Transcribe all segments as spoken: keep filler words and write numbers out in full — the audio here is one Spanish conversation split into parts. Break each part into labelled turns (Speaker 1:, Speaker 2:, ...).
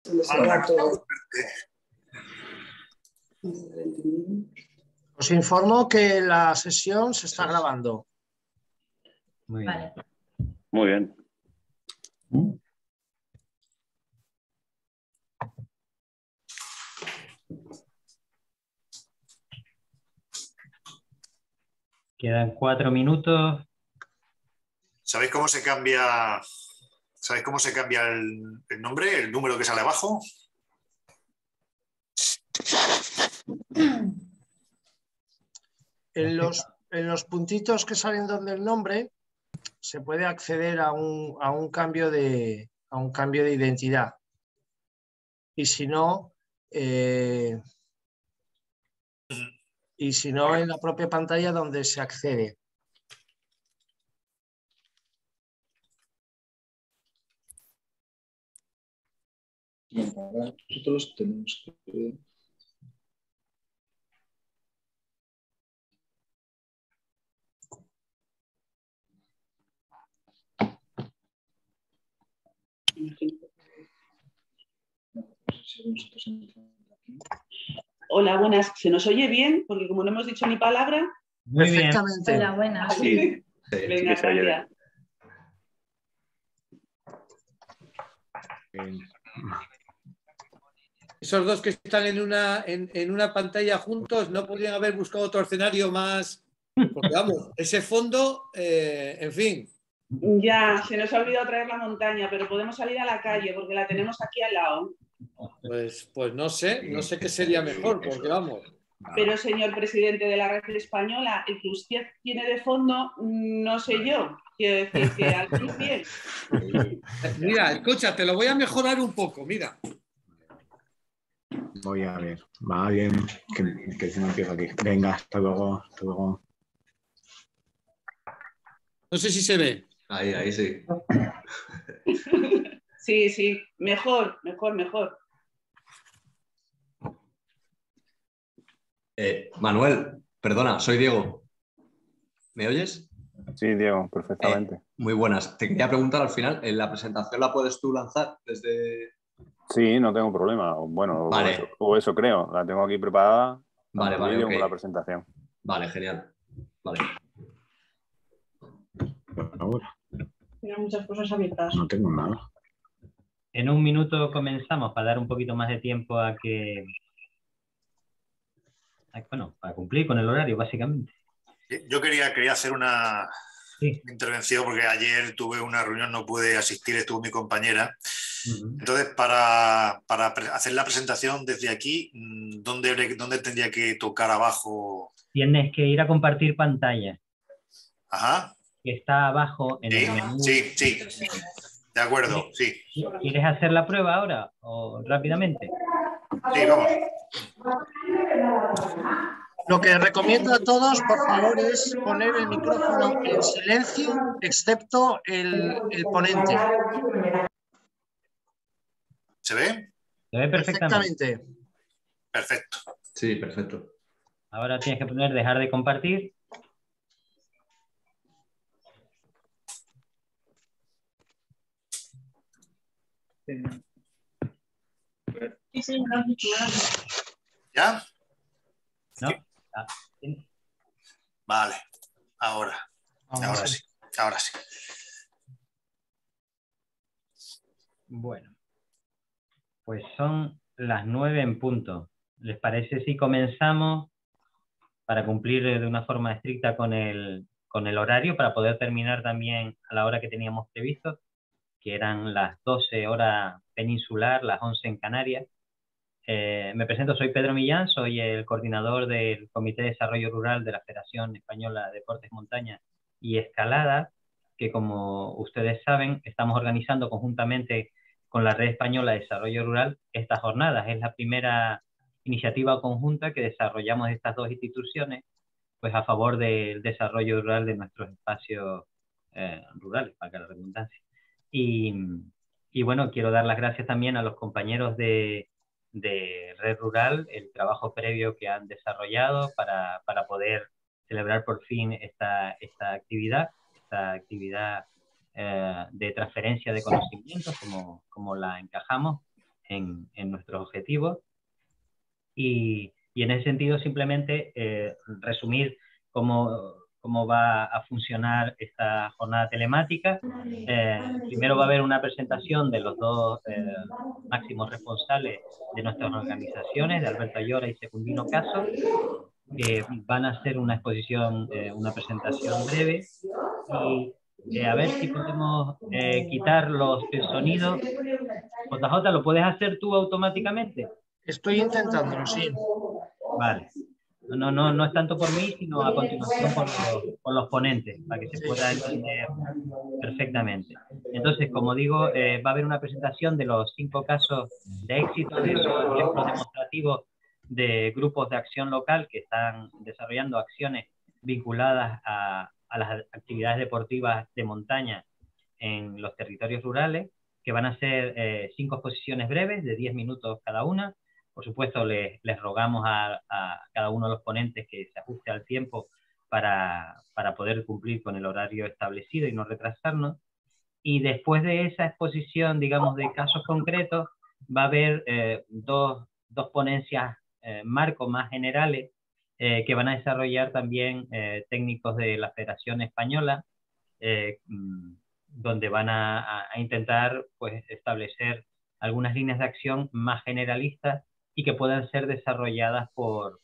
Speaker 1: Os informo que la sesión se está grabando.
Speaker 2: Muy bien.
Speaker 3: Vale.
Speaker 4: Muy bien.
Speaker 2: Quedan cuatro minutos.
Speaker 5: ¿Sabéis cómo se cambia, ¿sabéis cómo se cambia el, el nombre, el número que sale abajo?
Speaker 1: En los, en los puntitos que salen donde el nombre se puede acceder a un, a un cambio de, a un cambio de identidad. Y si no, eh, y si no en la propia pantalla donde se accede.
Speaker 6: Nosotros tenemos que...
Speaker 7: Hola, buenas. ¿Se nos oye bien? Porque como no hemos dicho ni palabra...
Speaker 2: Muy bien.
Speaker 1: Perfectamente.
Speaker 3: Hola, buenas.
Speaker 4: Sí, sí, sí
Speaker 7: Venga,
Speaker 4: que se oye
Speaker 7: gracias.
Speaker 4: bien.
Speaker 8: Esos dos que están en una, en, en una pantalla juntos no podrían haber buscado otro escenario más. Porque vamos, ese fondo, eh, en fin.
Speaker 7: Ya, se nos ha olvidado traer la montaña, pero podemos salir a la calle porque la tenemos aquí al lado.
Speaker 8: Pues, pues no sé, no sé qué sería mejor, porque vamos.
Speaker 7: Pero, señor presidente de la red española, el que usted tiene de fondo, no sé yo. Quiero decir que al fin bien.
Speaker 8: Mira, escucha, te lo voy a mejorar un poco, mira.
Speaker 6: Voy a ver. Va bien. Que, que si no empiezo aquí. Venga, hasta luego. Hasta luego.
Speaker 8: No sé si se ve.
Speaker 9: Ahí, ahí sí.
Speaker 7: Sí, sí. Mejor, mejor, mejor.
Speaker 9: Eh, Manuel, perdona, soy Diego. ¿Me oyes?
Speaker 4: Sí, Diego, perfectamente.
Speaker 9: Eh, muy buenas. Te quería preguntar al final, ¿en la presentación la puedes tú lanzar desde...?
Speaker 4: Sí, no tengo problema. Bueno,
Speaker 9: Vale.
Speaker 4: o, eso, o eso creo. La tengo aquí preparada.
Speaker 9: Vale,
Speaker 4: tanto el
Speaker 9: vale,
Speaker 4: vídeo
Speaker 9: ok.
Speaker 4: como la presentación.
Speaker 9: Vale, genial. Vale.
Speaker 6: Ahora
Speaker 7: Tiene muchas cosas abiertas.
Speaker 6: no tengo nada.
Speaker 2: En un minuto comenzamos para dar un poquito más de tiempo a que... a- bueno, para cumplir con el horario, básicamente.
Speaker 5: Yo quería, quería hacer una
Speaker 2: Sí.
Speaker 5: intervención porque ayer tuve una reunión, no pude asistir, estuvo mi compañera.
Speaker 2: Ujú.
Speaker 5: Entonces, para, para pre- hacer la presentación desde aquí, mm, ¿dónde, ¿dónde tendría que tocar abajo?
Speaker 2: Tienes que ir a compartir pantalla,
Speaker 5: Ajá.
Speaker 2: que está abajo en
Speaker 5: Sí,
Speaker 2: el menú.
Speaker 5: sí, sí. De acuerdo, sí.
Speaker 2: ¿Quieres hacer la prueba ahora o rápidamente?
Speaker 5: Sí, vamos.
Speaker 1: Lo que recomiendo a todos, por favor, es poner el micrófono en silencio, excepto el, el ponente.
Speaker 5: ¿Se ve?
Speaker 2: Se ve perfectamente.
Speaker 1: Perfectamente.
Speaker 5: Perfecto.
Speaker 9: Sí, perfecto.
Speaker 2: Ahora tienes que poner dejar de compartir.
Speaker 5: ¿Ya?
Speaker 2: ¿No? Ah, sí.
Speaker 5: Vale. Ahora. Ahora sí. Ahora sí.
Speaker 2: Bueno, pues son las nueve en punto. ¿Les parece si comenzamos para cumplir de una forma estricta con el, con el horario, para poder terminar también a la hora que teníamos previsto, que eran las doce hora peninsular, las once en Canarias? Eh, me presento, soy Pedro Millán, soy el coordinador del Comité de Desarrollo Rural de la Federación Española de Deportes Montaña y Escalada, que como ustedes saben, estamos organizando conjuntamente con la Red Española de Desarrollo Rural estas jornadas. Es la primera iniciativa conjunta que desarrollamos estas dos instituciones, pues a favor del desarrollo rural de nuestros espacios eh, rurales, para la redundancia. Y, y bueno, quiero dar las gracias también a los compañeros de de Red Rural, el trabajo previo que han desarrollado para, para poder celebrar por fin esta, esta actividad, esta actividad eh, de transferencia de conocimientos, como, como la encajamos. en, en nuestros objetivos. Y, y en ese sentido simplemente eh, resumir cómo, cómo va a funcionar esta jornada telemática. Eh, primero va a haber una presentación de los dos eh, máximos responsables de nuestras organizaciones, de Alberto Ayora y Secundino Caso, que van a hacer una exposición, eh, una presentación breve. Y eh, a ver si podemos eh, quitar los, el sonido. J J, ¿lo puedes hacer tú automáticamente?
Speaker 1: Estoy intentándolo, sí.
Speaker 2: Vale. No, no, no es tanto por mí, sino a continuación por los, por los ponentes, para que se pueda entender perfectamente. Entonces, como digo, eh, va a haber una presentación de los cinco casos de éxito, de esos ejemplos demostrativos de grupos de acción local que están desarrollando acciones vinculadas a, a las actividades deportivas de montaña en los territorios rurales, que van a ser eh, cinco exposiciones breves de diez minutos cada una. Por supuesto, les, les rogamos a, a cada uno de los ponentes que se ajuste al tiempo para, para poder cumplir con el horario establecido y no retrasarnos. Y después de esa exposición, digamos, de casos concretos, va a haber eh, dos, dos ponencias eh, marco más generales eh, que van a desarrollar también eh, técnicos de la Federación Española, eh, donde van a, a intentar pues, establecer algunas líneas de acción más generalistas y que puedan ser desarrolladas por,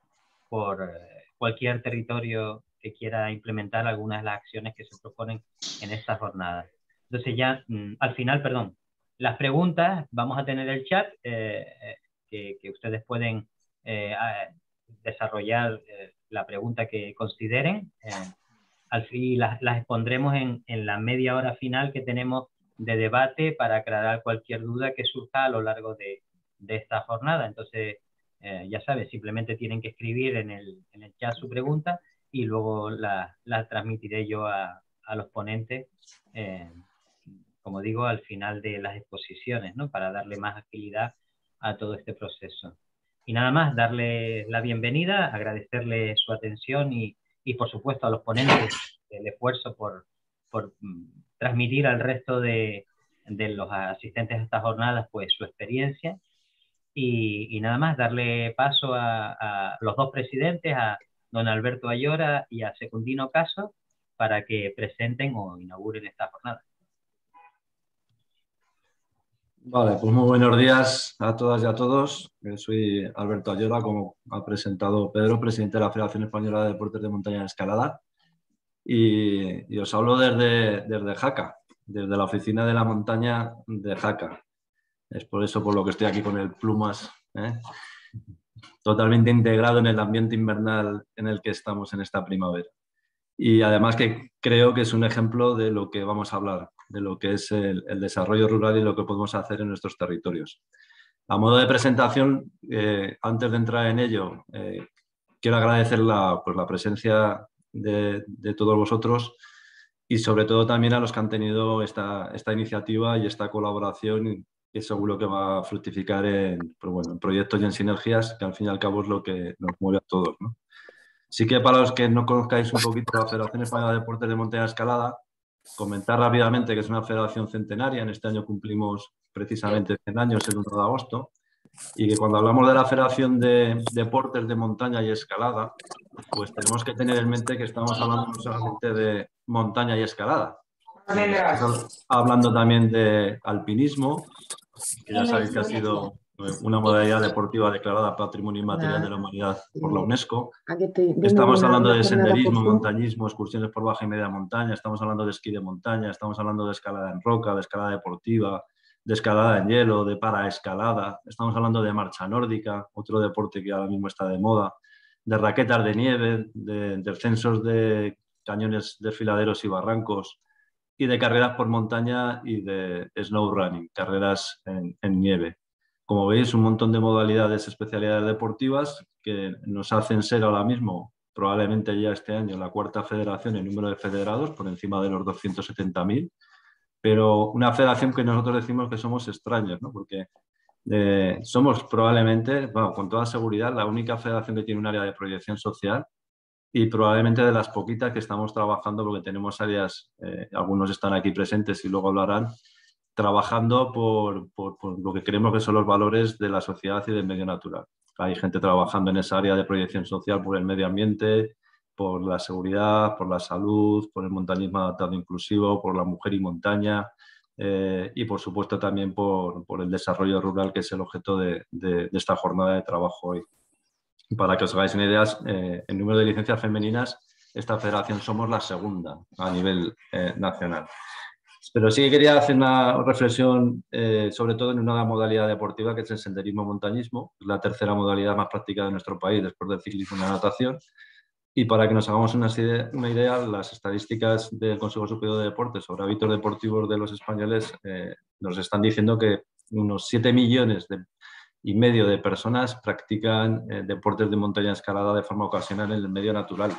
Speaker 2: por eh, cualquier territorio que quiera implementar algunas de las acciones que se proponen en esta jornada. Entonces ya, mmm, al final, perdón, las preguntas, vamos a tener el chat eh, que, que ustedes pueden eh, desarrollar eh, la pregunta que consideren. Eh, al fin las, las expondremos en, en la media hora final que tenemos de debate para aclarar cualquier duda que surja a lo largo de, de esta jornada. Entonces, eh, ya sabes, simplemente tienen que escribir en el, en el chat su pregunta y luego la, la transmitiré yo a, a los ponentes, eh, como digo, al final de las exposiciones, ¿no? Para darle más agilidad a todo este proceso. Y nada más, darle la bienvenida, agradecerle su atención y, y por supuesto a los ponentes el esfuerzo por, por transmitir al resto de, de los asistentes a estas jornadas pues su experiencia. Y, y nada más, darle paso a, a los dos presidentes, a don Alberto Ayora y a Secundino Caso, para que presenten o inauguren esta jornada.
Speaker 3: Vale, pues muy buenos días a todas y a todos. Soy Alberto Ayora, como ha presentado Pedro, presidente de la Federación Española de Deportes de Montaña y Escalada. Y, y os hablo desde, desde Jaca, desde la oficina de la montaña de Jaca. Es por eso por lo que estoy aquí con el plumas, ¿eh? Totalmente integrado en el ambiente invernal en el que estamos en esta primavera. Y además que creo que es un ejemplo de lo que vamos a hablar, de lo que es el, el desarrollo rural y lo que podemos hacer en nuestros territorios. A modo de presentación, eh, antes de entrar en ello, eh, quiero agradecer la, pues, la presencia de, de todos vosotros y sobre todo también a los que han tenido esta, esta iniciativa y esta colaboración, que seguro que va a fructificar en, pues, bueno, en proyectos y en sinergias, que al fin y al cabo es lo que nos mueve a todos, ¿no? Sí que para los que no conozcáis un poquito la Federación Española de Deportes de Montaña y Escalada, comentar rápidamente que es una federación centenaria. En este año cumplimos precisamente cien años, el uno de agosto, y que cuando hablamos de la Federación de Deportes de Montaña y Escalada, pues tenemos que tener en mente que estamos hablando no solamente de montaña y escalada, estamos hablando también de alpinismo, que ya sabéis que ha sido una modalidad deportiva declarada Patrimonio Inmaterial de la Humanidad por la UNESCO. Estamos hablando de senderismo, montañismo, excursiones por baja y media montaña, estamos hablando de esquí de montaña, estamos hablando de escalada en roca, de escalada deportiva, de escalada en hielo, de paraescalada, estamos hablando de marcha nórdica, otro deporte que ahora mismo está de moda, de raquetas de nieve, de descensos de cañones desfiladeros y barrancos, y de carreras por montaña y de snow running, carreras en, en nieve. Como veis, un montón de modalidades, especialidades deportivas que nos hacen ser ahora mismo, probablemente ya este año, la cuarta federación en número de federados, por encima de los doscientos setenta mil, pero una federación que nosotros decimos que somos extraños, ¿no? Porque eh, somos probablemente, bueno, con toda seguridad, la única federación que tiene un área de proyección social y probablemente de las poquitas que estamos trabajando, porque tenemos áreas, eh, algunos están aquí presentes y luego hablarán, trabajando por, por, por lo que creemos que son los valores de la sociedad y del medio natural. Hay gente trabajando en esa área de proyección social por el medio ambiente, por la seguridad, por la salud, por el montañismo adaptado inclusivo, por la mujer y montaña, eh, y por supuesto también por, por el desarrollo rural, que es el objeto de, de, de esta jornada de trabajo hoy. Para que os hagáis una idea, eh, en número de licencias femeninas, esta federación somos la segunda a nivel eh, nacional. Pero sí que quería hacer una reflexión eh, sobre todo en una modalidad deportiva que es el senderismo-montañismo, la tercera modalidad más practicada en nuestro país después del ciclismo y la natación. Y para que nos hagamos una idea, una idea las estadísticas del Consejo Superior de Deportes sobre hábitos deportivos de los españoles eh, nos están diciendo que unos siete millones de, y medio de personas practican eh, deportes de montaña escalada de forma ocasional en el medio natural.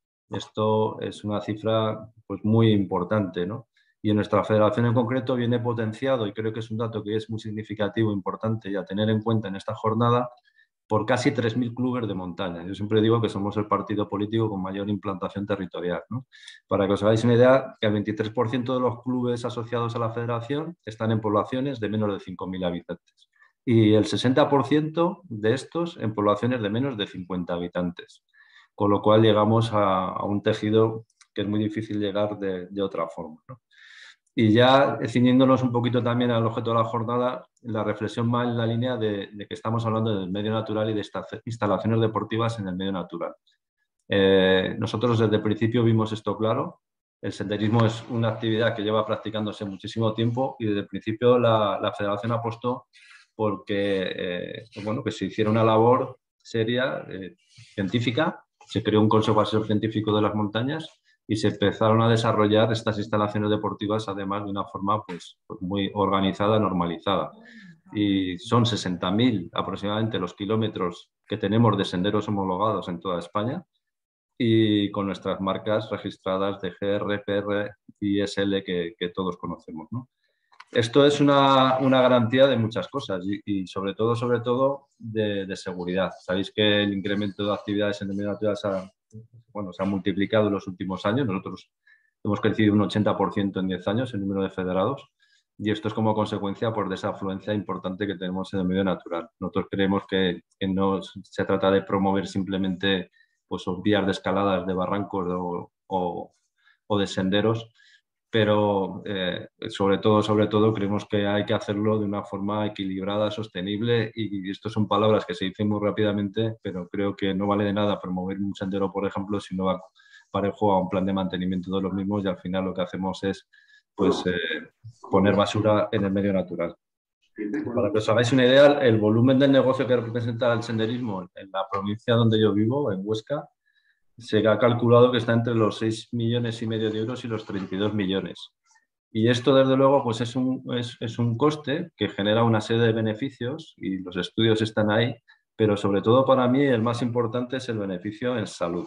Speaker 3: Esto es una cifra pues, muy importante, ¿no? Y en nuestra federación en concreto viene potenciado, y creo que es un dato que es muy significativo e importante y a tener en cuenta en esta jornada, por casi tres mil clubes de montaña. Yo siempre digo que somos el partido político con mayor implantación territorial, ¿no? Para que os hagáis una idea, que el veintitrés por ciento de los clubes asociados a la federación están en poblaciones de menos de cinco mil habitantes. Y el sesenta por ciento de estos en poblaciones de menos de cincuenta habitantes. Con lo cual llegamos a, a un tejido que es muy difícil llegar de, de otra forma, ¿no? Y ya ciñéndonos un poquito también al objeto de la jornada, la reflexión va en la línea de, de que estamos hablando del medio natural y de estas instalaciones deportivas en el medio natural. Eh, nosotros desde el principio vimos esto claro. El senderismo es una actividad que lleva practicándose muchísimo tiempo y desde el principio la, la federación apostó porque eh, bueno, que se hiciera una labor seria, eh, científica. Se creó un Consejo Asesor Científico de las Montañas y se empezaron a desarrollar estas instalaciones deportivas, además de una forma pues, pues muy organizada, normalizada. Y son sesenta mil aproximadamente los kilómetros que tenemos de senderos homologados en toda España y con nuestras marcas registradas de G R, P R y S L que, que todos conocemos, ¿no? Esto es una, una garantía de muchas cosas y, y sobre todo, sobre todo de, de seguridad. Sabéis que el incremento de actividades en el medio natural se ha, bueno, se ha multiplicado en los últimos años. Nosotros hemos crecido un ochenta por ciento en diez años el número de federados y esto es como consecuencia por, de esa afluencia importante que tenemos en el medio natural. Nosotros creemos que, que no se trata de promover simplemente pues, vías de escaladas, de barrancos o, o, o de senderos, pero eh, sobre todo, sobre todo creemos que hay que hacerlo de una forma equilibrada, sostenible y, y esto son palabras que se dicen muy rápidamente, pero creo que no vale de nada promover un sendero, por ejemplo, si no va parejo a un plan de mantenimiento de los mismos y al final lo que hacemos es pues, eh, poner basura en el medio natural. Para que os hagáis una idea, el volumen del negocio que representa el senderismo en la provincia donde yo vivo, en Huesca, se ha calculado que está entre los seis millones y medio de euros y los treinta y dos millones. Y esto, desde luego, pues es un, es, es un coste que genera una serie de beneficios y los estudios están ahí, pero sobre todo para mí el más importante es el beneficio en salud.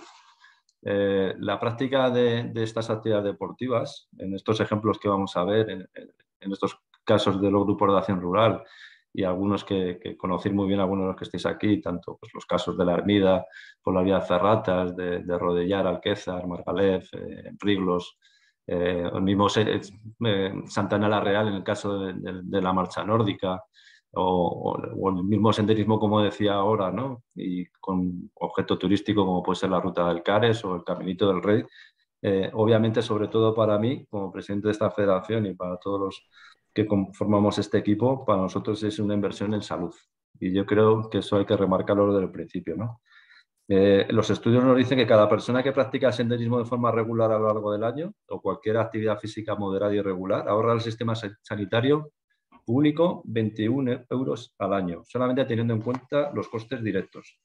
Speaker 3: Eh, la práctica de, de estas actividades deportivas, en estos ejemplos que vamos a ver, en, en estos casos de los grupos de acción rural, y algunos que, que conocéis muy bien, algunos de los que estáis aquí, tanto pues, los casos de la Ermida, por la vía Ferratas, de, de Rodellar, Alquézar, Margalef, eh, Riglos, eh, el mismo eh, Santana la Real en el caso de, de, de la marcha nórdica, o, o, o el mismo senderismo, como decía ahora, ¿no? Y con objeto turístico como puede ser la Ruta del Cares o el Caminito del Rey. Eh, obviamente, sobre todo para mí, como presidente de esta federación y para todos los que conformamos este equipo, para nosotros es una inversión en salud. Y yo creo que eso hay que remarcarlo desde el principio, ¿no? Eh, los estudios nos dicen que cada persona que practica senderismo de forma regular a lo largo del año o cualquier actividad física moderada y regular ahorra al sistema sanitario público veintiún euros al año, solamente teniendo en cuenta los costes directos.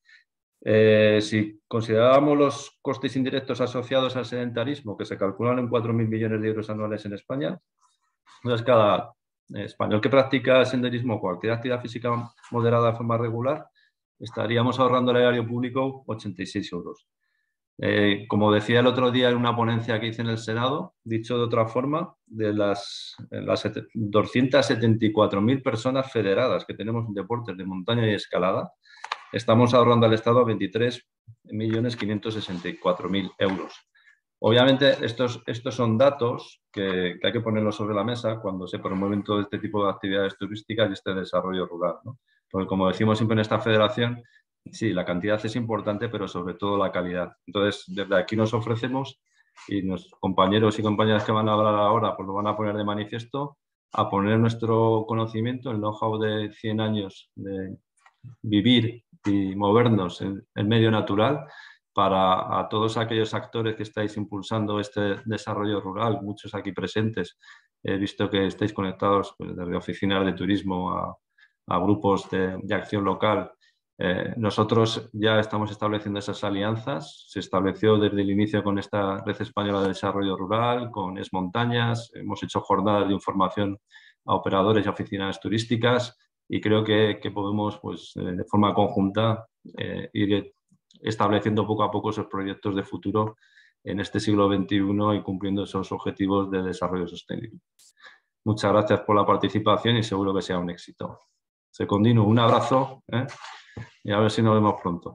Speaker 3: Eh, si considerábamos los costes indirectos asociados al sedentarismo, que se calculan en cuatro mil millones de euros anuales en España, entonces cada español que practica senderismo o cualquier actividad física moderada de forma regular, estaríamos ahorrando al erario público ochenta y seis euros. Eh, como decía el otro día en una ponencia que hice en el Senado, dicho de otra forma, de las, las doscientas setenta y cuatro mil personas federadas que tenemos en deportes de montaña y escalada, estamos ahorrando al Estado veintitrés millones quinientos sesenta y cuatro mil euros. Obviamente, estos, estos son datos que, que hay que ponerlos sobre la mesa cuando se promueven todo este tipo de actividades turísticas y este desarrollo rural, ¿no? Porque, como decimos siempre en esta federación, sí, la cantidad es importante, pero sobre todo la calidad. Entonces, desde aquí nos ofrecemos, y los compañeros y compañeras que van a hablar ahora pues lo van a poner de manifiesto, a poner nuestro conocimiento, el know-how de cien años de vivir y movernos en el medio natural, para a todos aquellos actores que estáis impulsando este desarrollo rural, muchos aquí presentes. He visto que estáis conectados pues, desde oficinas de turismo a, a grupos de, de acción local. Eh, nosotros ya estamos estableciendo esas alianzas. Se estableció desde el inicio con esta Red Española de Desarrollo Rural, con Es Montañas. Hemos hecho jornadas de información a operadores y oficinas turísticas y creo que, que podemos, pues, de forma conjunta, eh, ir estableciendo poco a poco esos proyectos de futuro en este siglo veintiuno y cumpliendo esos objetivos de desarrollo sostenible. Muchas gracias por la participación y seguro que sea un éxito. Secundino, un abrazo, ¿eh? Y a ver si nos vemos pronto.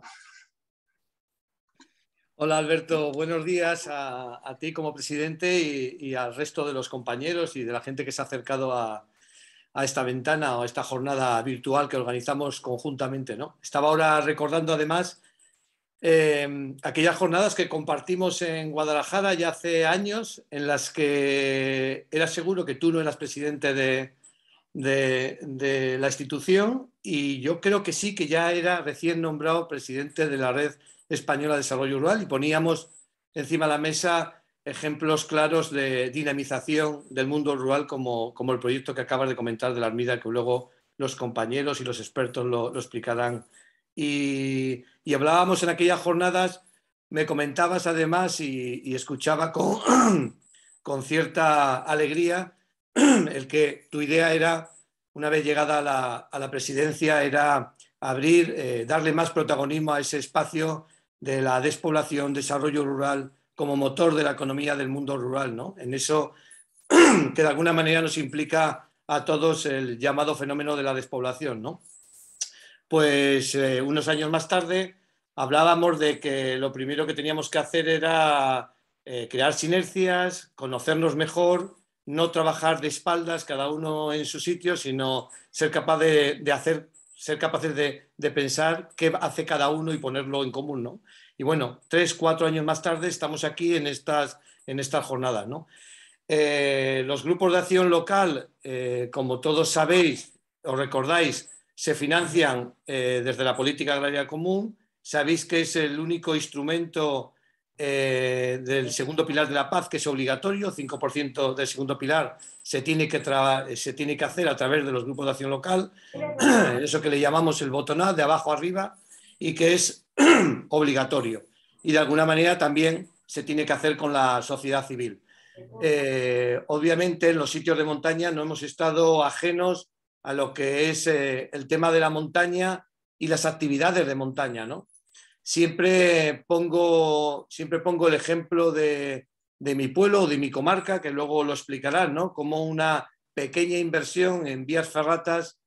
Speaker 8: Hola Alberto, buenos días a, a ti como presidente y, y al resto de los compañeros y de la gente que se ha acercado a, a esta ventana o a esta jornada virtual que organizamos conjuntamente, ¿no? Estaba ahora recordando además eh, aquellas jornadas que compartimos en Guadalajara ya hace años, en las que era seguro que tú no eras presidente de, de, de la institución y yo creo que sí, que ya era recién nombrado presidente de la Red Española de Desarrollo Rural y poníamos encima de la mesa ejemplos claros de dinamización del mundo rural como, como el proyecto que acabas de comentar de la Armida, que luego los compañeros y los expertos lo, lo explicarán. Y, y hablábamos en aquellas jornadas, me comentabas además y, y escuchaba con, con cierta alegría el que tu idea era, una vez llegada a la, a la presidencia, era abrir, eh, darle más protagonismo a ese espacio de la despoblación, desarrollo rural, como motor de la economía del mundo rural, ¿no? En eso que de alguna manera nos implica a todos el llamado fenómeno de la despoblación, ¿no? Pues eh, unos años más tarde hablábamos de que lo primero que teníamos que hacer era eh, crear sinergias, conocernos mejor, no trabajar de espaldas cada uno en su sitio, sino ser capaz de, de hacer, ser capaces de, de pensar qué hace cada uno y ponerlo en común, ¿no? Y bueno, tres, cuatro años más tarde estamos aquí en estas, en estas jornadas, ¿no? Eh, los grupos de acción local, eh, como todos sabéis o recordáis, se financian eh, desde la política agraria común. Sabéis que es el único instrumento eh, del segundo pilar de la paz que es obligatorio. cinco por ciento del segundo pilar se tiene, que se tiene que hacer a través de los grupos de acción local, eso que le llamamos el bottom-up, de abajo arriba, y que es obligatorio. Y de alguna manera también se tiene que hacer con la sociedad civil. Eh, obviamente en los sitios de montaña no hemos estado ajenos a lo que es eh, el tema de la montaña y las actividades de montaña, ¿no? Siempre pongo, siempre pongo el ejemplo de, de mi pueblo o de mi comarca, que luego lo explicarán, ¿no? Como una pequeña inversión en vías ferratas,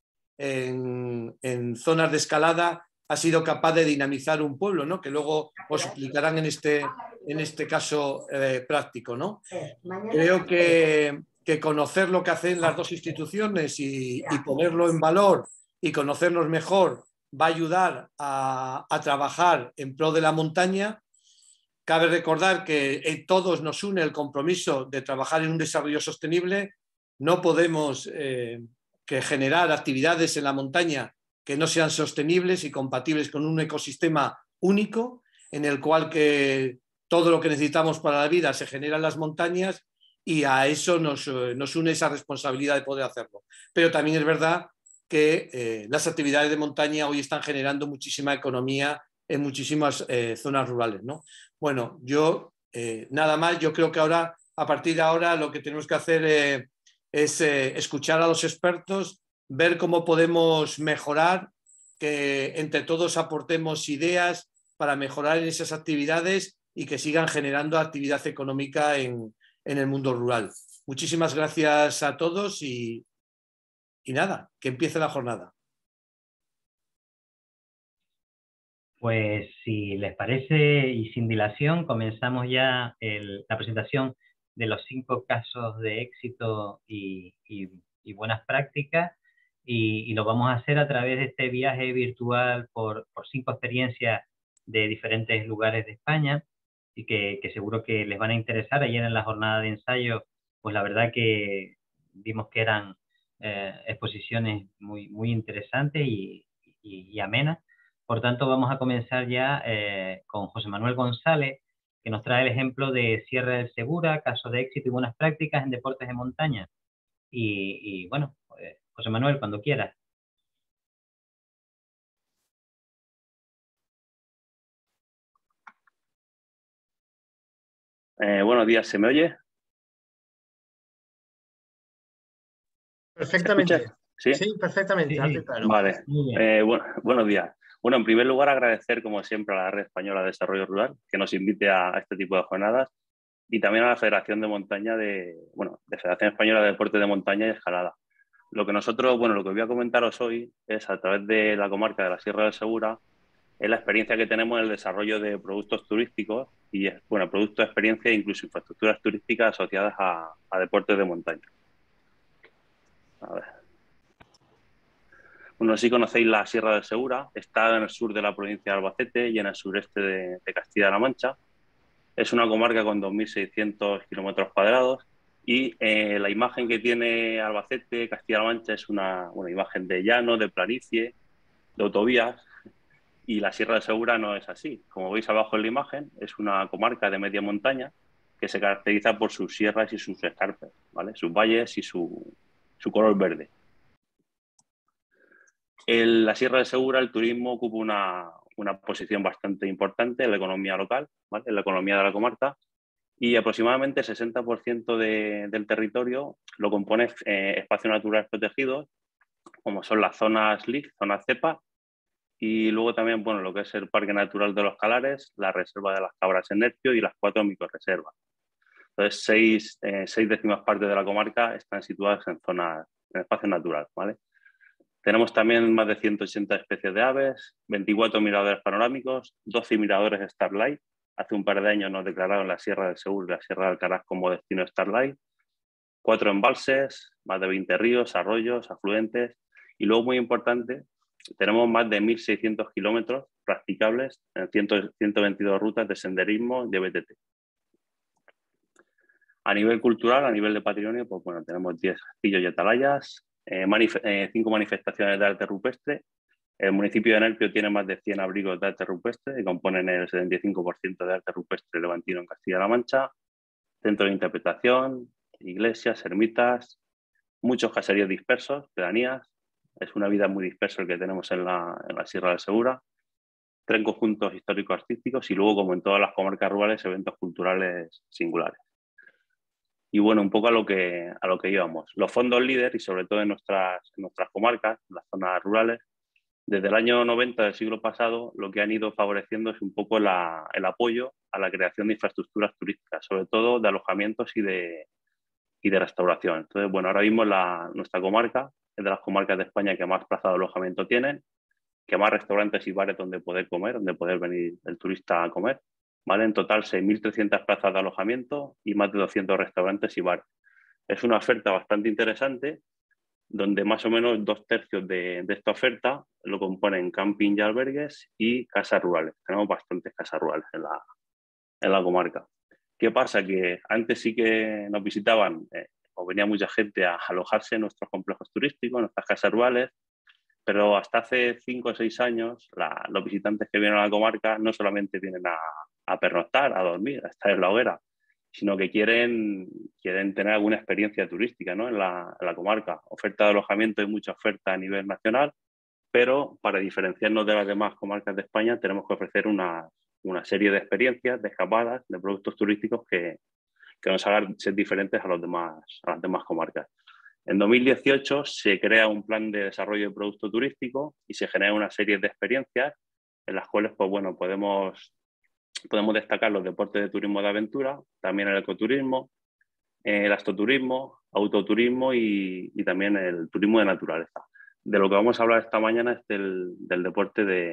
Speaker 8: en, en zonas de escalada, ha sido capaz de dinamizar un pueblo, ¿no? Que luego os explicarán en este, en este caso eh, práctico, ¿no? Creo que, que conocer lo que hacen las dos instituciones y, y ponerlo en valor y conocernos mejor va a ayudar a, a trabajar en pro de la montaña. Cabe recordar que en todos nos une el compromiso de trabajar en un desarrollo sostenible. No podemos eh, que generar actividades en la montaña que no sean sostenibles y compatibles con un ecosistema único en el cual que todo lo que necesitamos para la vida se genera en las montañas y a eso nos, nos une esa responsabilidad de poder hacerlo. Pero también es verdad que eh, las actividades de montaña hoy están generando muchísima economía en muchísimas eh, zonas rurales, ¿no? Bueno, yo eh, nada más, yo creo que ahora, a partir de ahora, lo que tenemos que hacer eh, es eh, escuchar a los expertos, ver cómo podemos mejorar, que entre todos aportemos ideas para mejorar en esas actividades y que sigan generando actividad económica en, en el mundo rural. Muchísimas gracias a todos y, y nada, que empiece la jornada.
Speaker 2: Pues si les parece y sin dilación, comenzamos ya el, la presentación de los cinco casos de éxito y, y, y buenas prácticas y, y lo vamos a hacer a través de este viaje virtual por, por cinco experiencias de diferentes lugares de España y que, que seguro que les van a interesar. Ayer en la jornada de ensayo, pues la verdad que vimos que eran eh, exposiciones muy, muy interesantes y, y, y amenas. Por tanto, vamos a comenzar ya eh, con José Manuel González, que nos trae el ejemplo de Sierra del Segura, caso de éxito y buenas prácticas en deportes de montaña. Y, y bueno, pues, José Manuel, cuando quieras.
Speaker 10: Eh, buenos días, ¿se me oye?
Speaker 1: Perfectamente.
Speaker 10: ¿Sí?
Speaker 1: Sí, perfectamente.
Speaker 2: Sí,
Speaker 1: Hazte claro.
Speaker 10: Vale. Eh, bueno, buenos días. Bueno, en primer lugar, agradecer, como siempre, a la Red Española de Desarrollo Rural que nos invite a, a este tipo de jornadas y también a la Federación de Montaña de, bueno, de Federación Española de Deportes de Montaña y Escalada. Lo que nosotros, bueno, lo que voy a comentaros hoy es a través de la comarca de la Sierra del Segura, es la experiencia que tenemos en el desarrollo de productos turísticos y, bueno, productos de experiencia e incluso infraestructuras turísticas asociadas a, a deportes de montaña. A ver. Bueno, si conocéis la Sierra del Segura, está en el sur de la provincia de Albacete y en el sureste de, de Castilla-La Mancha. Es una comarca con dos mil seiscientos kilómetros cuadrados y eh, la imagen que tiene Albacete, Castilla-La Mancha, es una, una imagen de llano, de planicie, de autovías, y la Sierra del Segura no es así. Como veis abajo en la imagen, es una comarca de media montaña que se caracteriza por sus sierras y sus escarpes, ¿vale? Sus valles y su, su color verde. En la Sierra del Segura el turismo ocupa una, una posición bastante importante en la economía local, ¿vale? En la economía de la comarca, y aproximadamente el sesenta por ciento de, del territorio lo compone eh, espacios naturales protegidos, como son las zonas L I C, zonas CEPA, y luego también, bueno, lo que es el Parque Natural de los Calares, la Reserva de las Cabras en Nerpio y las cuatro microrreservas. Entonces, seis, eh, seis décimas partes de la comarca están situadas en zonas, en espacios naturales, ¿vale? Tenemos también más de ciento ochenta especies de aves, veinticuatro miradores panorámicos, doce miradores Starlight. Hace un par de años nos declararon la Sierra del Segura y la Sierra de Alcaraz como destino Starlight. Cuatro embalses, más de veinte ríos, arroyos, afluentes. Y luego, muy importante, tenemos más de mil seiscientos kilómetros practicables en ciento veintidós rutas de senderismo de B T T. A nivel cultural, a nivel de patrimonio, pues bueno, tenemos diez castillos y atalayas, eh, manif eh, cinco manifestaciones de arte rupestre. El municipio de Nerpio tiene más de cien abrigos de arte rupestre que componen el setenta y cinco por ciento de arte rupestre levantino en Castilla-La Mancha. Centro de interpretación, iglesias, ermitas, muchos caseríos dispersos, pedanías. Es una vida muy dispersa el que tenemos en la, en la Sierra del Segura. Tres conjuntos históricos artísticos y luego, como en todas las comarcas rurales, eventos culturales singulares. Y bueno, un poco a lo que, a lo que íbamos. Los fondos líder, y sobre todo en nuestras, en nuestras comarcas, en las zonas rurales, desde el año noventa del siglo pasado, lo que han ido favoreciendo es un poco la, el apoyo a la creación de infraestructuras turísticas, sobre todo de alojamientos y de, y de restauración. Entonces, bueno, ahora mismo la, nuestra comarca es de las comarcas de España que más plazas de alojamiento tienen, que más restaurantes y bares donde poder comer, donde poder venir el turista a comer. ¿Vale? En total, seis mil trescientas plazas de alojamiento y más de doscientos restaurantes y bares. Es una oferta bastante interesante, donde más o menos dos tercios de, de esta oferta lo componen camping y albergues y casas rurales. Tenemos bastantes casas rurales en la, en la comarca. ¿Qué pasa? Que antes sí que nos visitaban eh, o venía mucha gente a alojarse en nuestros complejos turísticos, en nuestras casas rurales, pero hasta hace cinco o seis años la, los visitantes que vienen a la comarca no solamente vienen a, a pernoctar, a dormir, a estar en la hoguera, sino que quieren, quieren tener alguna experiencia turística, ¿no? en, la, en la comarca. Oferta de alojamiento, hay mucha oferta a nivel nacional, pero para diferenciarnos de las demás comarcas de España tenemos que ofrecer una, una serie de experiencias, de escapadas, de productos turísticos que, que nos hagan ser diferentes a, los demás, a las demás comarcas. En dos mil dieciocho se crea un plan de desarrollo de producto turístico y se genera una serie de experiencias en las cuales, pues bueno, podemos, podemos destacar los deportes de turismo de aventura, también el ecoturismo, el astroturismo, autoturismo y, y también el turismo de naturaleza. De lo que vamos a hablar esta mañana es del, del deporte de,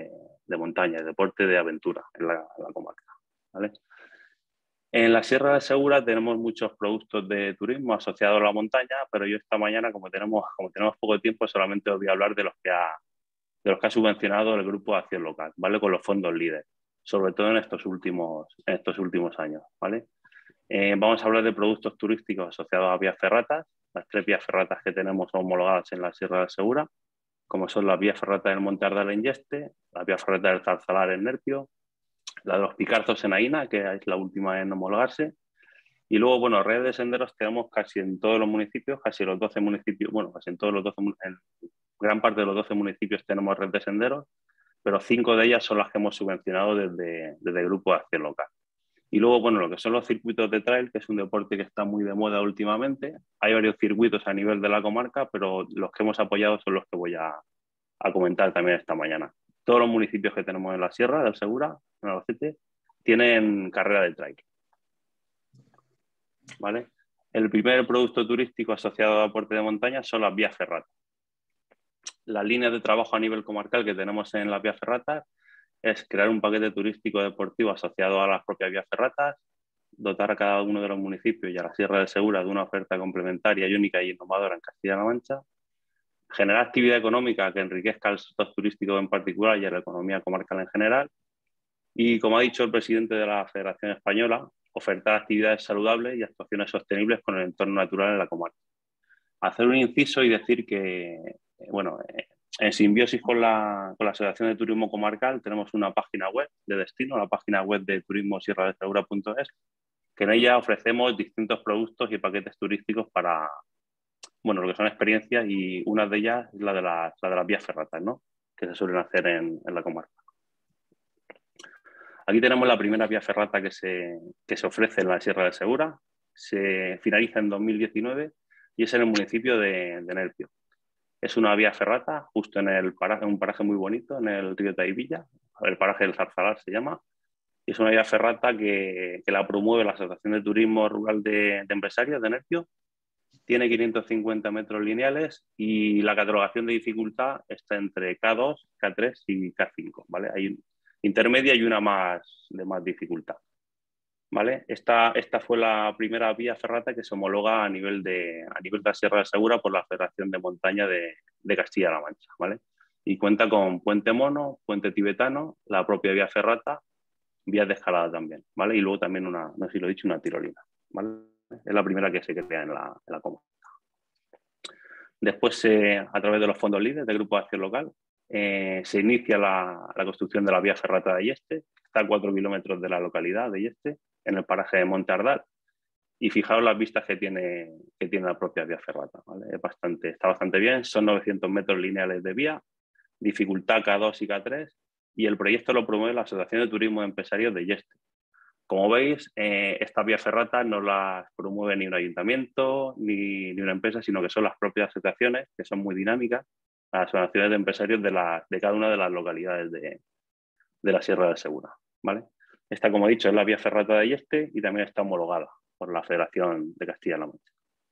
Speaker 10: de montaña, de deporte de aventura en la, en la comarca, ¿vale? En la Sierra de Segura tenemos muchos productos de turismo asociados a la montaña, pero yo esta mañana, como tenemos, como tenemos poco tiempo, solamente os voy a hablar de los que ha, de los que ha subvencionado el Grupo de Acción Local, ¿vale? Con los fondos líder, sobre todo en estos últimos, en estos últimos años, ¿vale? Eh, vamos a hablar de productos turísticos asociados a vías ferratas. Las tres vías ferratas que tenemos homologadas en la Sierra de Segura, como son la vía ferrata del Monte Ardal en Yeste, la vía ferrata del Zarzalar en Nerpio, la de los Picarzos en Aína, que es la última en homologarse, y luego, bueno, redes de senderos tenemos casi en todos los municipios, casi los doce municipios, bueno, casi en todos los doce, en gran parte de los doce municipios tenemos red de senderos, pero cinco de ellas son las que hemos subvencionado desde, desde el Grupo de Acción Local. Y luego, bueno, lo que son los circuitos de trail, que es un deporte que está muy de moda últimamente. Hay varios circuitos a nivel de la comarca, pero los que hemos apoyado son los que voy a, a comentar también esta mañana. Todos los municipios que tenemos en la Sierra del Segura, en Albacete, tienen carrera de trail, ¿vale? El primer producto turístico asociado a deporte de montaña son las vías ferratas. Las líneas de trabajo a nivel comarcal que tenemos en las vías ferratas es crear un paquete turístico deportivo asociado a las propias vías ferratas, dotar a cada uno de los municipios y a la Sierra de Segura de una oferta complementaria y única y innovadora en Castilla-La Mancha, generar actividad económica que enriquezca el sector turístico en particular y a la economía comarcal en general, y, como ha dicho el presidente de la Federación Española, ofertar actividades saludables y actuaciones sostenibles con el entorno natural en la comarca. Hacer un inciso y decir que, bueno, en simbiosis con la, con la Asociación de Turismo Comarcal tenemos una página web de destino, la página web de turismo sierra de segura punto es, que en ella ofrecemos distintos productos y paquetes turísticos para, bueno, lo que son experiencias, y una de ellas es la de las, la de las vías ferratas, ¿no?, que se suelen hacer en, en la comarca. Aquí tenemos la primera vía ferrata que se, que se ofrece en la Sierra de Segura. Se finaliza en dos mil diecinueve y es en el municipio de, de Nerpio. Es una vía ferrata justo en el paraje, un paraje muy bonito, en el río Taivilla, el paraje del Zarzalar se llama. Y es una vía ferrata que, que la promueve la Asociación de Turismo Rural de, de Empresarios de Nerpio. Tiene quinientos cincuenta metros lineales y la catalogación de dificultad está entre K dos, K tres y K cinco, ¿vale? Hay intermedia y una más de más dificultad, ¿vale? Esta, esta fue la primera vía ferrata que se homologa a nivel de, a nivel de la Sierra de Segura por la Federación de Montaña de, de Castilla-La Mancha, ¿vale? Y cuenta con puente mono, puente tibetano, la propia vía ferrata, vías de escalada también, ¿vale? Y luego también una, no sé si lo he dicho, una tirolina, ¿vale? Es la primera que se crea en la, en la comarca. Después, eh, a través de los fondos líderes del Grupo de Acción Local, eh, se inicia la, la construcción de la vía ferrata de Yeste, está a cuatro kilómetros de la localidad de Yeste, en el paraje de Monte Ardal, y fijaros las vistas que tiene, que tiene la propia vía ferrata, ¿vale? Es bastante, está bastante bien, son novecientos metros lineales de vía, dificultad K dos y K tres, y el proyecto lo promueve la Asociación de Turismo de Empresarios de Yeste. Como veis, eh, esta vía ferrata no las promueve ni un ayuntamiento ni, ni una empresa, sino que son las propias asociaciones, que son muy dinámicas, las asociaciones de empresarios de, la, de cada una de las localidades de, de la Sierra de Segura, ¿vale? Esta, como he dicho, es la vía ferrata de Yeste y también está homologada por la Federación de Castilla-La Mancha.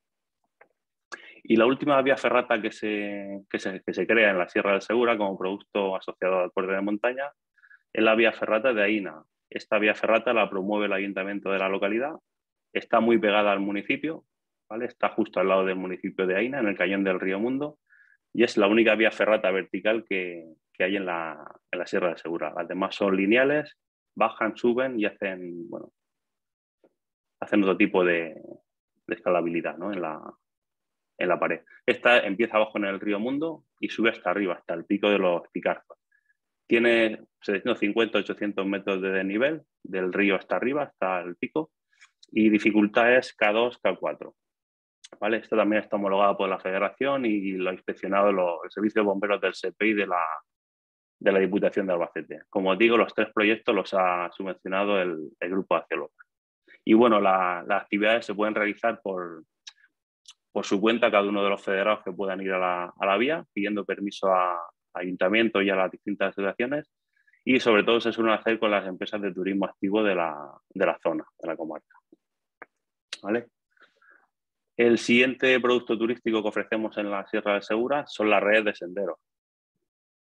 Speaker 10: Y la última vía ferrata que se, que, se, que se crea en la Sierra de Segura como producto asociado al deporte de montaña es la vía ferrata de Aína. Esta vía ferrata la promueve el ayuntamiento de la localidad, está muy pegada al municipio, ¿vale? Está justo al lado del municipio de Aína, en el cañón del Río Mundo, y es la única vía ferrata vertical que, que hay en la, en la Sierra de Segura. Las demás son lineales, bajan, suben y hacen, bueno, hacen otro tipo de, de escalabilidad, ¿no?, en la, en la pared. Esta empieza abajo en el Río Mundo y sube hasta arriba, hasta el pico de los Picarzos. Tiene setecientos cincuenta a ochocientos metros de desnivel, del río hasta arriba, hasta el pico, y dificultad es K dos, K cuatro. ¿Vale? Esto también está homologado por la Federación y lo ha inspeccionado lo, el Servicio de Bomberos del S P I de la, de la Diputación de Albacete. Como os digo, los tres proyectos los ha subvencionado el, el Grupo de Acción Local. Y bueno, la, las actividades se pueden realizar por, por su cuenta, cada uno de los federados que puedan ir a la, a la vía, pidiendo permiso a ayuntamientos y a las distintas asociaciones, y sobre todo se suelen hacer con las empresas de turismo activo de la, de la zona, de la comarca, ¿vale? El siguiente producto turístico que ofrecemos en la Sierra de Segura son las redes de senderos.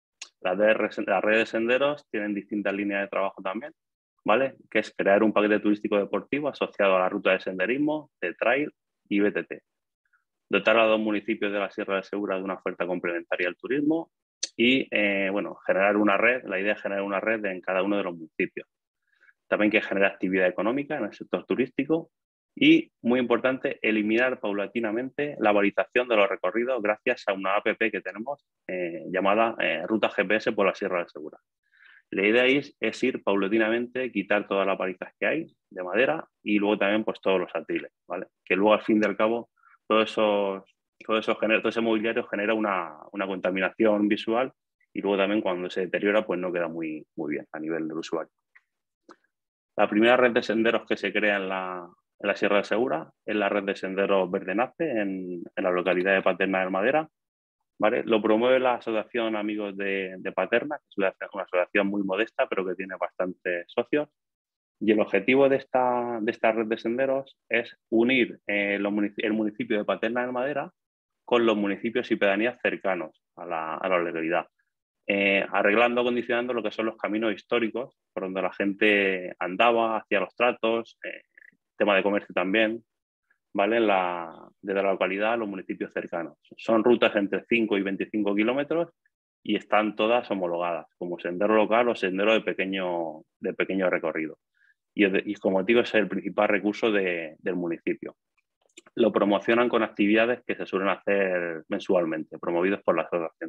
Speaker 10: Las de, las redes de senderos tienen distintas líneas de trabajo también, ¿vale? Que es crear un paquete turístico deportivo asociado a la ruta de senderismo, de trail y B T T. Dotar a los municipios de la Sierra de Segura de una oferta complementaria al turismo y, eh, bueno, generar una red. La idea es generar una red en cada uno de los municipios. También que genere actividad económica en el sector turístico y, muy importante, eliminar paulatinamente la balización de los recorridos gracias a una app que tenemos eh, llamada eh, Ruta G P S por la Sierra de Segura. La idea es, es ir paulatinamente, quitar todas las balizas que hay de madera y luego también pues todos los atriles, ¿vale? Que luego al fin y al cabo todo, eso, todo, eso genera, todo ese mobiliario genera una, una contaminación visual y luego también cuando se deteriora pues no queda muy, muy bien a nivel del usuario. La primera red de senderos que se crea en la, en la Sierra de Segura es la red de senderos Verdenace en, en la localidad de Paterna del Madera, ¿vale? Lo promueve la Asociación Amigos de, de Paterna, que es una, una asociación muy modesta pero que tiene bastantes socios. Y el objetivo de esta, de esta red de senderos es unir eh, los municipios, el municipio de Paterna del Madera con los municipios y pedanías cercanos a la, a la localidad. Eh, arreglando, acondicionando lo que son los caminos históricos por donde la gente andaba, hacía los tratos, eh, tema de comercio también, ¿vale? La, desde la localidad a los municipios cercanos. Son rutas entre cinco y veinticinco kilómetros y están todas homologadas como sendero local o sendero de pequeño, de pequeño recorrido. Y, y como digo, es el principal recurso de, del municipio. Lo promocionan con actividades que se suelen hacer mensualmente, promovidos por la asociación.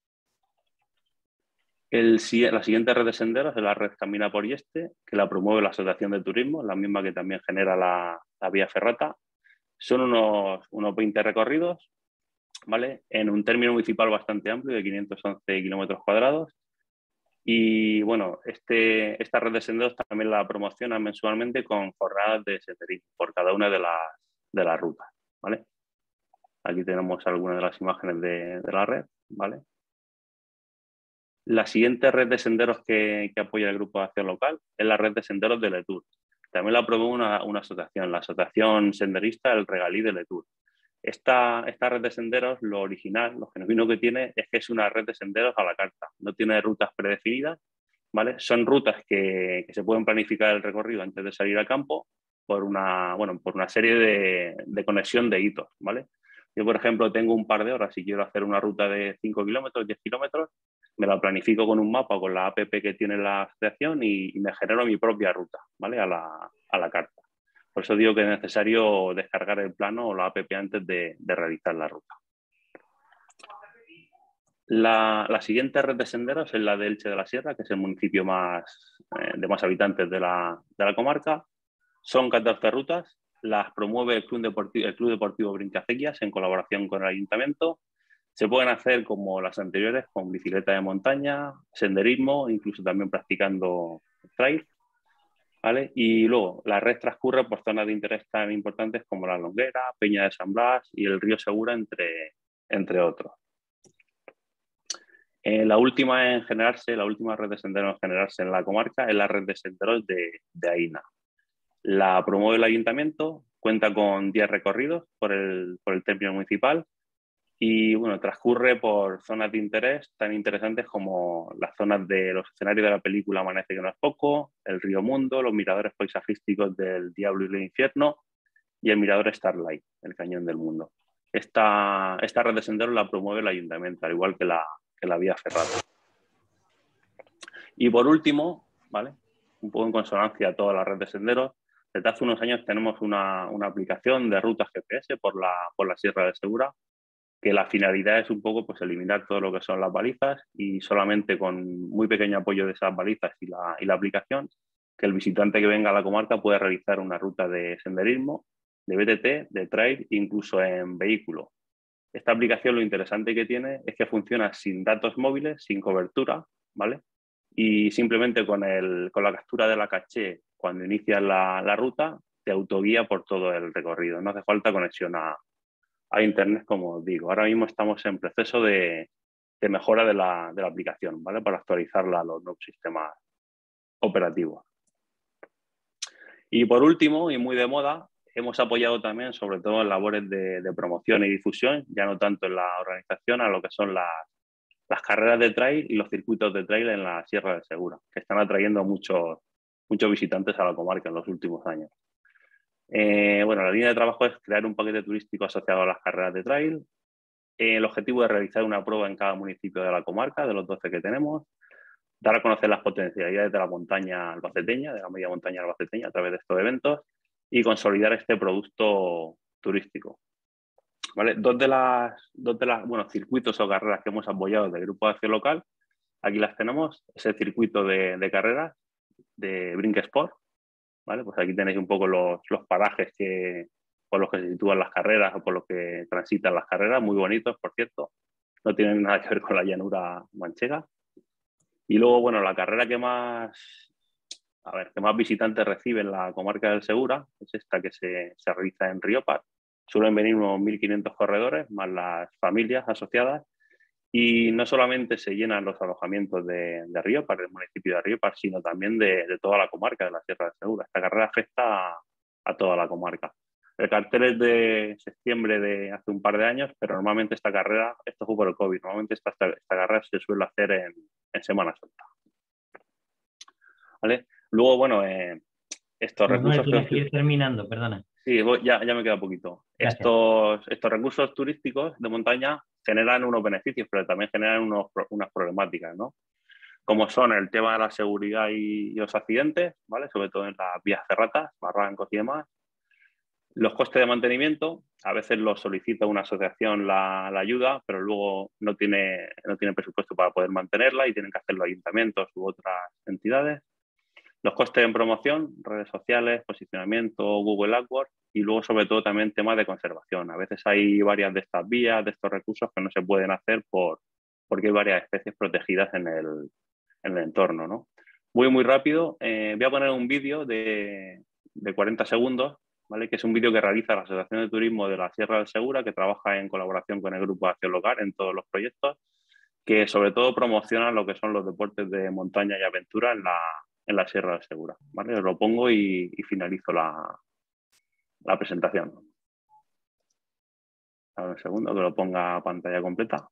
Speaker 10: El, la siguiente red de senderos es la red Camina por Yeste, que la promueve la Asociación de Turismo, la misma que también genera la, la vía ferrata. Son unos, unos veinte recorridos, ¿vale? En un término municipal bastante amplio de quinientos once kilómetros cuadrados. Y bueno, este, esta red de senderos también la promociona mensualmente con jornadas de senderismo por cada una de las, de las rutas, ¿vale? Aquí tenemos algunas de las imágenes de, de la red, ¿vale? La siguiente red de senderos que, que apoya el Grupo de Acción Local es la red de senderos de Letour. También la promueve una, una asociación, la Asociación Senderista El Regalí de Letour. Esta, esta red de senderos, lo original, lo genuino que tiene es que es una red de senderos a la carta. No tiene rutas predefinidas, ¿vale? Son rutas que, que se pueden planificar el recorrido antes de salir al campo por una, bueno, por una serie de, de conexión de hitos, ¿vale? Yo, por ejemplo, tengo un par de horas y quiero hacer una ruta de cinco kilómetros, diez kilómetros, me la planifico con un mapa o con la app que tiene la asociación y, y me genero mi propia ruta, ¿vale? A la, a la carta. Por eso digo que es necesario descargar el plano o la app antes de, de realizar la ruta. La, la siguiente red de senderos es la de Elche de la Sierra, que es el municipio más, eh, de más habitantes de la, de la comarca. Son catorce rutas, las promueve el Club Deportivo, el Club Deportivo Brincacequias en colaboración con el Ayuntamiento. Se pueden hacer como las anteriores, con bicicleta de montaña, senderismo, incluso también practicando trail, ¿vale? Y luego la red transcurre por zonas de interés tan importantes como la Longuera, Peña de San Blas y el Río Segura, entre, entre otros. Eh, la última en generarse, la última red de senderos en generarse en la comarca es la red de senderos de, de Aína. La promueve el Ayuntamiento, cuenta con diez recorridos por el, por el término municipal. Y bueno, transcurre por zonas de interés tan interesantes como las zonas de los escenarios de la película Amanece que no es poco, el Río Mundo, los miradores paisajísticos del Diablo y el Infierno y el mirador Starlight, el Cañón del Mundo. Esta, esta red de senderos la promueve el Ayuntamiento, al igual que la, que la vía ferrata. Y por último, ¿vale? Un poco en consonancia a toda la red de senderos, desde hace unos años tenemos una, una aplicación de rutas G P S por la, por la Sierra de Segura, que la finalidad es un poco pues, eliminar todo lo que son las balizas y solamente con muy pequeño apoyo de esas balizas y la, y la aplicación, que el visitante que venga a la comarca pueda realizar una ruta de senderismo, de B T T, de trail, incluso en vehículo. Esta aplicación lo interesante que tiene es que funciona sin datos móviles, sin cobertura, ¿vale? Y simplemente con, el, con la captura de la caché cuando inicias la, la ruta, te autoguía por todo el recorrido. No hace falta conexión a a internet, como os digo. Ahora mismo estamos en proceso de, de mejora de la, de la aplicación, ¿vale? Para actualizarla a los nuevos sistemas operativos. Y por último, y muy de moda, hemos apoyado también, sobre todo en labores de, de promoción y difusión, ya no tanto en la organización, a lo que son las, las carreras de trail y los circuitos de trail en la Sierra del Segura, que están atrayendo muchos, muchos visitantes a la comarca en los últimos años. Eh, bueno, la línea de trabajo es crear un paquete turístico asociado a las carreras de trail. Eh, el objetivo es realizar una prueba en cada municipio de la comarca, de los doce que tenemos, dar a conocer las potencialidades de la montaña albaceteña, de la media montaña albaceteña a través de estos eventos y consolidar este producto turístico. ¿Vale? Dos de las, dos de las bueno, circuitos o carreras que hemos apoyado del Grupo de Acción Local, aquí las tenemos, es el circuito de, de carreras de Brink Sport, ¿vale? Pues aquí tenéis un poco los, los parajes que, por los que se sitúan las carreras o por los que transitan las carreras, muy bonitos, por cierto, no tienen nada que ver con la llanura manchega. Y luego, bueno, la carrera que más, a ver, que más visitantes recibe en la comarca del Segura es esta que se, se realiza en Riópar. Suelen venir unos mil quinientos corredores, más las familias asociadas, y no solamente se llenan los alojamientos de, de Riópar, del municipio de Riópar, sino también de, de toda la comarca de la Sierra del Segura. Esta carrera afecta a, a toda la comarca. El cartel es de septiembre de hace un par de años, pero normalmente esta carrera, esto fue por el COVID, normalmente esta, esta, esta carrera se suele hacer en, en Semana Santa. ¿Vale? Luego, bueno, eh, estos
Speaker 2: No,
Speaker 10: recursos...
Speaker 2: no, tienes que ir terminando, perdona.
Speaker 10: Sí, voy, ya, ya me queda poquito. Estos, estos recursos turísticos de montaña generan unos beneficios, pero también generan unos, unas problemáticas, ¿no? Como son el tema de la seguridad y, y los accidentes, ¿vale? Sobre todo en las vías ferratas, barrancos y demás. Los costes de mantenimiento, a veces los solicita una asociación la, la ayuda, pero luego no tiene, no tiene presupuesto para poder mantenerla y tienen que hacerlo ayuntamientos u otras entidades. Los costes en promoción, redes sociales, posicionamiento, Google AdWords y luego sobre todo también temas de conservación. A veces hay varias de estas vías, de estos recursos que no se pueden hacer por, porque hay varias especies protegidas en el, en el entorno, ¿no? Muy, muy rápido. Eh, voy a poner un vídeo de, de cuarenta segundos, ¿vale? Que es un vídeo que realiza la Asociación de Turismo de la Sierra del Segura, que trabaja en colaboración con el Grupo de Acción Local en todos los proyectos, que sobre todo promociona lo que son los deportes de montaña y aventura en la, en la Sierra del Segura, ¿vale? Os lo pongo y, y finalizo la, la presentación. A ver un segundo que lo ponga a pantalla completa.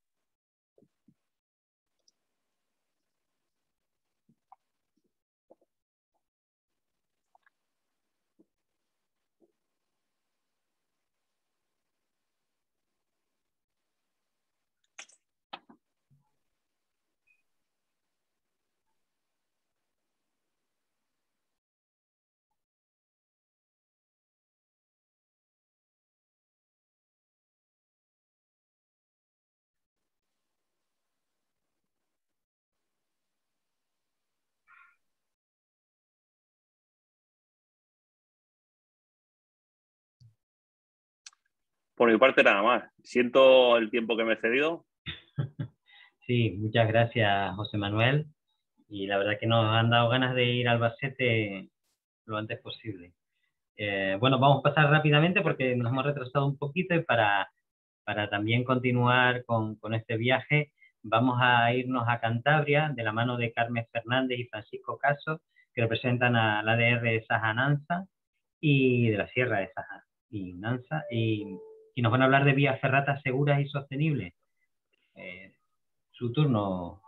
Speaker 10: Por mi parte nada más. Siento el tiempo que me he cedido.
Speaker 2: Sí, muchas gracias, José Manuel. Y la verdad que nos han dado ganas de ir a Albacete lo antes posible. Eh, bueno, vamos a pasar rápidamente porque nos hemos retrasado un poquito y para, para también continuar con, con este viaje vamos a irnos a Cantabria de la mano de Carmen Fernández y Francisco Caso, que representan a la A D R de Saja Nansa y de la Sierra de Saja y Nansa, y, y nos van a hablar de vías ferratas seguras y sostenibles. Eh, su turno.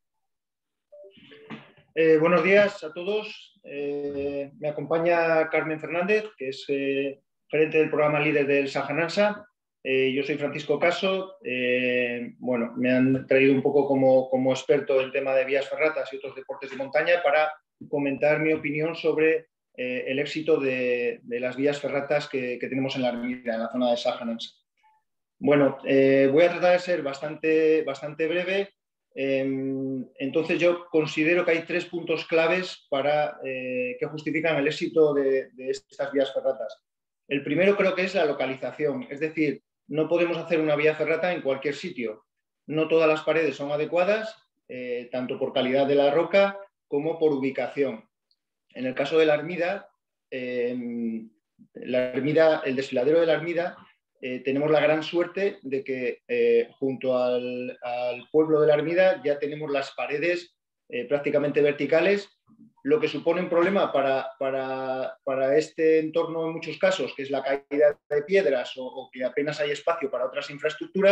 Speaker 11: Eh, buenos días a todos. Eh, me acompaña Carmen Fernández, que es eh, gerente del programa líder del Saja Nansa. Eh, yo soy Francisco Caso. Eh, bueno, me han traído un poco como, como experto en tema de vías ferratas y otros deportes de montaña para comentar mi opinión sobre eh, el éxito de, de las vías ferratas que, que tenemos en la Armida, en la zona de Saja Nansa. Bueno, eh, voy a tratar de ser bastante, bastante breve. Entonces yo considero que hay tres puntos claves para, eh, que justifican el éxito de, de estas vías ferratas. El primero creo que es la localización, es decir, no podemos hacer una vía ferrata en cualquier sitio. No todas las paredes son adecuadas, eh, tanto por calidad de la roca como por ubicación. En el caso de la Armida, eh, la Armida, el desfiladero de la Armida, Eh, tenemos la gran suerte de que eh, junto al, al pueblo de la Armida ya tenemos las paredes eh, prácticamente verticales, lo que supone un problema para, para, para este entorno en muchos casos, que es la caída de piedras o, o que apenas hay espacio para otras infraestructuras,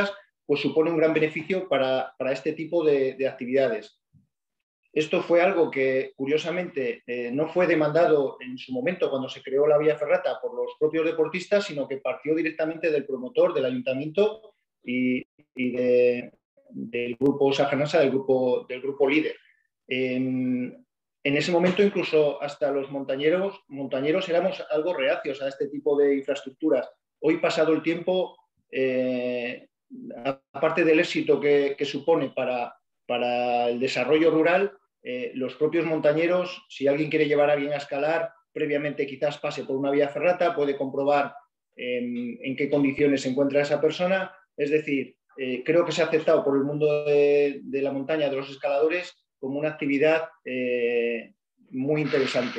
Speaker 11: pues supone un gran beneficio para, para este tipo de, de actividades. Esto fue algo que, curiosamente, eh, no fue demandado en su momento cuando se creó la vía ferrata por los propios deportistas, sino que partió directamente del promotor, del ayuntamiento y, y de, del grupo Saja Nansa, del grupo, del grupo líder. En, en ese momento, incluso hasta los montañeros, montañeros éramos algo reacios a este tipo de infraestructuras. Hoy, pasado el tiempo, eh, aparte del éxito que, que supone para, para el desarrollo rural, Eh, los propios montañeros, si alguien quiere llevar a alguien a escalar, previamente quizás pase por una vía ferrata, puede comprobar en, en qué condiciones se encuentra esa persona. Es decir, eh, creo que se ha aceptado por el mundo de, de la montaña, de los escaladores, como una actividad eh, muy interesante.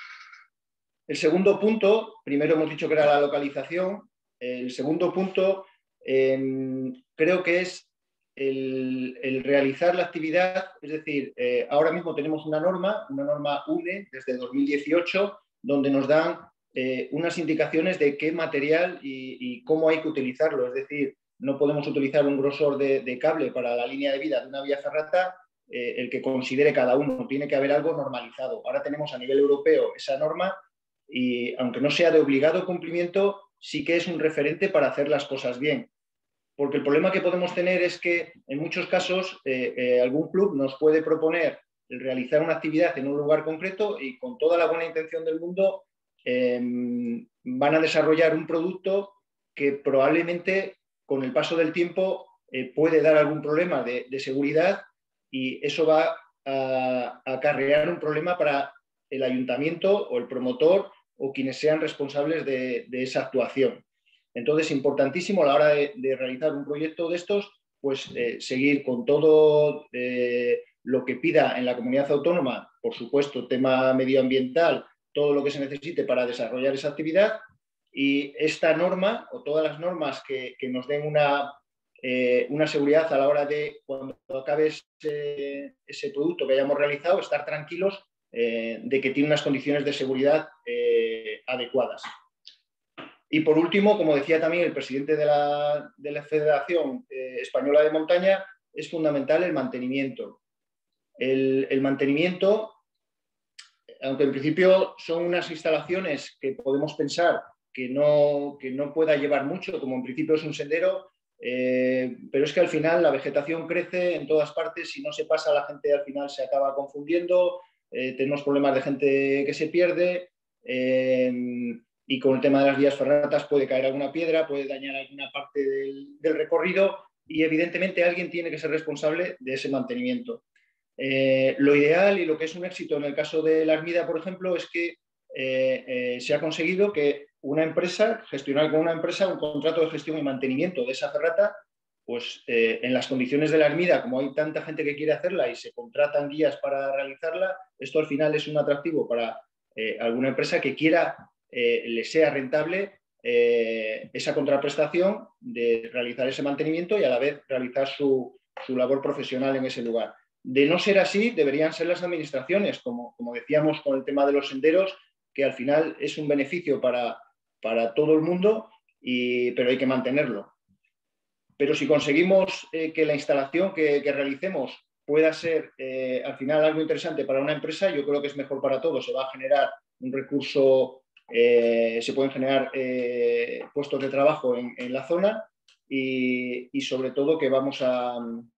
Speaker 11: El segundo punto, primero hemos dicho que era la localización, el segundo punto eh, creo que es El, el realizar la actividad, es decir, eh, ahora mismo tenemos una norma, una norma U N E desde dos mil dieciocho, donde nos dan eh, unas indicaciones de qué material y, y cómo hay que utilizarlo. Es decir, no podemos utilizar un grosor de, de cable para la línea de vida de una vía ferrata, eh, el que considere cada uno. Tiene que haber algo normalizado. Ahora tenemos a nivel europeo esa norma y, aunque no sea de obligado cumplimiento, sí que es un referente para hacer las cosas bien. Porque el problema que podemos tener es que en muchos casos eh, eh, algún club nos puede proponer el realizar una actividad en un lugar concreto y con toda la buena intención del mundo eh, van a desarrollar un producto que probablemente con el paso del tiempo eh, puede dar algún problema de, de seguridad y eso va a, a acarrear un problema para el ayuntamiento o el promotor o quienes sean responsables de, de esa actuación. Entonces, importantísimo a la hora de, de realizar un proyecto de estos, pues eh, seguir con todo eh, lo que pida en la comunidad autónoma, por supuesto, tema medioambiental, todo lo que se necesite para desarrollar esa actividad y esta norma o todas las normas que, que nos den una, eh, una seguridad a la hora de, cuando acabe ese, ese producto que hayamos realizado, estar tranquilos eh, de que tiene unas condiciones de seguridad eh, adecuadas. Y por último, como decía también el presidente de la, de la Federación eh, Española de Montaña, es fundamental el mantenimiento. El, el mantenimiento, aunque en principio son unas instalaciones que podemos pensar que no, que no pueda llevar mucho, como en principio es un sendero, eh, pero es que al final la vegetación crece en todas partes, si no se pasa la gente al final se acaba confundiendo, eh, tenemos problemas de gente que se pierde, eh, y con el tema de las vías ferratas puede caer alguna piedra, puede dañar alguna parte del, del recorrido y evidentemente alguien tiene que ser responsable de ese mantenimiento. Eh, lo ideal y lo que es un éxito en el caso de la Armida, por ejemplo, es que eh, eh, se ha conseguido que una empresa, gestionar con una empresa un contrato de gestión y mantenimiento de esa ferrata, pues eh, en las condiciones de la Armida, como hay tanta gente que quiere hacerla y se contratan guías para realizarla, esto al final es un atractivo para eh, alguna empresa que quiera Eh, le sea rentable eh, esa contraprestación de realizar ese mantenimiento y a la vez realizar su, su labor profesional en ese lugar. De no ser así, deberían ser las administraciones, como, como decíamos con el tema de los senderos, que al final es un beneficio para, para todo el mundo, y, pero hay que mantenerlo. Pero si conseguimos eh, que la instalación que, que realicemos pueda ser eh, al final algo interesante para una empresa, yo creo que es mejor para todos. Se va a generar un recurso, eh, se pueden generar eh, puestos de trabajo en, en la zona y, y sobre todo que vamos a,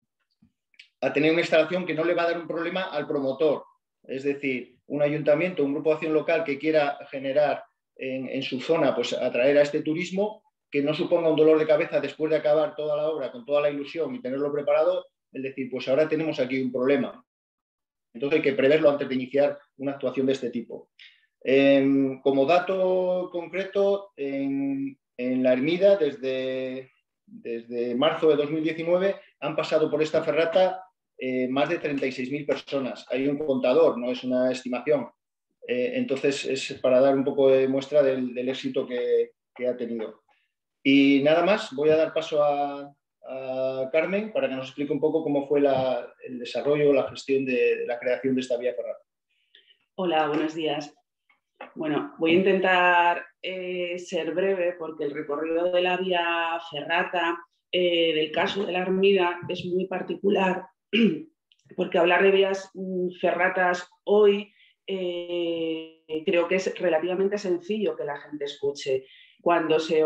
Speaker 11: a tener una instalación que no le va a dar un problema al promotor. Es decir, un ayuntamiento, un grupo de acción local que quiera generar en, en su zona, pues atraer a este turismo, que no suponga un dolor de cabeza después de acabar toda la obra con toda la ilusión y tenerlo preparado, es decir, pues ahora tenemos aquí un problema. Entonces hay que preverlo antes de iniciar una actuación de este tipo. Eh, como dato concreto, en, en la Ermida, desde, desde marzo de dos mil diecinueve, han pasado por esta ferrata eh, más de treinta y seis mil personas. Hay un contador, no es una estimación. Eh, entonces es para dar un poco de muestra del, del éxito que, que ha tenido. Y nada más, voy a dar paso a, a Carmen para que nos explique un poco cómo fue la, el desarrollo, la gestión de, de la creación de esta vía ferrata.
Speaker 7: Hola, buenos días. Bueno, voy a intentar eh, ser breve porque el recorrido de la vía ferrata eh, del caso de la Armida es muy particular porque hablar de vías ferratas hoy eh, creo que es relativamente sencillo que la gente escuche. Cuando se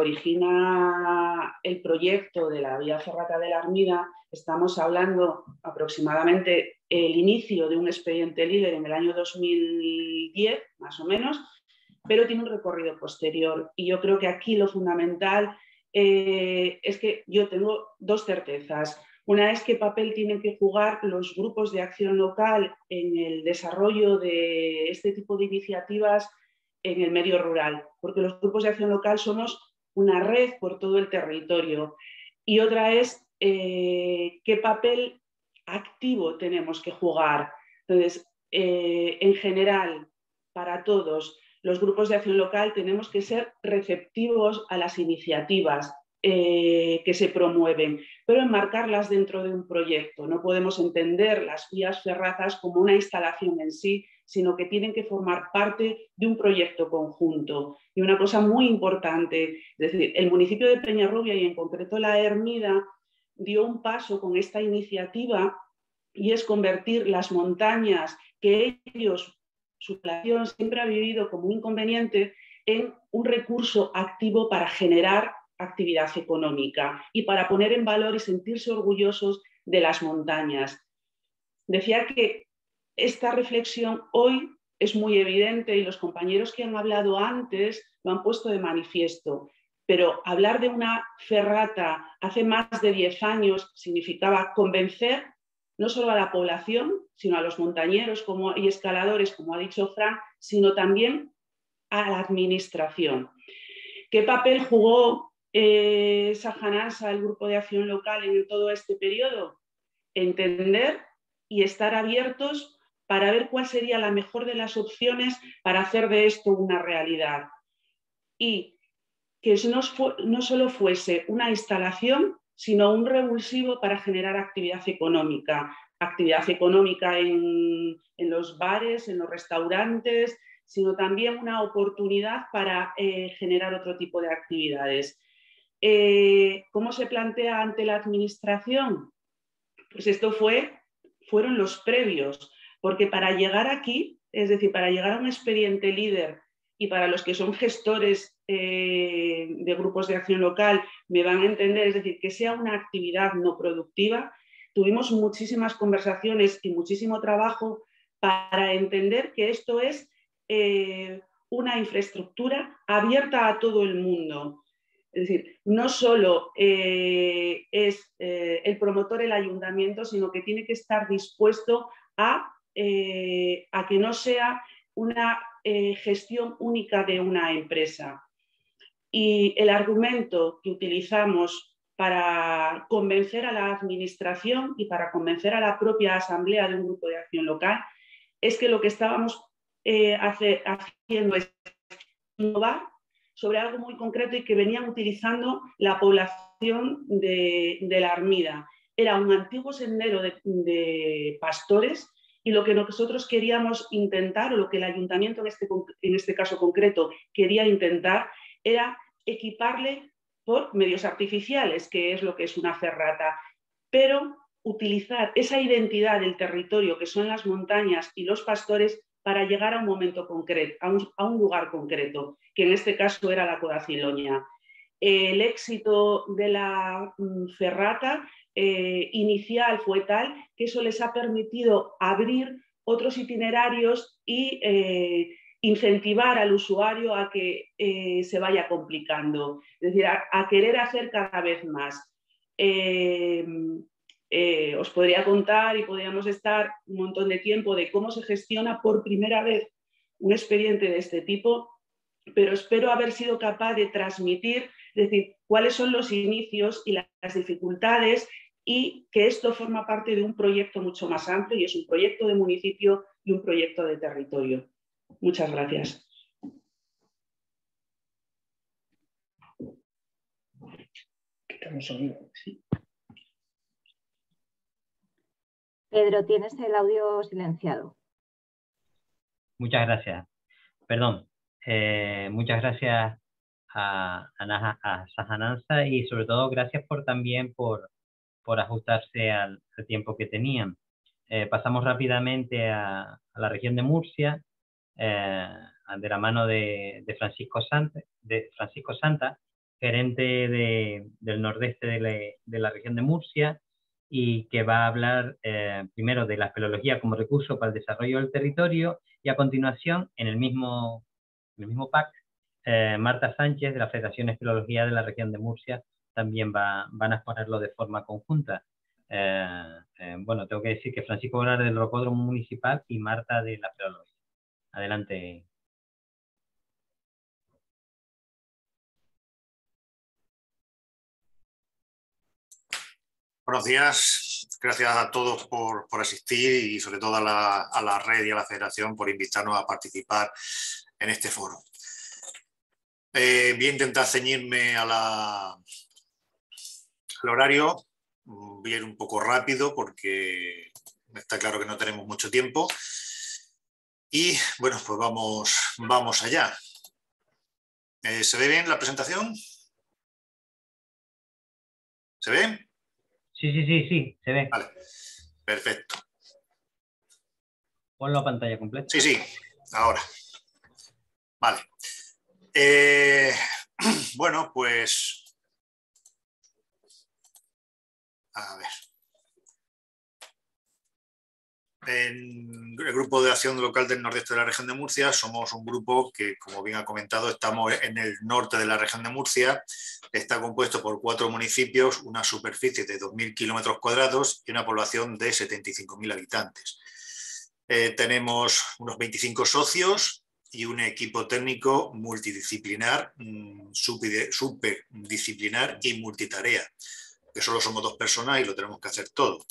Speaker 7: origina el proyecto de la vía ferrata de la Armida, estamos hablando aproximadamente el inicio de un expediente líder en el año dos mil diez, más o menos, pero tiene un recorrido posterior. Y yo creo que aquí lo fundamental eh, es que yo tengo dos certezas. Una es qué papel tienen que jugar los grupos de acción local en el desarrollo de este tipo de iniciativas en el medio rural, porque los grupos de acción local somos una red por todo el territorio. Y otra es eh, qué papel activo tenemos que jugar. Entonces, eh, en general, para todos, los grupos de acción local tenemos que ser receptivos a las iniciativas eh, que se promueven, pero enmarcarlas dentro de un proyecto. No podemos entender las vías ferratas como una instalación en sí, sino que tienen que formar parte de un proyecto conjunto. Y una cosa muy importante, es decir, el municipio de Peñarrubia y en concreto la Hermida dio un paso con esta iniciativa y es convertir las montañas que ellos, su población siempre ha vivido como un inconveniente, en un recurso activo para generar actividad económica y para poner en valor y sentirse orgullosos de las montañas. Decía que esta reflexión hoy es muy evidente y los compañeros que han hablado antes lo han puesto de manifiesto, pero hablar de una ferrata hace más de diez años significaba convencer no solo a la población, sino a los montañeros como, y escaladores, como ha dicho Fran, sino también a la administración. ¿Qué papel jugó eh, Sajanansa, el grupo de acción local, en todo este periodo? Entender y estar abiertos para ver cuál sería la mejor de las opciones para hacer de esto una realidad. Y que no, no solo fuese una instalación, sino un revulsivo para generar actividad económica. Actividad económica en, en los bares, en los restaurantes, sino también una oportunidad para eh, generar otro tipo de actividades. Eh, ¿Cómo se plantea ante la administración? Pues esto fue, fueron los previos, porque para llegar aquí, es decir, para llegar a un expediente líder y para los que son gestores eh, de grupos de acción local me van a entender, es decir, que sea una actividad no productiva, tuvimos muchísimas conversaciones y muchísimo trabajo para entender que esto es eh, una infraestructura abierta a todo el mundo. Es decir, no solo eh, es eh, el promotor el ayuntamiento, sino que tiene que estar dispuesto a, eh, a que no sea una eh, gestión única de una empresa. Y el argumento que utilizamos para convencer a la administración y para convencer a la propia asamblea de un grupo de acción local es que lo que estábamos eh, hace, haciendo es innovar sobre algo muy concreto y que venían utilizando la población de, de la Armida. Era un antiguo sendero de, de pastores y lo que nosotros queríamos intentar, o lo que el ayuntamiento en este, en este caso concreto quería intentar, era equiparle por medios artificiales, que es lo que es una ferrata, pero utilizar esa identidad del territorio que son las montañas y los pastores para llegar a un momento concreto, a un, a un lugar concreto, que en este caso era la Codaciloña. El éxito de la ferrata eh, inicial fue tal que eso les ha permitido abrir otros itinerarios y eh, incentivar al usuario a que eh, se vaya complicando, es decir, a, a querer hacer cada vez más. Eh, Eh, os podría contar y podríamos estar un montón de tiempo de cómo se gestiona por primera vez un expediente de este tipo, pero espero haber sido capaz de transmitir, es decir, cuáles son los inicios y las dificultades y que esto forma parte de un proyecto mucho más amplio y es un proyecto de municipio y un proyecto de territorio. Muchas gracias.
Speaker 11: Quitamos sonido.
Speaker 7: Sí.
Speaker 12: Pedro, tienes el audio silenciado.
Speaker 2: Muchas gracias. Perdón. Eh, muchas gracias a, a, a Sajanansa, y sobre todo gracias por también por, por ajustarse al, al tiempo que tenían. Eh, pasamos rápidamente a, a la región de Murcia, eh, de la mano de, de, Francisco Santa, de Francisco Santa, gerente de, del nordeste de la, de la región de Murcia, y que va a hablar eh, primero de la espeleología como recurso para el desarrollo del territorio, y a continuación, en el mismo, en el mismo pack, eh, Marta Sánchez, de la Federación de Espeleología de la región de Murcia, también va, van a exponerlo de forma conjunta. Eh, eh, bueno, tengo que decir que Francisco va a hablar del rocódromo municipal y Marta de la espeleología. Adelante.
Speaker 5: Buenos días, gracias a todos por, por asistir y sobre todo a la, a la red y a la federación por invitarnos a participar en este foro. Eh, voy a intentar ceñirme a la, al horario, voy a ir un poco rápido porque está claro que no tenemos mucho tiempo y bueno, pues vamos, vamos allá. Eh, ¿Se ve bien la presentación? ¿Se ve?
Speaker 2: Sí, sí, sí, sí, se ve.
Speaker 5: Vale, perfecto.
Speaker 2: Ponlo a pantalla completa.
Speaker 5: Sí, sí, ahora. Vale. Eh, bueno, pues... A ver. En el Grupo de Acción Local del Nordeste de la región de Murcia somos un grupo que, como bien ha comentado, estamos en el norte de la región de Murcia. Está compuesto por cuatro municipios, una superficie de dos mil kilómetros cuadrados y una población de setenta y cinco mil habitantes. Eh, tenemos unos veinticinco socios y un equipo técnico multidisciplinar, superdisciplinar y multitarea, que solo somos dos personas y lo tenemos que hacer todo.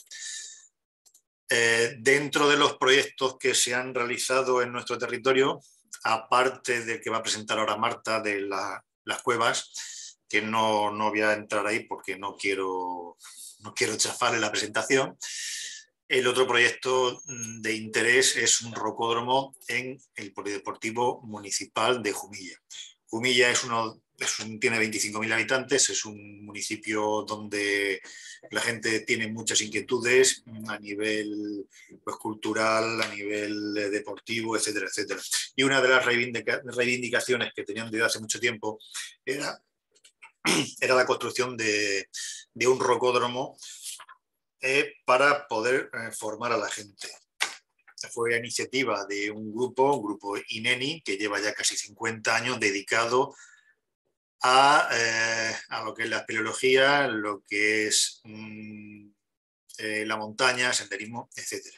Speaker 5: Eh, dentro de los proyectos que se han realizado en nuestro territorio, aparte del que va a presentar ahora Marta de la, las cuevas, que no, no voy a entrar ahí porque no quiero, no quiero chafarle la presentación, el otro proyecto de interés es un rocódromo en el Polideportivo Municipal de Jumilla. Jumilla es uno, es un, tiene veinticinco mil habitantes, es un municipio donde la gente tiene muchas inquietudes a nivel pues, cultural, a nivel deportivo, etcétera, etcétera. Y una de las reivindica, reivindicaciones que tenían desde hace mucho tiempo era, era la construcción de, de un rocódromo eh, para poder eh, formar a la gente. Fue iniciativa de un grupo, un grupo INENI, que lleva ya casi cincuenta años dedicado a, eh, a lo que es la espeleología, lo que es mmm, eh, la montaña, senderismo, etcétera.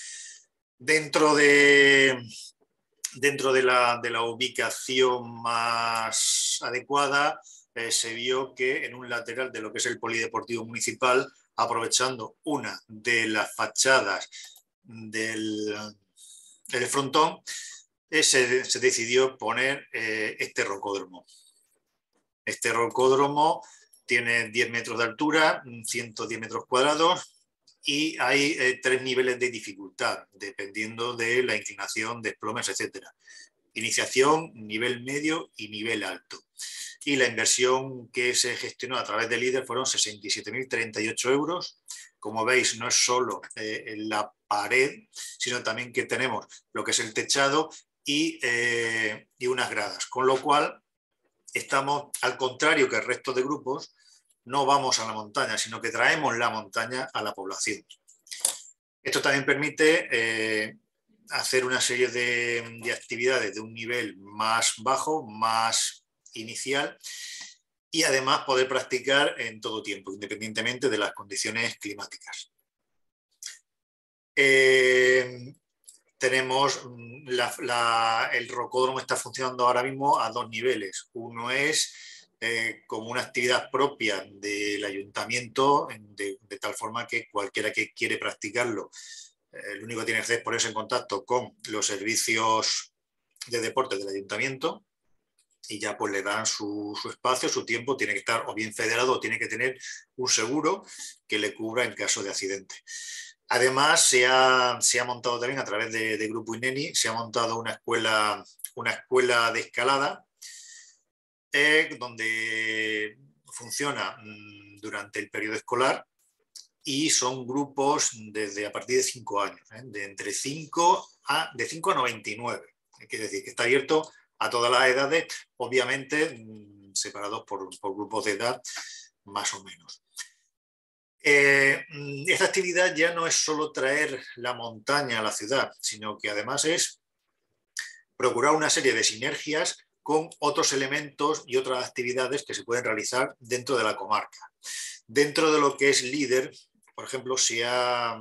Speaker 5: Dentro de, dentro de, la, de la ubicación más adecuada, eh, se vio que en un lateral de lo que es el Polideportivo Municipal, aprovechando una de las fachadas del, del frontón, eh, se, se decidió poner eh, este rocódromo. Este rocódromo tiene diez metros de altura, ciento diez metros cuadrados y hay eh, tres niveles de dificultad, dependiendo de la inclinación, desplomes, etcétera. Iniciación, nivel medio y nivel alto. Y la inversión que se gestionó a través de líder fueron sesenta y siete mil treinta y ocho euros. Como veis, no es solo eh, en la pared, sino también que tenemos lo que es el techado y, eh, y unas gradas. Con lo cual, estamos, al contrario que el resto de grupos, no vamos a la montaña, sino que traemos la montaña a la población. Esto también permite eh, hacer una serie de, de actividades de un nivel más bajo, más inicial, y además poder practicar en todo tiempo, independientemente de las condiciones climáticas. Eh, tenemos la, la, el rocódromo está funcionando ahora mismo a dos niveles. Uno es eh, como una actividad propia del ayuntamiento, de, de tal forma que cualquiera que quiere practicarlo, eh, lo único que tiene que hacer es ponerse en contacto con los servicios de deporte del ayuntamiento y ya pues le dan su, su espacio, su tiempo, tiene que estar o bien federado o tiene que tener un seguro que le cubra en caso de accidente. Además, se ha, se ha montado también a través de, de Grupo INENI, se ha montado una escuela, una escuela de escalada eh, donde funciona mm, durante el periodo escolar y son grupos desde a partir de cinco años, ¿eh? de entre cinco a, de cinco a noventa y nueve. Quiere decir que está abierto a todas las edades, obviamente mm, separados por, por grupos de edad más o menos. Eh, esta actividad ya no es solo traer la montaña a la ciudad, sino que además es procurar una serie de sinergias con otros elementos y otras actividades que se pueden realizar dentro de la comarca. Dentro de lo que es líder, por ejemplo, se ha,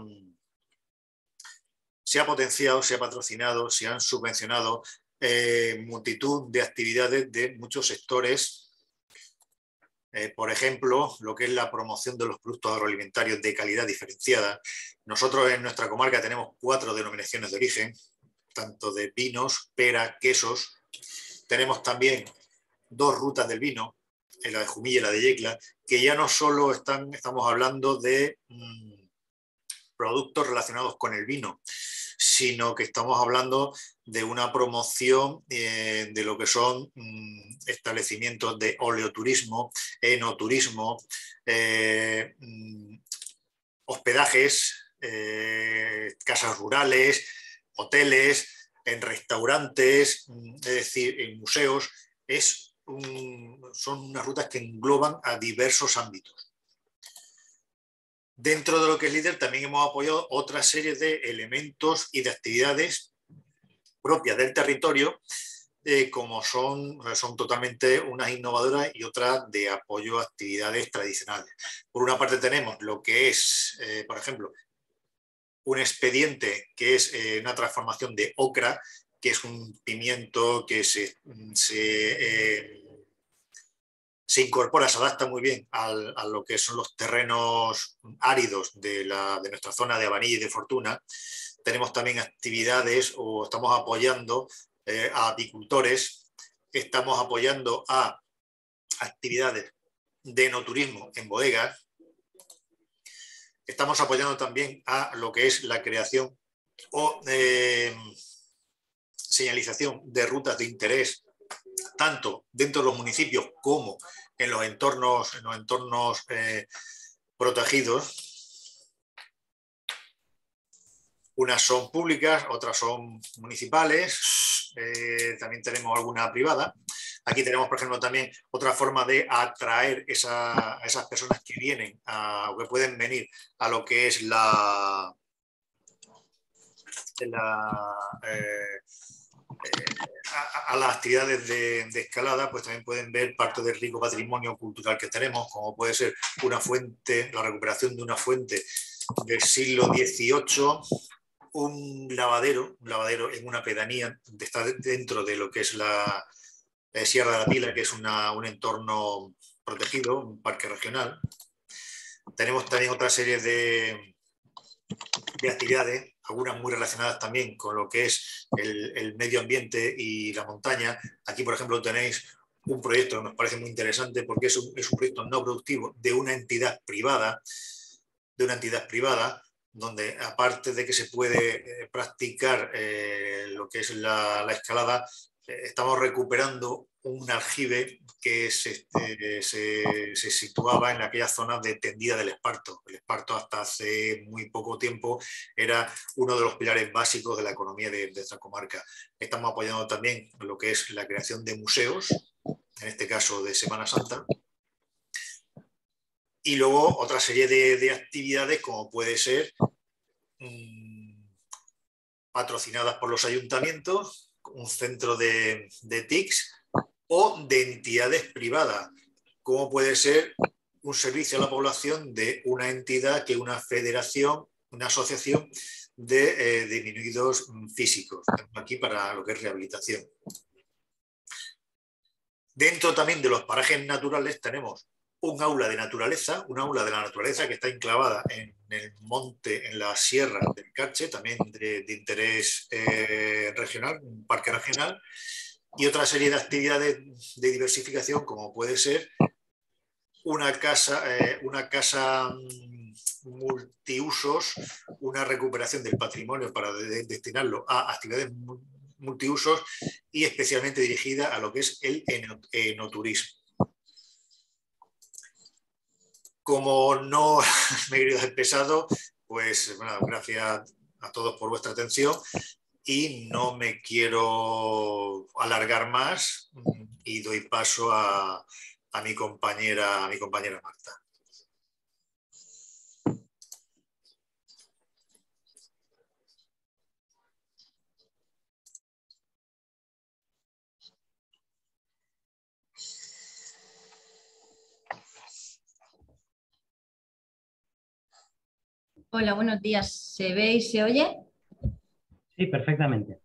Speaker 5: se ha potenciado, se ha patrocinado, se han subvencionado eh, multitud de actividades de muchos sectores. Eh, por ejemplo, lo que es la promoción de los productos agroalimentarios de calidad diferenciada. Nosotros en nuestra comarca tenemos cuatro denominaciones de origen, tanto de vinos, pera, quesos. Tenemos también dos rutas del vino, la de Jumilla y la de Yecla, que ya no solo están, estamos hablando de mmm, productos relacionados con el vino, sino que estamos hablando de una promoción eh, de lo que son mmm, establecimientos de oleoturismo, enoturismo, eh, mmm, hospedajes, eh, casas rurales, hoteles, en restaurantes, es decir, en museos. Es un, son unas rutas que engloban a diversos ámbitos. Dentro de lo que es líder también hemos apoyado otra serie de elementos y de actividades propias del territorio, eh, como son, son totalmente unas innovadoras y otras de apoyo a actividades tradicionales. Por una parte tenemos lo que es, eh, por ejemplo, un expediente que es eh, una transformación de ocra, que es un pimiento que se, se, eh, se incorpora, se adapta muy bien al, a lo que son los terrenos áridos de, la, de nuestra zona de Abanilla y de Fortuna. Tenemos también actividades o estamos apoyando eh, a apicultores, estamos apoyando a actividades de enoturismo en bodegas. Estamos apoyando también a lo que es la creación o eh, señalización de rutas de interés, tanto dentro de los municipios como en los entornos, en los entornos eh, protegidos. Unas son públicas, otras son municipales, eh, también tenemos alguna privada. Aquí tenemos, por ejemplo, también otra forma de atraer esa, a esas personas que vienen a, o que pueden venir a lo que es la, la eh, eh, a, a las actividades de, de escalada, pues también pueden ver parte del rico patrimonio cultural que tenemos, como puede ser una fuente, la recuperación de una fuente del siglo dieciocho, un lavadero, un lavadero en una pedanía, está dentro de lo que es la eh, Sierra de la Pila, que es una, un entorno protegido, un parque regional. Tenemos también otra serie de, de actividades, algunas muy relacionadas también con lo que es el, el medio ambiente y la montaña. Aquí, por ejemplo, tenéis un proyecto que nos parece muy interesante porque es un, es un proyecto no productivo de una entidad privada, de una entidad privada, donde aparte de que se puede eh, practicar eh, lo que es la, la escalada, eh, estamos recuperando un aljibe que se, eh, se, se situaba en aquellas zonas de tendida del Esparto. El Esparto hasta hace muy poco tiempo era uno de los pilares básicos de la economía de, de esta comarca. Estamos apoyando también lo que es la creación de museos, en este caso de Semana Santa. Y luego otra serie de, de actividades como puede ser mmm, patrocinadas por los ayuntamientos, un centro de, de T I Cs o de entidades privadas, como puede ser un servicio a la población de una entidad que una federación, una asociación de eh, disminuidos físicos, aquí para lo que es rehabilitación. Dentro también de los parajes naturales tenemos un aula de naturaleza, un aula de la naturaleza que está enclavada en el monte, en la sierra del Carche, también de, de interés eh, regional, un parque regional, y otra serie de actividades de diversificación, como puede ser una casa, eh, una casa multiusos, una recuperación del patrimonio para de, de, destinarlo a actividades multiusos y especialmente dirigida a lo que es el enoturismo. Como no me he querido hacer pesado, pues bueno, gracias a todos por vuestra atención y no me quiero alargar más y doy paso a, a mi compañera, a mi compañera Marta.
Speaker 13: Hola, buenos días. ¿Se ve y se oye?
Speaker 2: Sí, perfectamente.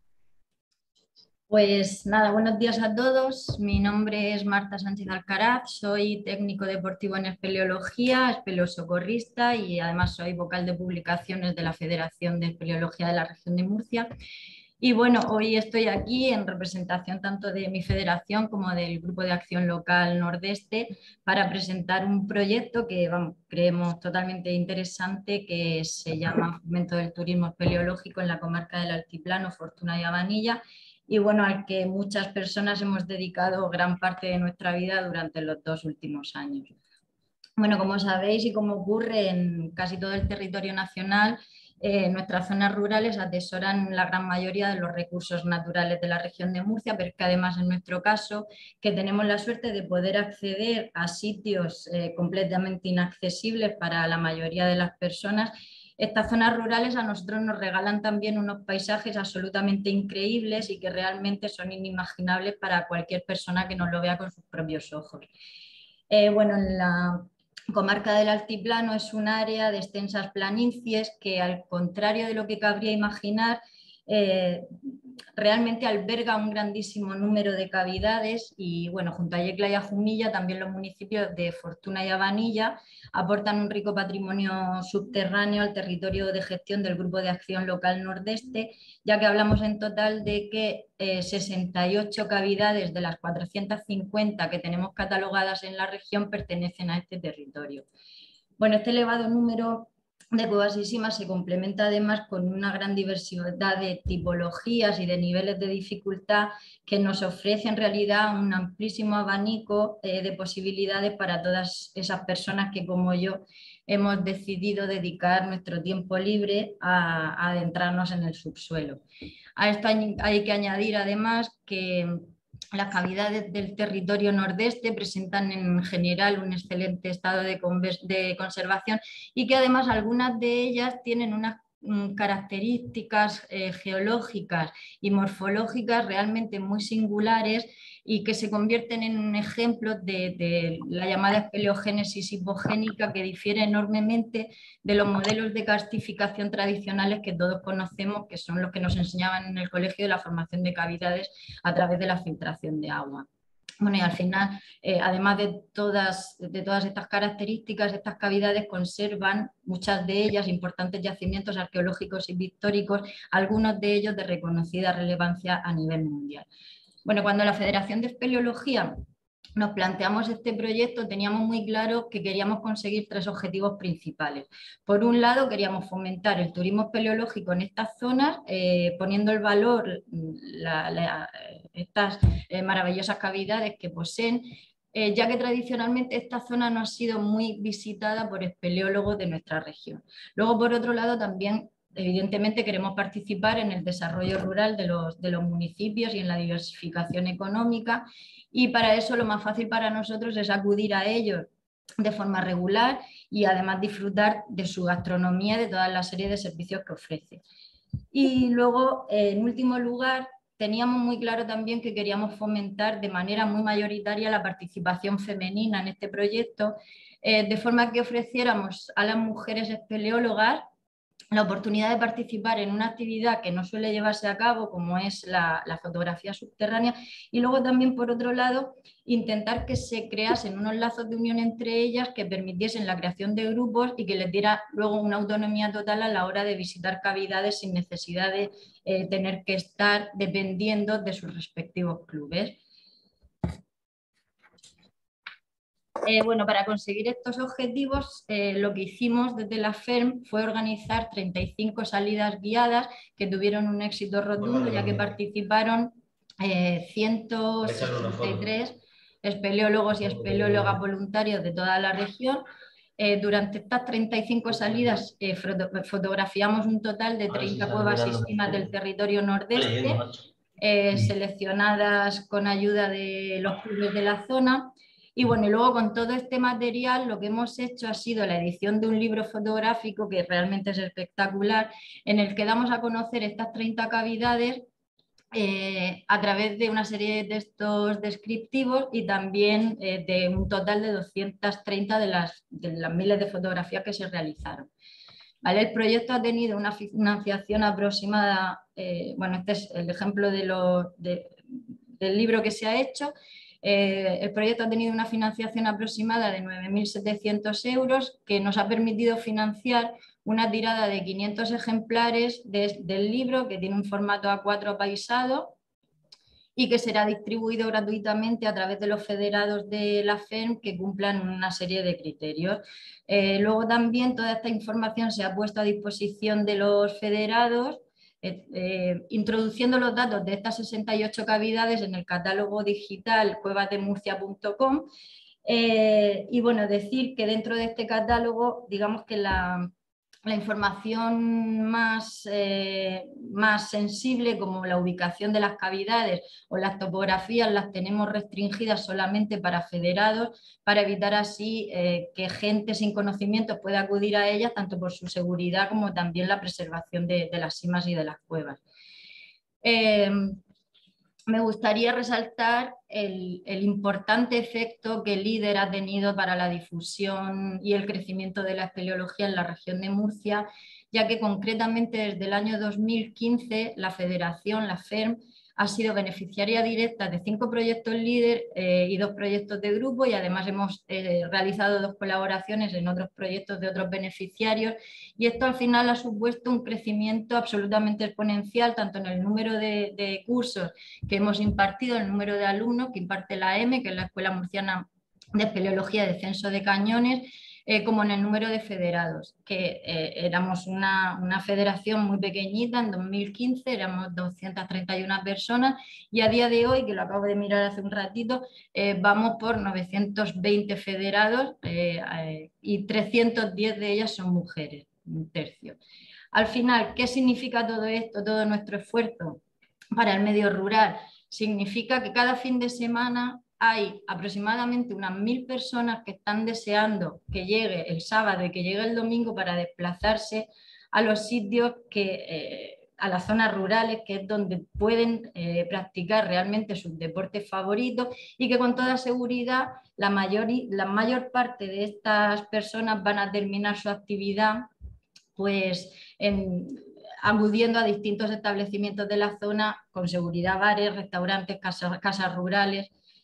Speaker 13: Pues nada, buenos días a todos. Mi nombre es Marta Sánchez Alcaraz, soy técnico deportivo en espeleología, espeleosocorrista y además soy vocal de publicaciones de la Federación de Espeleología de la Región de Murcia. Y bueno, hoy estoy aquí en representación tanto de mi federación como del Grupo de Acción Local Nordeste para presentar un proyecto que vamos, creemos totalmente interesante que se llama Fomento del Turismo Espeleológico en la comarca del Altiplano, Fortuna y Abanilla, y bueno, al que muchas personas hemos dedicado gran parte de nuestra vida durante los dos últimos años. Bueno, como sabéis y como ocurre en casi todo el territorio nacional, eh, nuestras zonas rurales atesoran la gran mayoría de los recursos naturales de la región de Murcia, pero es que además en nuestro caso que tenemos la suerte de poder acceder a sitios eh, completamente inaccesibles para la mayoría de las personas. Estas zonas rurales a nosotros nos regalan también unos paisajes absolutamente increíbles y que realmente son inimaginables para cualquier persona que no lo vea con sus propios ojos. Eh, bueno, en la comarca del Altiplano es un área de extensas planicies que, al contrario de lo que cabría imaginar, eh, realmente alberga un grandísimo número de cavidades y bueno, junto a Yecla y a Jumilla también los municipios de Fortuna y Abanilla aportan un rico patrimonio subterráneo al territorio de gestión del Grupo de Acción Local Nordeste, ya que hablamos en total de que eh, sesenta y ocho cavidades de las cuatrocientas cincuenta que tenemos catalogadas en la región pertenecen a este territorio. Bueno, este elevado número de cuevas y simas se complementa además con una gran diversidad de tipologías y de niveles de dificultad que nos ofrece en realidad un amplísimo abanico eh, de posibilidades para todas esas personas que, como yo, hemos decidido dedicar nuestro tiempo libre a, a adentrarnos en el subsuelo. A esto hay, hay que añadir además que las cavidades del territorio nordeste presentan en general un excelente estado de, de conservación y que además algunas de ellas tienen unas mm, características eh, geológicas y morfológicas realmente muy singulares y que se convierten en un ejemplo de, de la llamada espeleogénesis hipogénica, que difiere enormemente de los modelos de carstificación tradicionales que todos conocemos, que son los que nos enseñaban en el colegio de la formación de cavidades a través de la filtración de agua. Bueno, y al final, eh, además de todas, de todas estas características, estas cavidades conservan, muchas de ellas, importantes yacimientos arqueológicos y pictóricos, algunos de ellos de reconocida relevancia a nivel mundial. Bueno, cuando la Federación de Espeleología nos planteamos este proyecto, teníamos muy claro que queríamos conseguir tres objetivos principales. Por un lado, queríamos fomentar el turismo espeleológico en estas zonas, eh, poniendo el valor, la, la, estas eh, maravillosas cavidades que poseen, eh, ya que tradicionalmente esta zona no ha sido muy visitada por espeleólogos de nuestra región. Luego, por otro lado, también evidentemente queremos participar en el desarrollo rural de los, de los municipios y en la diversificación económica, y para eso lo más fácil para nosotros es acudir a ellos de forma regular y además disfrutar de su gastronomía y de toda la serie de servicios que ofrece. Y luego, en último lugar, teníamos muy claro también que queríamos fomentar de manera muy mayoritaria la participación femenina en este proyecto, eh, de forma que ofreciéramos a las mujeres espeleólogas la oportunidad de participar en una actividad que no suele llevarse a cabo, como es la, la fotografía subterránea, y luego también, por otro lado, intentar que se creasen unos lazos de unión entre ellas que permitiesen la creación de grupos y que les diera luego una autonomía total a la hora de visitar cavidades sin necesidad de eh, tener que estar dependiendo de sus respectivos clubes. Eh, bueno, para conseguir estos objetivos, eh, lo que hicimos desde la F E R M fue organizar treinta y cinco salidas guiadas que tuvieron un éxito rotundo, ya que participaron eh, ciento sesenta y tres espeleólogos y espeleólogas voluntarios de toda la región. Eh, durante estas treinta y cinco salidas eh, fotografiamos un total de treinta cuevas sísmicas del territorio nordeste, eh, seleccionadas con ayuda de los clubes de la zona. Y bueno, y luego con todo este material lo que hemos hecho ha sido la edición de un libro fotográfico que realmente es espectacular, en el que damos a conocer estas treinta cavidades eh, a través de una serie de textos descriptivos y también eh, de un total de doscientas treinta de las, de las miles de fotografías que se realizaron. ¿Vale? El proyecto ha tenido una financiación aproximada, eh, bueno, este es el ejemplo de lo, de, del libro que se ha hecho. Eh, el proyecto ha tenido una financiación aproximada de nueve mil setecientos euros que nos ha permitido financiar una tirada de quinientos ejemplares de, del libro, que tiene un formato A cuatro apaisado y que será distribuido gratuitamente a través de los federados de la F E R M que cumplan una serie de criterios. Eh, luego también toda esta información se ha puesto a disposición de los federados, Eh, eh, introduciendo los datos de estas sesenta y ocho cavidades en el catálogo digital cuevas de murcia punto com eh, y bueno, decir que dentro de este catálogo, digamos que la, la información más, eh, más sensible, como la ubicación de las cavidades o las topografías, las tenemos restringidas solamente para federados, para evitar así eh, que gente sin conocimientos pueda acudir a ellas, tanto por su seguridad como también la preservación de, de las simas y de las cuevas. Eh, me gustaría resaltar el, el importante efecto que LEADER ha tenido para la difusión y el crecimiento de la espeleología en la región de Murcia, ya que concretamente desde el año dos mil quince la Federación, la F E R M, ha sido beneficiaria directa de cinco proyectos LEADER eh, y dos proyectos de grupo, y además hemos eh, realizado dos colaboraciones en otros proyectos de otros beneficiarios, y esto al final ha supuesto un crecimiento absolutamente exponencial tanto en el número de, de cursos que hemos impartido, el número de alumnos que imparte la E M E, que es la Escuela Murciana de Espeleología y Descenso de Cañones, Eh, como en el número de federados, que eh, éramos una, una federación muy pequeñita en dos mil quince, éramos doscientas treinta y una personas, y a día de hoy, que lo acabo de mirar hace un ratito, eh, vamos por novecientos veinte federados eh, eh, y trescientos diez de ellas son mujeres, un tercio. Al final, ¿qué significa todo esto, todo nuestro esfuerzo para el medio rural? Significa que cada fin de semana hay aproximadamente unas mil personas que están deseando que llegue el sábado y que llegue el domingo para desplazarse a los sitios, que, eh, a las zonas rurales, que es donde pueden eh, practicar realmente sus deportes favoritos, y que con toda seguridad la mayor, la mayor parte de estas personas van a terminar su actividad pues en, acudiendo a distintos establecimientos de la zona, con seguridad bares, restaurantes, casas, casas rurales.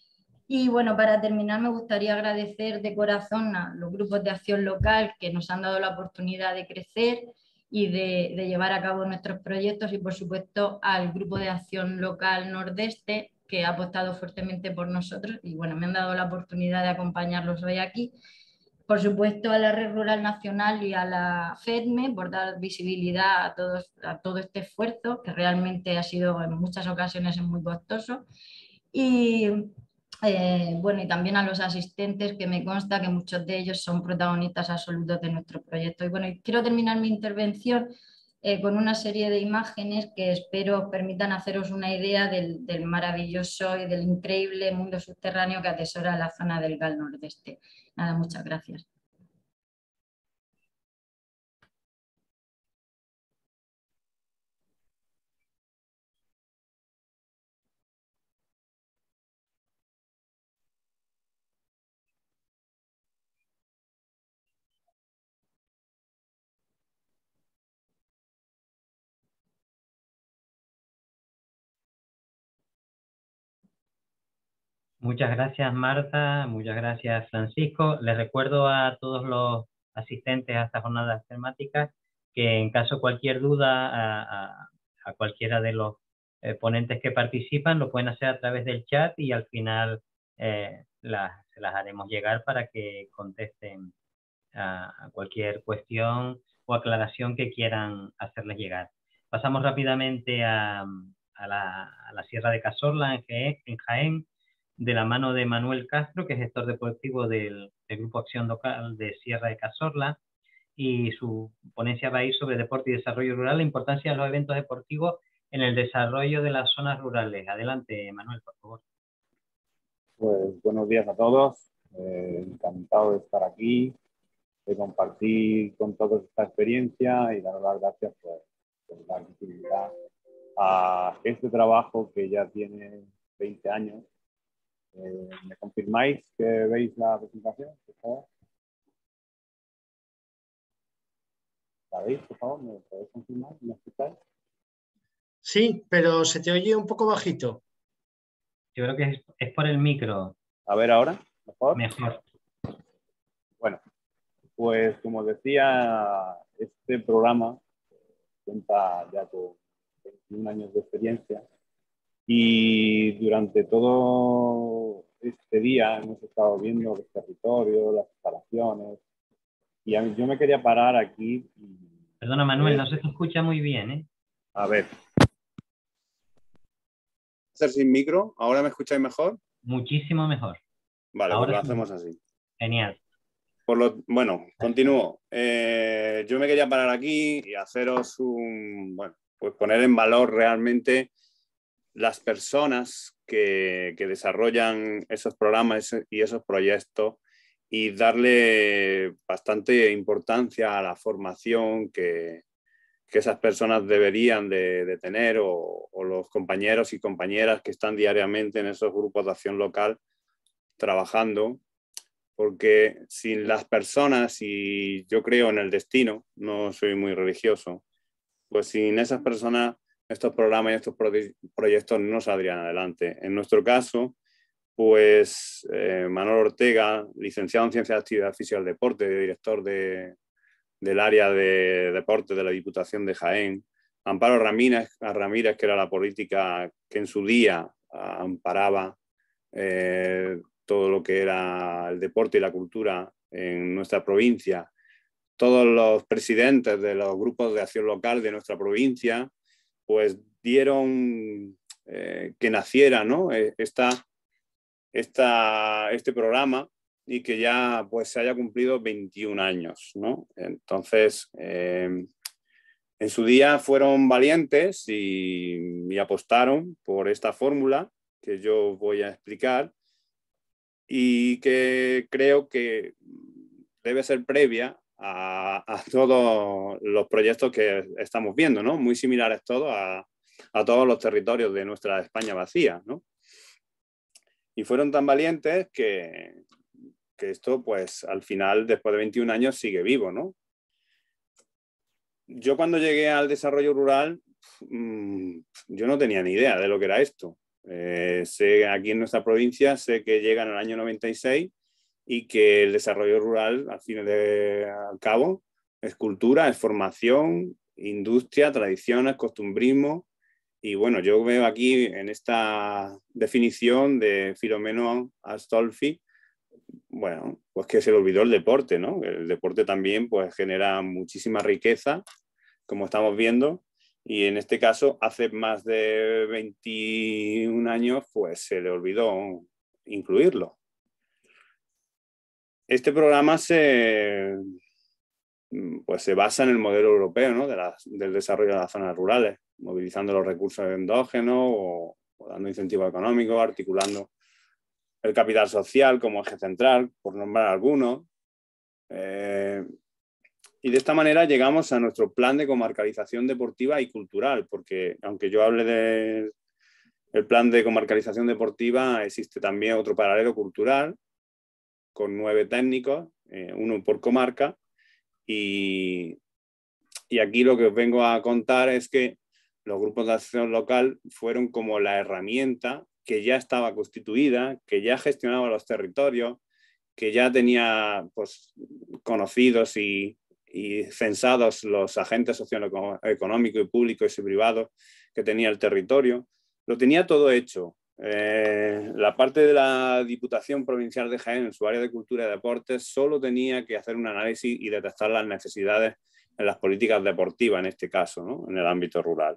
Speaker 13: Y bueno, para terminar me gustaría agradecer de corazón a los grupos de acción local que nos han dado la oportunidad de crecer y de, de llevar a cabo nuestros proyectos, y por supuesto al Grupo de Acción Local Nordeste, que ha apostado fuertemente por nosotros y bueno, me han dado la oportunidad de acompañarlos hoy aquí. Por supuesto a la Red Rural Nacional y a la F E D M E por dar visibilidad a, todos, a todo este esfuerzo, que realmente ha sido en muchas ocasiones muy costoso. Y Eh, bueno, y también a los asistentes, que me consta que muchos de ellos son protagonistas absolutos de nuestro proyecto. Y bueno, y quiero terminar mi intervención eh, con una serie de imágenes que espero os permitan haceros una idea del, del maravilloso y del increíble mundo subterráneo que atesora la zona del Gal Nordeste. Nada, muchas gracias.
Speaker 2: Muchas gracias, Marta. Muchas gracias, Francisco. Les recuerdo a todos los asistentes a estas jornadas temáticas que en caso de cualquier duda a, a, a cualquiera de los eh, ponentes que participan lo pueden hacer a través del chat, y al final eh, las se las haremos llegar para que contesten a, a cualquier cuestión o aclaración que quieran hacerles llegar. Pasamos rápidamente a, a, la, a la Sierra de Cazorla, en, Jaén, en Jaén, de la mano de Manuel Castro, que es gestor deportivo del, del Grupo Acción Local de Sierra de Cazorla, y su ponencia va a ir sobre deporte y desarrollo rural, la importancia de los eventos deportivos en el desarrollo de las zonas rurales. Adelante, Manuel, por favor.
Speaker 4: Pues buenos días a todos, eh, encantado de estar aquí, de compartir con todos esta experiencia y dar las gracias por, por dar visibilidad a este trabajo que ya tiene veinte años. Eh, ¿Me confirmáis que veis la presentación, por favor? ¿La veis, por favor? ¿Me podéis confirmar? ¿Me escucháis?
Speaker 1: Sí, pero se te oye un poco bajito.
Speaker 2: Yo creo que es, es por el micro.
Speaker 4: A ver ahora, mejor.
Speaker 2: Mejor.
Speaker 4: Bueno, pues como decía, este programa cuenta ya con veintiún años de experiencia y durante todo este día hemos estado viendo los territorios, las instalaciones y a mí, yo me quería parar aquí. Y,
Speaker 2: Perdona, Manuel, no se te escucha muy bien, ¿eh?
Speaker 4: A ver. ¿Hacer sin micro? ¿Ahora me escucháis mejor?
Speaker 2: Muchísimo mejor.
Speaker 4: Vale,
Speaker 2: Ahora
Speaker 4: pues lo
Speaker 2: sí.
Speaker 4: hacemos así.
Speaker 2: Genial.
Speaker 4: Por lo, bueno, continúo. Eh, yo me quería parar aquí y haceros un, bueno, pues poner en valor realmente las personas que, que desarrollan esos programas y esos proyectos y darle bastante importancia a la formación que, que esas personas deberían de, de tener o, o los compañeros y compañeras que están diariamente en esos grupos de acción local trabajando, porque sin las personas, y yo creo en el destino, no soy muy religioso, pues sin esas personas estos programas y estos proyectos no saldrían adelante. En nuestro caso, pues eh, Manuel Ortega, licenciado en Ciencias de Actividad Física del Deporte, director de, del área de deporte de la Diputación de Jaén, Amparo Ramírez, Ramírez, que era la política que en su día amparaba eh, todo lo que era el deporte y la cultura en nuestra provincia, todos los presidentes de los grupos de acción local de nuestra provincia, pues dieron eh, que naciera, ¿no? esta, esta, este programa y que ya pues se haya cumplido veintiún años, ¿no? Entonces, eh, en su día fueron valientes y, y apostaron por esta fórmula que yo voy a explicar y que creo que debe ser previa a, a todos los proyectos que estamos viendo, ¿no? Muy similares todos a, a todos los territorios de nuestra España vacía, ¿no? Y fueron tan valientes que, que esto, pues, al final, después de veintiún años, sigue vivo, ¿no? Yo cuando llegué al desarrollo rural, mmm, yo no tenía ni idea de lo que era esto. Eh, sé, aquí en nuestra provincia sé que llega en el año noventa y seis y que el desarrollo rural, al fin y al cabo, es cultura, es formación, industria, tradiciones, costumbrismo. Y bueno, yo veo aquí en esta definición de Filomeno Astolfi, bueno, pues que se le olvidó el deporte, ¿no? El deporte también pues genera muchísima riqueza, como estamos viendo, y en este caso hace más de veintiún años pues se le olvidó incluirlo. Este programa se, pues, se basa en el modelo europeo, ¿no? de las, del desarrollo de las zonas rurales, movilizando los recursos endógenos o, o dando incentivos económicos, articulando el capital social como eje central, por nombrar algunos. Eh, y de esta manera llegamos a nuestro plan de comarcalización deportiva y cultural, porque aunque yo hable del plan de comarcalización deportiva, existe también otro paralelo cultural, con nueve técnicos, eh, uno por comarca, y, y aquí lo que os vengo a contar es que los grupos de acción local fueron como la herramienta que ya estaba constituida, que ya gestionaba los territorios, que ya tenía pues, conocidos y, y censados los agentes socioeconómicos y públicos y privados que tenía el territorio. Lo tenía todo hecho, Eh, la parte de la Diputación Provincial de Jaén en su área de cultura y deportes solo tenía que hacer un análisis y detectar las necesidades en las políticas deportivas, en este caso, ¿no? En el ámbito rural.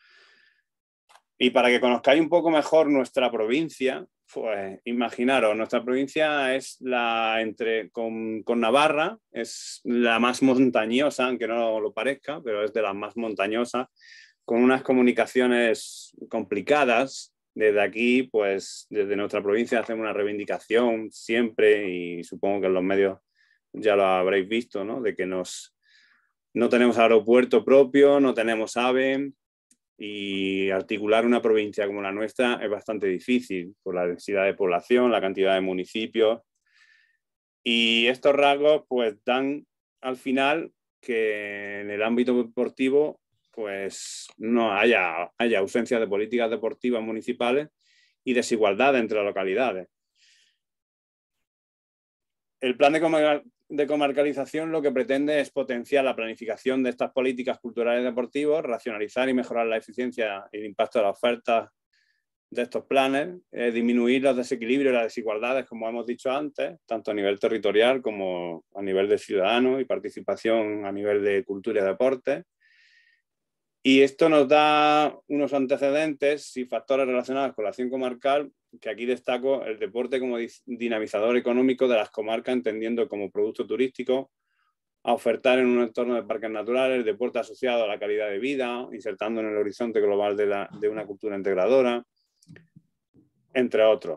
Speaker 4: Y para que conozcáis un poco mejor nuestra provincia, pues imaginaros, nuestra provincia es la entre con, con Navarra, es la más montañosa, aunque no lo parezca, pero es de las más montañosas, con unas comunicaciones complicadas. Desde aquí, pues desde nuestra provincia hacemos una reivindicación siempre, y supongo que en los medios ya lo habréis visto, ¿no? De que nos, no tenemos aeropuerto propio, no tenemos AVE, y articular una provincia como la nuestra es bastante difícil por la densidad de población, la cantidad de municipios. Y estos rasgos pues dan al final que en el ámbito deportivo pues no haya, haya ausencia de políticas deportivas municipales y desigualdad entre localidades. El plan de, comar de comarcalización lo que pretende es potenciar la planificación de estas políticas culturales y deportivas, racionalizar y mejorar la eficiencia y el impacto de la oferta de estos planes, eh, disminuir los desequilibrios y las desigualdades, como hemos dicho antes, tanto a nivel territorial como a nivel de ciudadanos y participación a nivel de cultura y deporte. Y esto nos da unos antecedentes y factores relacionados con la acción comarcal, que aquí destaco el deporte como dinamizador económico de las comarcas, entendiendo como producto turístico, a ofertar en un entorno de parques naturales, el deporte asociado a la calidad de vida, insertando en el horizonte global de, la, de una cultura integradora, entre otros.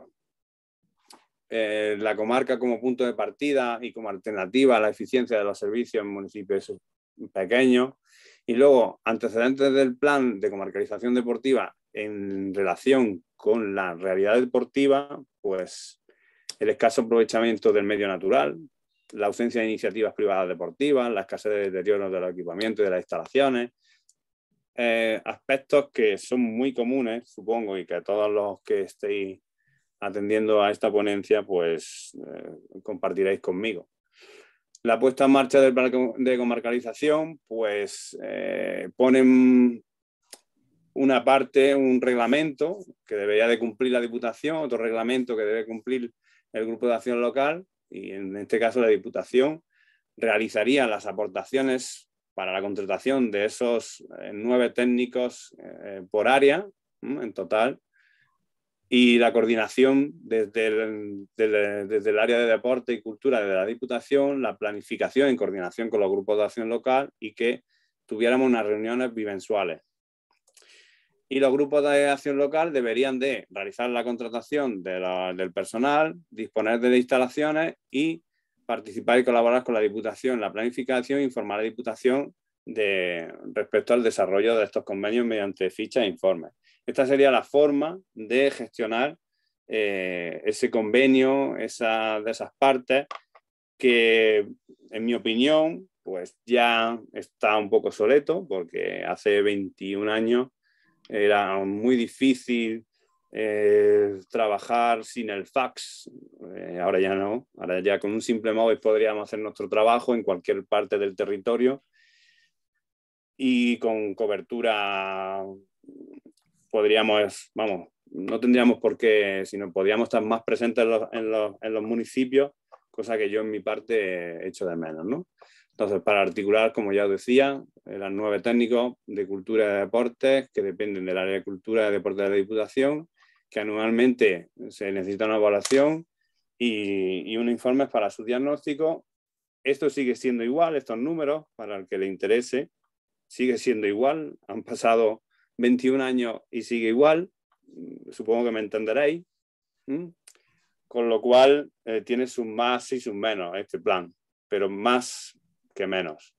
Speaker 4: Eh, la comarca como punto de partida y como alternativa a la eficiencia de los servicios en municipios pequeños. Y luego, antecedentes del plan de comarcalización deportiva en relación con la realidad deportiva, pues el escaso aprovechamiento del medio natural, la ausencia de iniciativas privadas deportivas, la escasez de deterioro de los equipamientos y de las instalaciones, eh, aspectos que son muy comunes, supongo, y que todos los que estéis atendiendo a esta ponencia, pues eh, compartiréis conmigo. La puesta en marcha del plan de comarcalización, pues eh, ponen una parte, un reglamento que debería de cumplir la Diputación, otro reglamento que debe cumplir el Grupo de Acción Local, y en este caso la Diputación realizaría las aportaciones para la contratación de esos eh, nueve técnicos eh, por área, ¿no? En total, y la coordinación desde el, desde, desde el área de deporte y cultura de la Diputación, la planificación en coordinación con los grupos de acción local, y que tuviéramos unas reuniones bimensuales. Y los grupos de acción local deberían de realizar la contratación de la, del personal, disponer de instalaciones y participar y colaborar con la Diputación en la planificación e informar a la Diputación de, respecto al desarrollo de estos convenios mediante fichas e informes. Esta sería la forma de gestionar eh, ese convenio, esa, de esas partes que, en mi opinión, pues ya está un poco obsoleto, porque hace veintiún años era muy difícil eh, trabajar sin el fax. Eh, ahora ya no, ahora ya con un simple móvil podríamos hacer nuestro trabajo en cualquier parte del territorio y con cobertura podríamos, vamos, no tendríamos por qué, sino podríamos estar más presentes en los, en los, en los municipios, cosa que yo en mi parte he hecho de menos, ¿no? Entonces, para articular, como ya os decía, eran nueve técnicos de cultura y de deportes que dependen del área de cultura y de deportes de la Diputación, que anualmente se necesita una evaluación y, y un informe para su diagnóstico. Esto sigue siendo igual, estos números, para el que le interese, sigue siendo igual. Han pasado veintiún años y sigue igual, supongo que me entenderéis. ¿Mm? Con lo cual eh, tiene sus más y sus menos este plan, pero más que menos.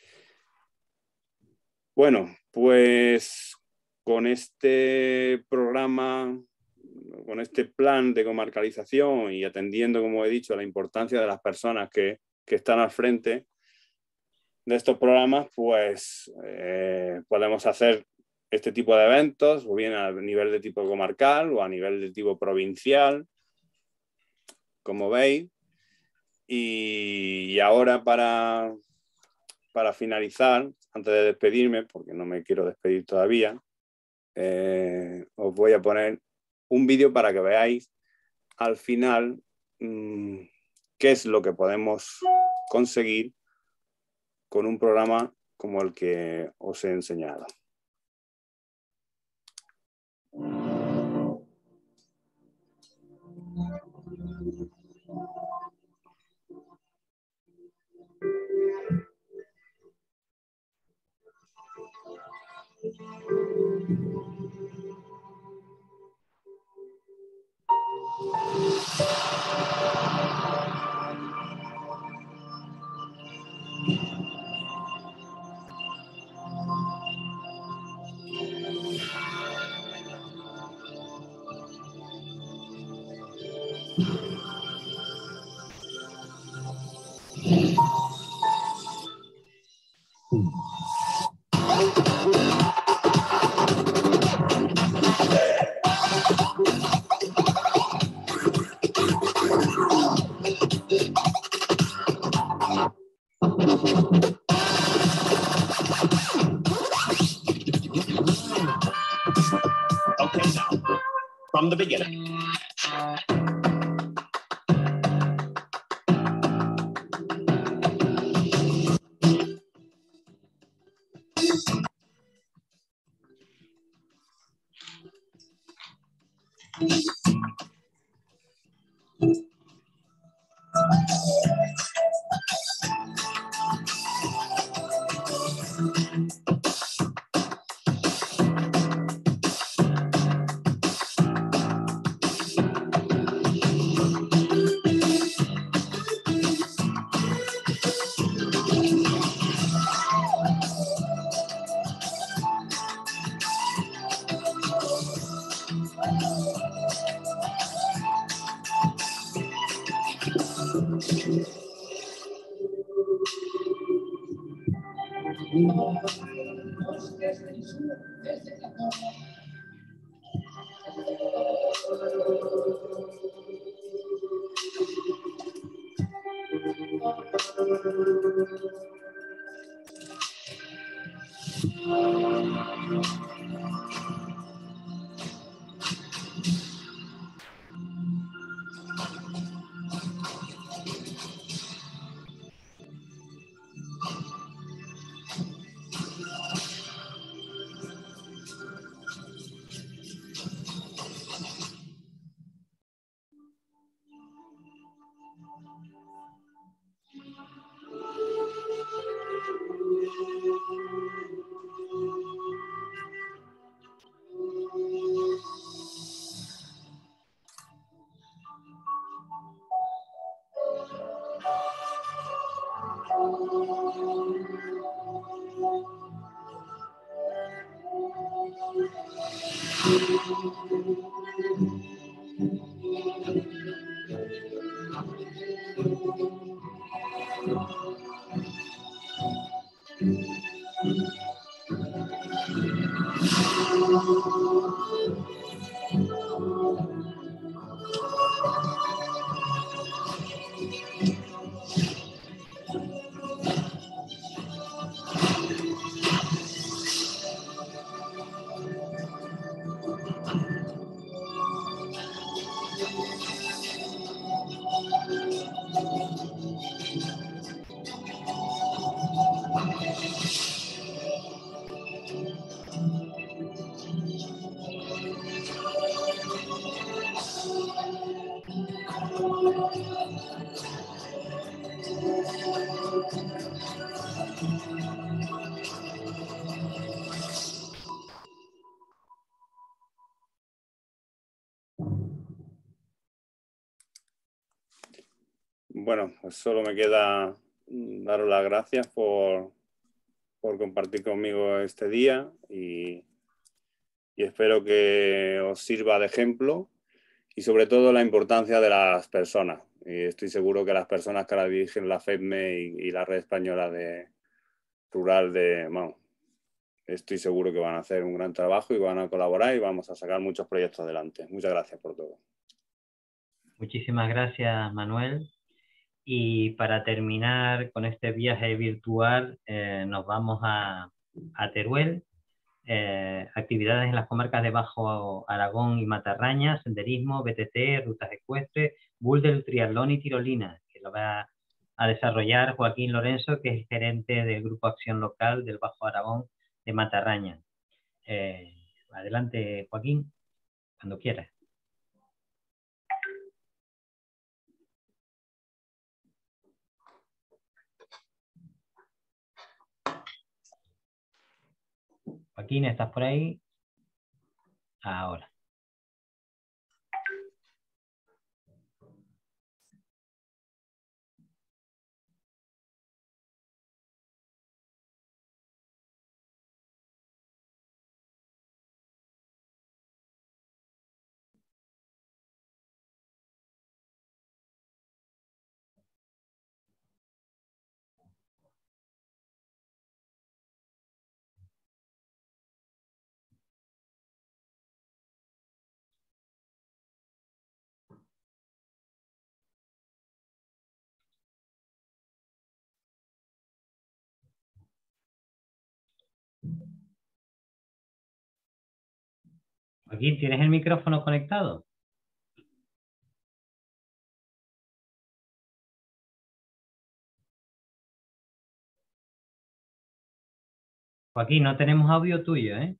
Speaker 4: Bueno, pues con este programa, con este plan de comarcalización y atendiendo, como he dicho, a la importancia de las personas que, que están al frente de estos programas, pues eh, podemos hacer este tipo de eventos, o bien a nivel de tipo comarcal o a nivel de tipo provincial, como veis. Y, y ahora para, para finalizar, antes de despedirme, porque no me quiero despedir todavía, eh, os voy a poner un vídeo para que veáis al final mmm, qué es lo que podemos conseguir con un programa como el que os he enseñado.
Speaker 14: Okay, now, from the beginning.
Speaker 4: Bueno, pues solo me queda daros las gracias por, por compartir conmigo este día y, y espero que os sirva de ejemplo y sobre todo la importancia de las personas. Y estoy seguro que las personas que ahora dirigen la FEDME y, y la Red Española de Rural de... Bueno, estoy seguro que van a hacer un gran trabajo y van a colaborar y vamos a sacar muchos proyectos adelante. Muchas gracias por todo.
Speaker 2: Muchísimas gracias, Manuel. Y para terminar con este viaje virtual, eh, nos vamos a, a Teruel, Eh, actividades en las comarcas de Bajo Aragón y Matarraña, senderismo, B T T, rutas ecuestres, boulders, triatlón y tirolina, que lo va a desarrollar Joaquín Lorenzo, que es el gerente del Grupo Acción Local del Bajo Aragón de Matarraña. Eh, adelante, Joaquín, cuando quieras. Joaquín, ¿estás por ahí? Ahora. Joaquín, ¿tienes el micrófono conectado? Joaquín, no tenemos audio tuyo, ¿eh?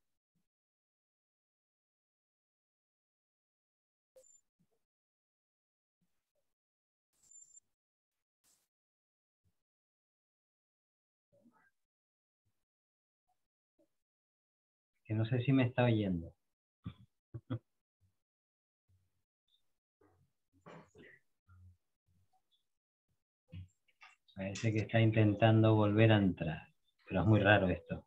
Speaker 2: Que no sé si me está oyendo. Parece que está intentando volver a entrar, pero es muy raro esto.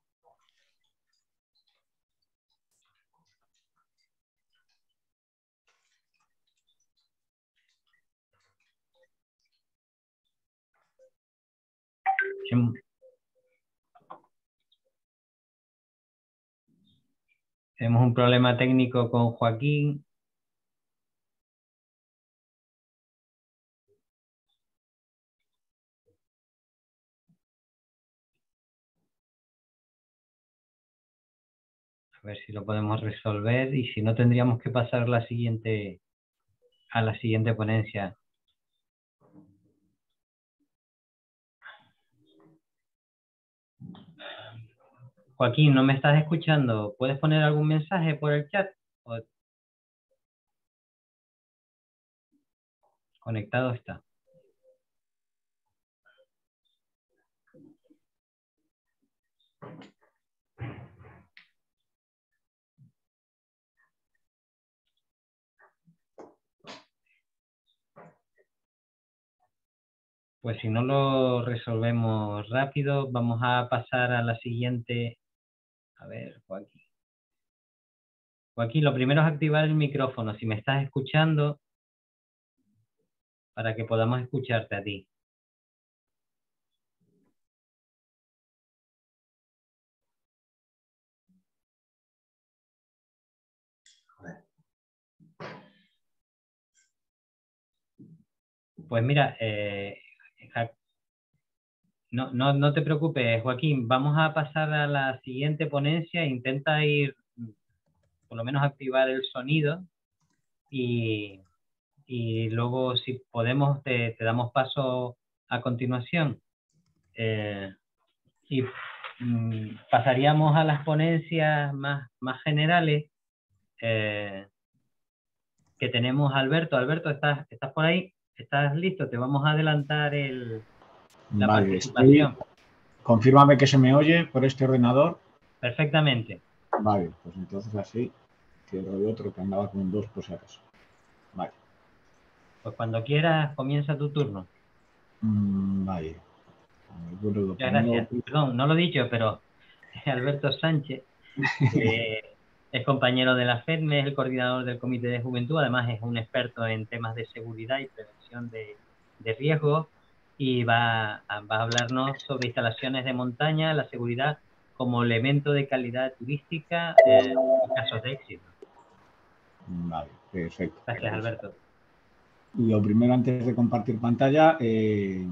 Speaker 2: Tenemos un problema técnico con Joaquín. A ver si lo podemos resolver y si no tendríamos que pasar a la siguiente, a la siguiente ponencia. Joaquín, ¿no me estás escuchando? ¿Puedes poner algún mensaje por el chat? ¿O... Conectado está. Pues si no lo resolvemos rápido, vamos a pasar a la siguiente. A ver, Joaquín. Joaquín, lo primero es activar el micrófono, si me estás escuchando, para que podamos escucharte a ti. Pues mira, eh, no, no, no te preocupes, Joaquín, vamos a pasar a la siguiente ponencia. Intenta ir, por lo menos activar el sonido y, y luego si podemos te, te damos paso a continuación. Eh, y mm, pasaríamos a las ponencias más, más generales eh, que tenemos. Alberto. Alberto, ¿estás, ¿estás por ahí? ¿Estás listo? Te vamos a adelantar el, la
Speaker 6: vale,
Speaker 2: participación.
Speaker 6: Estoy... Confírmame que se me oye por este ordenador.
Speaker 2: Perfectamente.
Speaker 6: Vale, pues entonces así cierro el otro que andaba con dos por si acaso. Vale.
Speaker 2: Pues cuando quieras comienza tu turno.
Speaker 6: Mm, vale. Bueno,
Speaker 2: Muchas gracias. Perdón, no lo he dicho, pero Alberto Sánchez eh, es compañero de la FEDME, es el coordinador del Comité de Juventud, además es un experto en temas de seguridad y prevención de, de riesgos y va a, va a hablarnos sobre instalaciones de montaña, la seguridad como elemento de calidad turística eh, y casos de éxito.
Speaker 6: Vale, perfecto.
Speaker 2: Gracias, Alberto.
Speaker 6: Lo primero, antes de compartir pantalla, eh,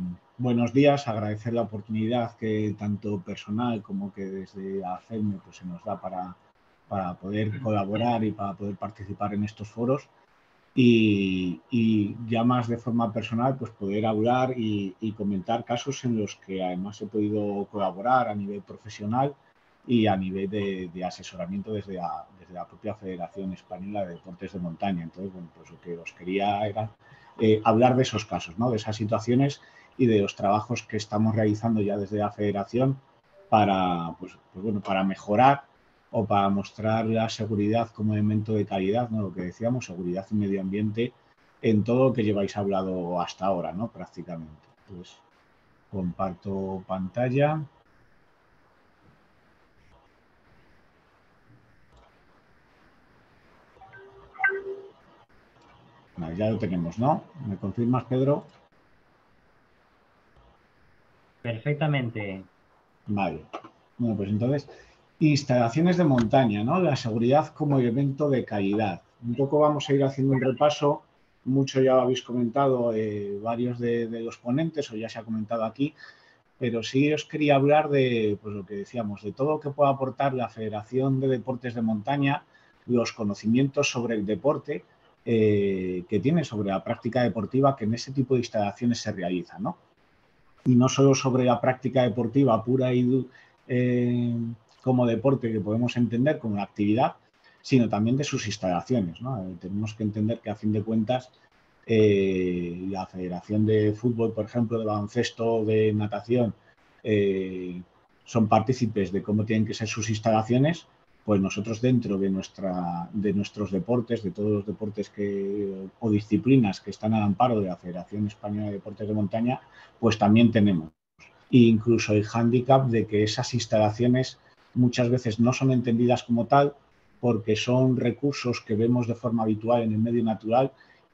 Speaker 6: buenos días, agradecer la oportunidad que tanto personal como que desde A C E M pues, se nos da para, para poder colaborar y para poder participar en estos foros. Y, y ya más de forma personal, pues poder hablar y, y comentar casos en los que además he podido colaborar a nivel profesional y a nivel de, de asesoramiento desde la, desde la propia Federación Española de Deportes de Montaña. Entonces, bueno, pues lo que os quería era eh, hablar de esos casos, ¿no? De esas situaciones y de los trabajos que estamos realizando ya desde la Federación para, pues, pues bueno, para mejorar o para mostrar la seguridad como elemento de calidad, ¿no? Lo que decíamos, seguridad y medio ambiente en todo lo que lleváis hablado hasta ahora, ¿no? Prácticamente. Pues comparto pantalla. Vale, ya lo tenemos, ¿no? ¿Me confirmas, Pedro?
Speaker 2: Perfectamente.
Speaker 6: Vale. Bueno, pues entonces, instalaciones de montaña, ¿no? La seguridad como elemento de calidad. Un poco vamos a ir haciendo un repaso, mucho ya lo habéis comentado eh, varios de, de los ponentes o ya se ha comentado aquí, pero sí os quería hablar de, pues lo que decíamos, de todo lo que pueda aportar la Federación de Deportes de Montaña, los conocimientos sobre el deporte eh, que tiene, sobre la práctica deportiva que en ese tipo de instalaciones se realiza, ¿no? Y no solo sobre la práctica deportiva pura y eh, como deporte que podemos entender como una actividad, sino también de sus instalaciones, ¿no? Eh, tenemos que entender que a fin de cuentas eh, la Federación de Fútbol, por ejemplo, de baloncesto, de natación, eh, son partícipes de cómo tienen que ser sus instalaciones, pues nosotros dentro de, nuestra, de nuestros deportes, de todos los deportes que, o disciplinas que están al amparo de la Federación Española de Deportes de Montaña, pues también tenemos. E incluso el hándicap de que esas instalaciones muchas veces no son entendidas como tal porque son recursos que vemos de forma habitual en el medio natural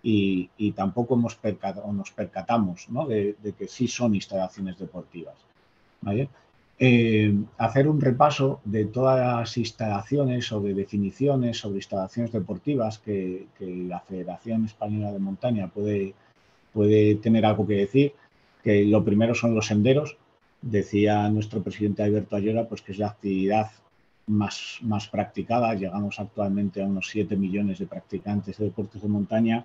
Speaker 6: y, y tampoco hemos percatado, nos percatamos, ¿no? de, de que sí son instalaciones deportivas, ¿vale? Eh, hacer un repaso de todas las instalaciones o de definiciones sobre instalaciones deportivas que, que la Federación Española de Montaña puede, puede tener algo que decir, que lo primero son los senderos. Decía nuestro presidente Alberto Ayora pues que es la actividad más, más practicada. Llegamos actualmente a unos siete millones de practicantes de deportes de montaña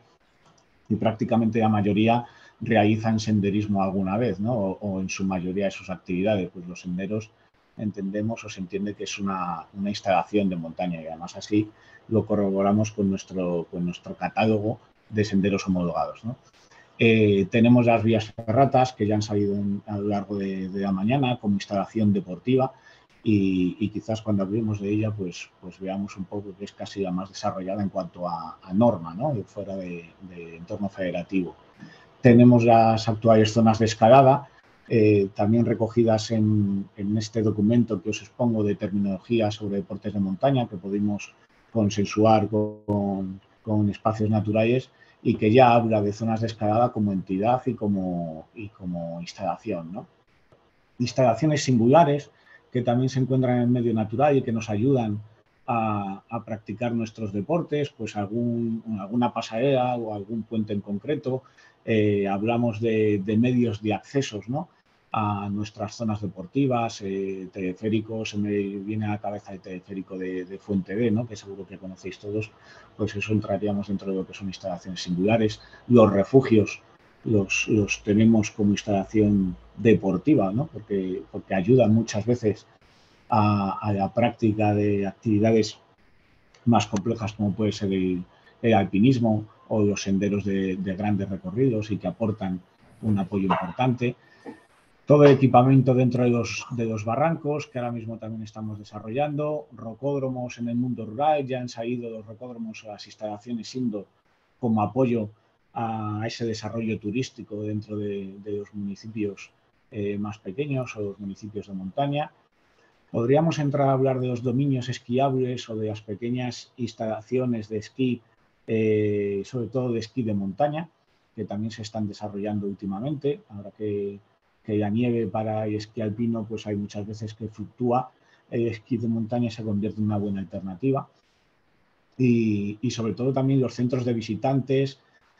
Speaker 6: y prácticamente la mayoría realizan senderismo alguna vez, ¿no? O, o en su mayoría de sus actividades. Pues los senderos entendemos o se entiende que es una, una instalación de montaña y además así lo corroboramos con nuestro, con nuestro catálogo de senderos homologados, ¿no? Eh, tenemos las vías ferratas que ya han salido en, a lo largo de, de la mañana como instalación deportiva y, y quizás cuando hablemos de ella pues, pues veamos un poco que es casi la más desarrollada en cuanto a, a norma, ¿no? Fuera de, de entorno federativo. Tenemos las actuales zonas de escalada, eh, también recogidas en, en este documento que os expongo de terminología sobre deportes de montaña que pudimos consensuar con, con espacios naturales y que ya habla de zonas de escalada como entidad y como, y como instalación, ¿no? Instalaciones singulares que también se encuentran en el medio natural y que nos ayudan a, a practicar nuestros deportes, pues algún, alguna pasarela o algún puente en concreto. Eh, hablamos de, de medios de accesos, ¿no? A nuestras zonas deportivas, eh, teleféricos, se me viene a la cabeza el teleférico de, de Fuente D, ¿no? Que seguro que conocéis todos, pues eso entraríamos dentro de lo que son instalaciones singulares. Los refugios los, los tenemos como instalación deportiva, ¿no? Porque, porque ayudan muchas veces a, a la práctica de actividades más complejas como puede ser el, el alpinismo o los senderos de, de grandes recorridos y que aportan un apoyo importante. Todo el equipamiento dentro de los, de los barrancos, que ahora mismo también estamos desarrollando, rocódromos en el mundo rural, ya han salido los rocódromos o las instalaciones indoor como apoyo a ese desarrollo turístico dentro de, de los municipios eh, más pequeños o los municipios de montaña. Podríamos entrar a hablar de los dominios esquiables o de las pequeñas instalaciones de esquí, eh, sobre todo de esquí de montaña, que también se están desarrollando últimamente, ahora que que la nieve para el esquí alpino pues hay muchas veces que fluctúa, el esquí de montaña se convierte en una buena alternativa y, y sobre todo también los centros de visitantes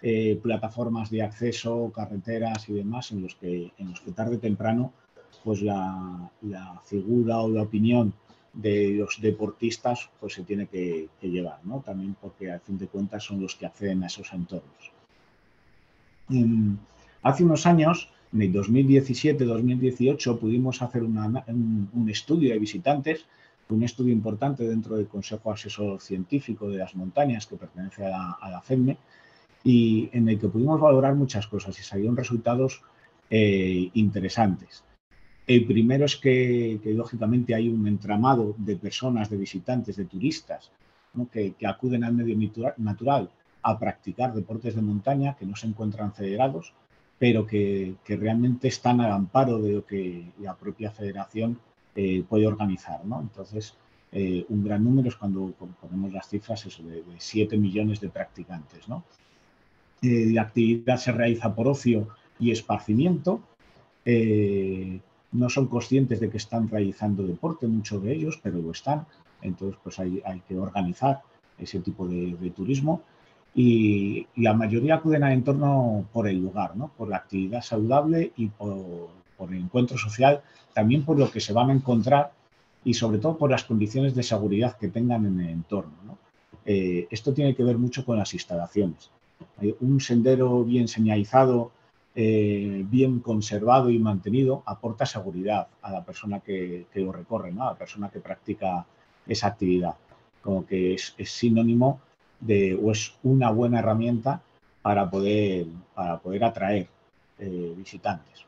Speaker 6: eh, plataformas de acceso, carreteras y demás, en los que, en los que tarde o temprano pues la, la figura o la opinión de los deportistas pues se tiene que, que llevar, ¿no? También porque al fin de cuentas son los que acceden a esos entornos. En, hace unos años, en el dos mil diecisiete dos mil dieciocho, pudimos hacer una, un, un estudio de visitantes, un estudio importante dentro del Consejo Asesor Científico de las Montañas, que pertenece a la, a la FEDME, y en el que pudimos valorar muchas cosas y salieron resultados eh, interesantes. El primero es que, que, lógicamente, hay un entramado de personas, de visitantes, de turistas, ¿no? que, que acuden al medio natural a practicar deportes de montaña, que no se encuentran federados, pero que, que realmente están al amparo de lo que la propia federación eh, puede organizar, ¿no? Entonces, eh, un gran número es cuando ponemos las cifras eso, de, de siete millones de practicantes, ¿no? Eh, la actividad se realiza por ocio y esparcimiento. Eh, no son conscientes de que están realizando deporte, muchos de ellos, pero lo están. Entonces, pues hay, hay que organizar ese tipo de, de turismo. Y, y la mayoría acuden al entorno por el lugar, ¿no? Por la actividad saludable y por, por el encuentro social, también por lo que se van a encontrar y sobre todo por las condiciones de seguridad que tengan en el entorno, ¿no? Eh, esto tiene que ver mucho con las instalaciones. Hay un sendero bien señalizado, eh, bien conservado y mantenido, aporta seguridad a la persona que, que lo recorre, ¿no? A la persona que practica esa actividad. Como que es, es sinónimo de, o es una buena herramienta para poder, para poder atraer eh, visitantes.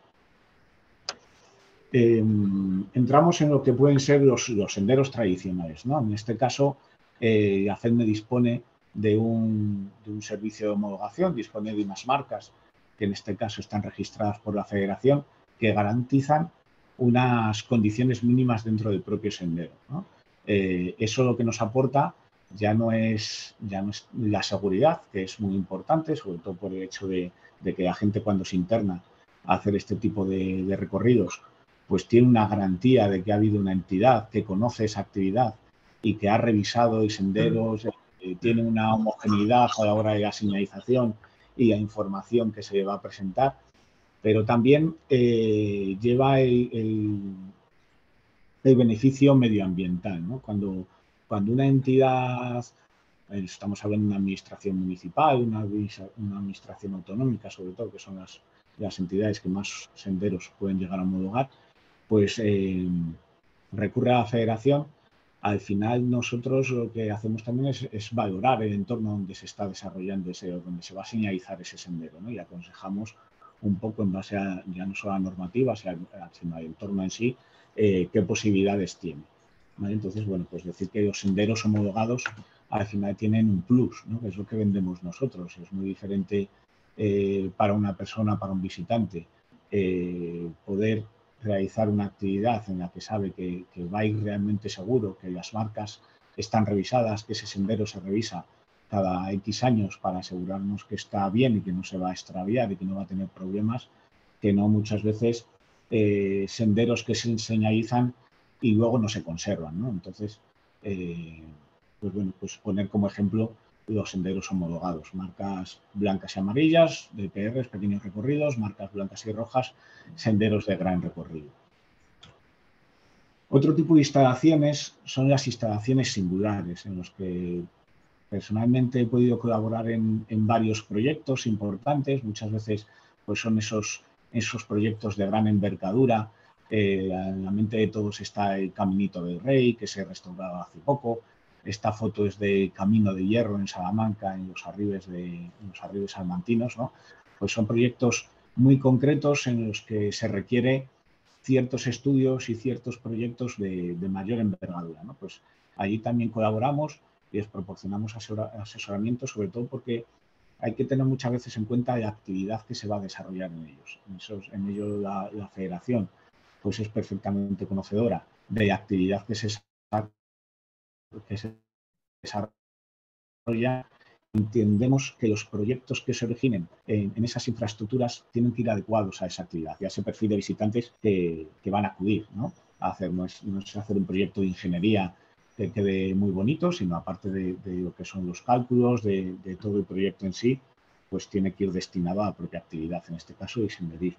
Speaker 6: Eh, entramos en lo que pueden ser los, los senderos tradicionales, ¿no? En este caso, eh, la FEDME dispone de un, de un servicio de homologación, dispone de unas marcas que en este caso están registradas por la Federación, que garantizan unas condiciones mínimas dentro del propio sendero, ¿no? Eh, eso lo que nos aporta ya no es, ya no es la seguridad, que es muy importante, sobre todo por el hecho de, de que la gente cuando se interna a hacer este tipo de, de recorridos, pues tiene una garantía de que ha habido una entidad que conoce esa actividad y que ha revisado el sendero, eh, tiene una homogeneidad a la hora de la señalización y la información que se le va a presentar, pero también eh, lleva el, el, el beneficio medioambiental, ¿no? Cuando, cuando una entidad, estamos hablando de una administración municipal, una, una administración autonómica, sobre todo, que son las, las entidades que más senderos pueden llegar a homologar, pues eh, recurre a la federación. Al final nosotros lo que hacemos también es, es valorar el entorno donde se está desarrollando ese, donde se va a señalizar ese sendero, ¿no? Y aconsejamos un poco en base a, ya no solo a normativas, sino al entorno en sí, eh, qué posibilidades tiene, ¿vale? Entonces, bueno, pues decir que los senderos homologados al final tienen un plus, ¿no? Que es lo que vendemos nosotros. Es muy diferente eh, para una persona, para un visitante, eh, poder realizar una actividad en la que sabe que, que va a ir realmente seguro, que las marcas están revisadas, que ese sendero se revisa cada X años para asegurarnos que está bien y que no se va a extraviar y que no va a tener problemas, que no muchas veces eh, senderos que se señalizan y luego no se conservan, ¿no? Entonces, eh, pues bueno, pues poner como ejemplo los senderos homologados, marcas blancas y amarillas, D P Rs, pequeños recorridos, marcas blancas y rojas, senderos de gran recorrido. Otro tipo de instalaciones son las instalaciones singulares, en los que personalmente he podido colaborar en, en varios proyectos importantes. Muchas veces pues son esos, esos proyectos de gran envergadura. Eh, en la mente de todos está el Caminito del Rey, que se restauraba hace poco. Esta foto es de Camino de Hierro en Salamanca, en los arribes, de, en los arribes salmantinos, ¿no? Pues son proyectos muy concretos en los que se requiere ciertos estudios y ciertos proyectos de, de mayor envergadura, ¿no? Pues allí también colaboramos y les proporcionamos asesoramiento, sobre todo porque hay que tener muchas veces en cuenta la actividad que se va a desarrollar en ellos. En, esos, en ello la, la federación pues es perfectamente conocedora de la actividad que se, que se desarrolla. Entendemos que los proyectos que se originen en, en esas infraestructuras tienen que ir adecuados a esa actividad y a ese perfil de visitantes que, que van a acudir, ¿no? A hacer, no, es, no es hacer un proyecto de ingeniería que quede muy bonito, sino aparte de, de lo que son los cálculos, de, de todo el proyecto en sí, pues tiene que ir destinado a la propia actividad, en este caso de senderismo.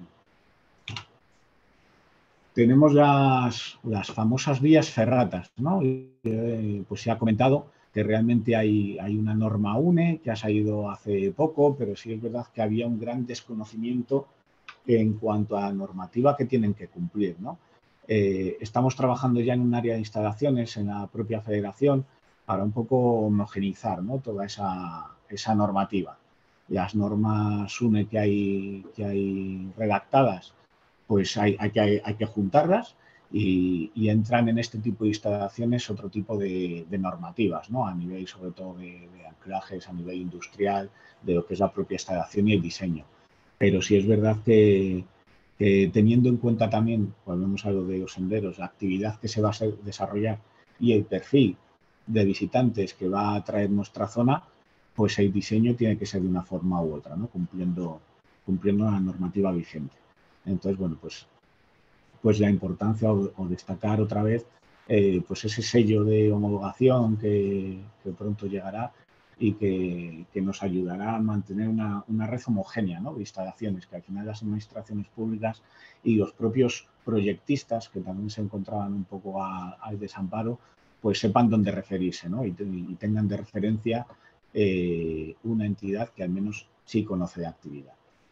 Speaker 6: Tenemos las, las famosas vías ferratas, ¿no? Eh, pues se ha comentado que realmente hay, hay una norma U N E que ha salido hace poco, pero sí es verdad que había un gran desconocimiento en cuanto a la normativa que tienen que cumplir, ¿no? Eh, estamos trabajando ya en un área de instalaciones en la propia federación para un poco homogeneizar, ¿no?, toda esa, esa normativa. Las normas U N E que hay, que hay redactadas, pues hay, hay, que, hay que juntarlas y, y entran en este tipo de instalaciones otro tipo de, de normativas, ¿no?, a nivel sobre todo de, de anclajes, a nivel industrial, de lo que es la propia instalación y el diseño. Pero sí es verdad que, que teniendo en cuenta también, cuando hemos hablado de los senderos, la actividad que se va a desarrollar y el perfil de visitantes que va a traer nuestra zona, pues el diseño tiene que ser de una forma u otra, ¿no?, cumpliendo, cumpliendo la normativa vigente. Entonces, bueno, pues, pues la importancia o, o destacar otra vez eh, pues ese sello de homologación que, que pronto llegará y que, que nos ayudará a mantener una, una red homogénea, ¿no?, de instalaciones, que al final las administraciones públicas y los propios proyectistas, que también se encontraban un poco a, al desamparo, pues sepan dónde referirse, ¿no?, y, y tengan de referencia eh, una entidad que al menos sí conoce de actividad.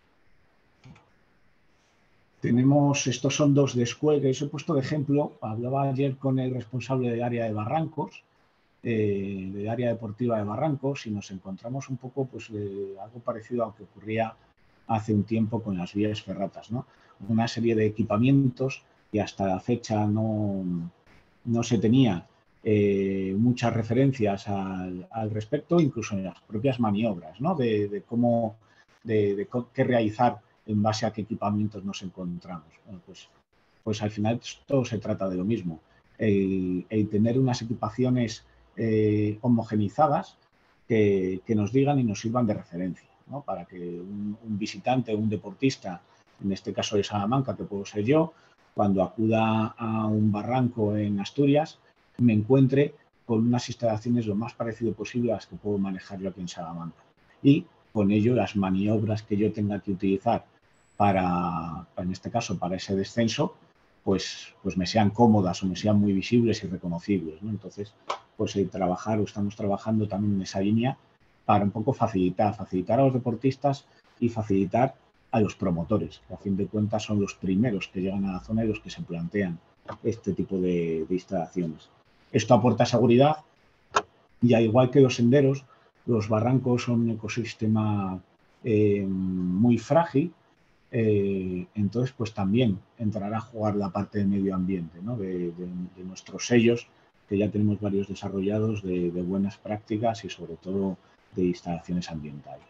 Speaker 6: Tenemos, estos son dos descuelgues, he puesto de ejemplo, hablaba ayer con el responsable del área de Barrancos, eh, del área deportiva de Barrancos, y nos encontramos un poco pues eh, algo parecido a lo que ocurría hace un tiempo con las vías ferratas, ¿no? Una serie de equipamientos que hasta la fecha no, no se tenía eh, muchas referencias al, al respecto, incluso en las propias maniobras, ¿no?, de, de cómo, de, de qué realizar en base a qué equipamientos nos encontramos. Bueno, pues, pues al final todo se trata de lo mismo. El, el tener unas equipaciones eh, homogenizadas que, que nos digan y nos sirvan de referencia, ¿no?, para que un, un visitante, un deportista, en este caso de Salamanca, que puedo ser yo, cuando acuda a un barranco en Asturias, me encuentre con unas instalaciones lo más parecido posible a las que puedo manejar yo aquí en Salamanca. Y con ello las maniobras que yo tenga que utilizar para, en este caso, para ese descenso, pues, pues me sean cómodas o me sean muy visibles y reconocibles, ¿no? Entonces, pues el trabajar, o estamos trabajando también en esa línea para un poco facilitar, facilitar a los deportistas y facilitar a los promotores, que a fin de cuentas son los primeros que llegan a la zona y los que se plantean este tipo de, de instalaciones. Esto aporta seguridad y, al igual que los senderos, los barrancos son un ecosistema eh, muy frágil. Eh, entonces, pues también entrará a jugar la parte de medio ambiente, ¿no?, de, de, de nuestros sellos, que ya tenemos varios desarrollados de, de buenas prácticas y sobre todo de instalaciones ambientales.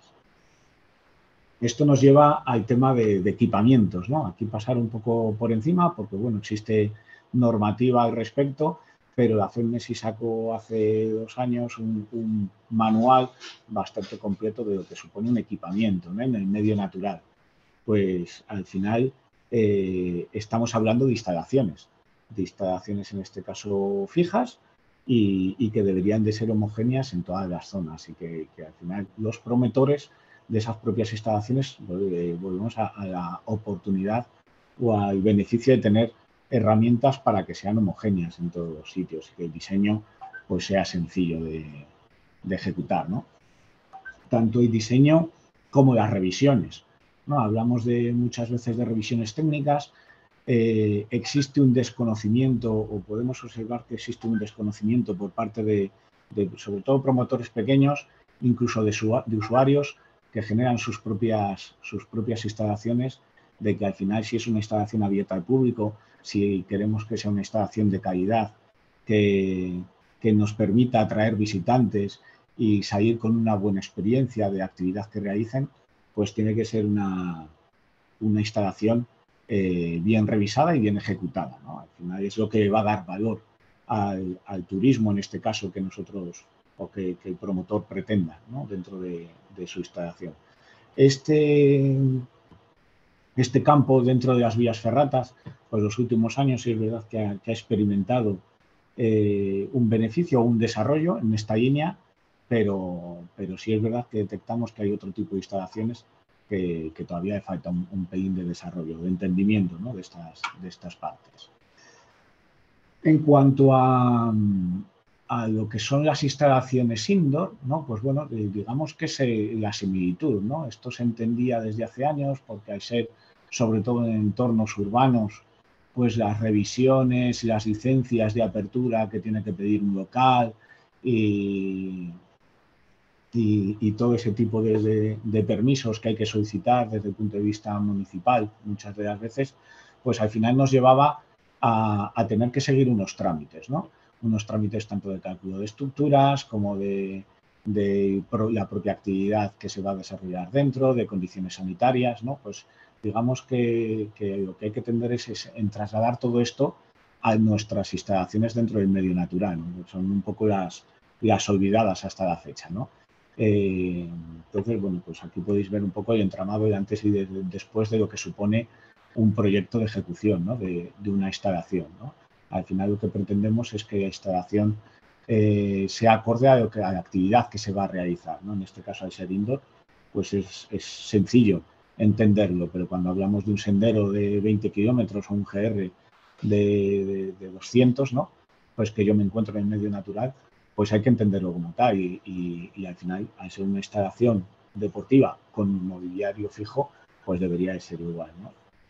Speaker 6: Esto nos lleva al tema de, de equipamientos, ¿no? Aquí pasar un poco por encima porque, bueno, existe normativa al respecto, pero la FEMNESI sacó hace dos años un, un manual bastante completo de lo que supone un equipamiento, ¿no?, en el medio natural. Pues al final eh, estamos hablando de instalaciones, de instalaciones en este caso fijas y, y que deberían de ser homogéneas en todas las zonas y que, que al final los promotores de esas propias instalaciones eh, volvemos a, a la oportunidad o al beneficio de tener herramientas para que sean homogéneas en todos los sitios y que el diseño pues sea sencillo de, de ejecutar, ¿no? Tanto el diseño como las revisiones, ¿no? Hablamos de muchas veces de revisiones técnicas, eh, existe un desconocimiento o podemos observar que existe un desconocimiento por parte de, de sobre todo promotores pequeños, incluso de, su, de usuarios que generan sus propias, sus propias instalaciones, de que al final si es una instalación abierta al público, si queremos que sea una instalación de calidad, que, que nos permita atraer visitantes y salir con una buena experiencia de actividad que realicen, pues tiene que ser una, una instalación eh, bien revisada y bien ejecutada, ¿no? Al final es lo que va a dar valor al, al turismo, en este caso, que nosotros o que, que el promotor pretenda, ¿no?, dentro de, de su instalación. Este, este campo dentro de las vías ferratas, pues los últimos años es verdad que ha, que ha experimentado eh, un beneficio o un desarrollo en esta línea pero, pero sí es verdad que detectamos que hay otro tipo de instalaciones que, que todavía le falta un, un pelín de desarrollo, de entendimiento, ¿no? de, estas, de estas partes. En cuanto a, a lo que son las instalaciones indoor, ¿no? Pues bueno, digamos que es la similitud, ¿no? Esto se entendía desde hace años porque al ser, sobre todo en entornos urbanos, pues las revisiones y las licencias de apertura que tiene que pedir un local y, y, y todo ese tipo de, de, de permisos que hay que solicitar desde el punto de vista municipal, muchas de las veces, pues al final nos llevaba a, a tener que seguir unos trámites, ¿no? Unos trámites tanto de cálculo de estructuras como de, de pro, la propia actividad que se va a desarrollar dentro, de condiciones sanitarias, ¿no? Pues digamos que, que lo que hay que tender es, es en trasladar todo esto a nuestras instalaciones dentro del medio natural, ¿no? Son un poco las, las olvidadas hasta la fecha, ¿no? Eh, entonces, bueno, pues aquí podéis ver un poco el entramado de antes y de, de, después de lo que supone un proyecto de ejecución, ¿no? de, de una instalación, ¿no? Al final lo que pretendemos es que la instalación eh, sea acorde a, lo que, a la actividad que se va a realizar, ¿no? En este caso, al ser indoor, pues es, es sencillo entenderlo, pero cuando hablamos de un sendero de veinte kilómetros o un G R de, de, de doscientos, ¿no? Pues que yo me encuentro en el medio natural, pues hay que entenderlo como tal y, y, y al final, al ser una instalación deportiva con mobiliario fijo, pues debería de ser igual, ¿no?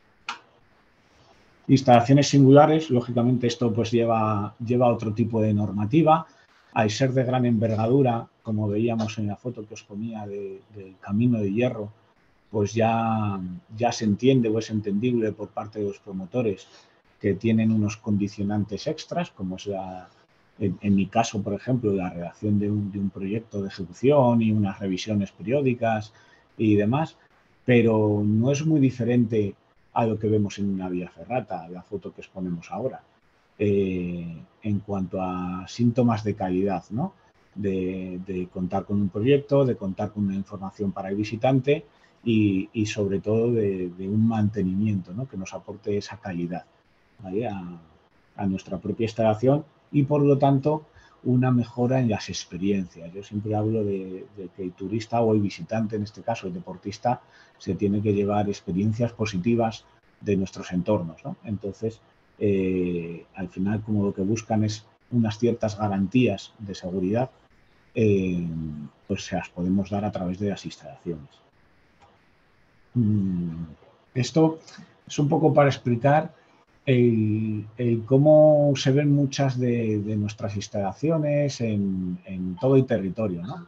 Speaker 6: Instalaciones singulares, lógicamente esto pues lleva, lleva otro tipo de normativa. Al ser de gran envergadura, como veíamos en la foto que os ponía de, del Camino de Hierro, pues ya, ya se entiende o es entendible por parte de los promotores que tienen unos condicionantes extras, como es la, en, en mi caso, por ejemplo, la redacción de un, de un proyecto de ejecución y unas revisiones periódicas y demás, pero no es muy diferente a lo que vemos en una vía ferrata, la foto que exponemos ahora, eh, en cuanto a síntomas de calidad, ¿no? De, de contar con un proyecto, de contar con una información para el visitante y, y sobre todo de, de un mantenimiento, ¿no? Que nos aporte esa calidad, ¿vale? a, a nuestra propia instalación y por lo tanto una mejora en las experiencias. Yo siempre hablo de, de que el turista o el visitante, en este caso el deportista, se tiene que llevar experiencias positivas de nuestros entornos, ¿no? Entonces, eh, al final, como lo que buscan es unas ciertas garantías de seguridad, eh, pues se las podemos dar a través de las instalaciones. Mm, esto es un poco para explicar El, el cómo se ven muchas de, de nuestras instalaciones en, en todo el territorio, ¿no?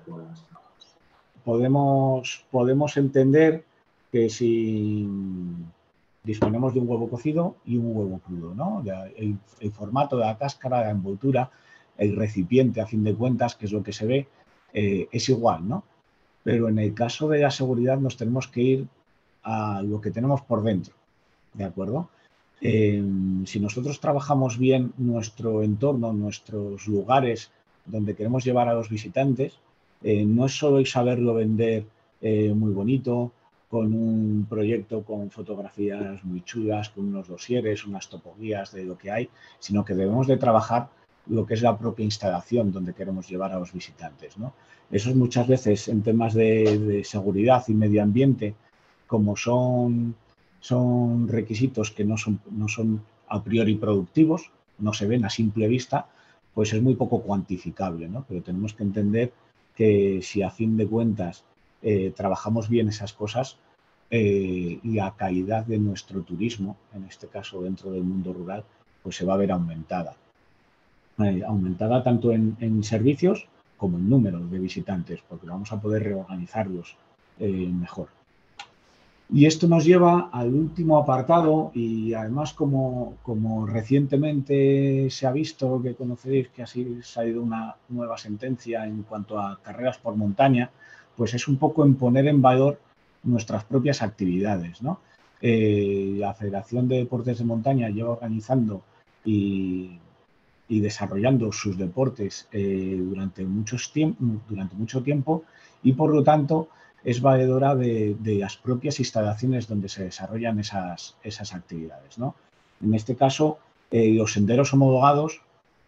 Speaker 6: Podemos, podemos entender que si disponemos de un huevo cocido y un huevo crudo, ¿no? El, el formato de la cáscara, la envoltura, el recipiente, a fin de cuentas, que es lo que se ve, eh, es igual, ¿no? Pero en el caso de la seguridad nos tenemos que ir a lo que tenemos por dentro, ¿de acuerdo? Eh, si nosotros trabajamos bien nuestro entorno, nuestros lugares donde queremos llevar a los visitantes, eh, no es solo el saberlo vender eh, muy bonito, con un proyecto con fotografías muy chulas, con unos dosieres, unas topoguías de lo que hay, sino que debemos de trabajar lo que es la propia instalación donde queremos llevar a los visitantes, ¿no? Eso es muchas veces en temas de, de seguridad y medio ambiente, como son... son requisitos que no son, no son a priori productivos, no se ven a simple vista, pues es muy poco cuantificable, ¿no? Pero tenemos que entender que si a fin de cuentas eh, trabajamos bien esas cosas, eh, la calidad de nuestro turismo, en este caso dentro del mundo rural, pues se va a ver aumentada. Eh, aumentada tanto en, en servicios como en número de visitantes, porque vamos a poder reorganizarlos eh, mejor. Y esto nos lleva al último apartado y además como, como recientemente se ha visto, que conocéis que ha salido una nueva sentencia en cuanto a carreras por montaña, pues es un poco en poner en valor nuestras propias actividades, ¿no? Eh, la Federación de Deportes de Montaña lleva organizando y, y desarrollando sus deportes eh, durante, muchos tiemp- durante mucho tiempo y por lo tanto es valedora de, de las propias instalaciones donde se desarrollan esas, esas actividades, ¿no? En este caso, eh, los senderos homologados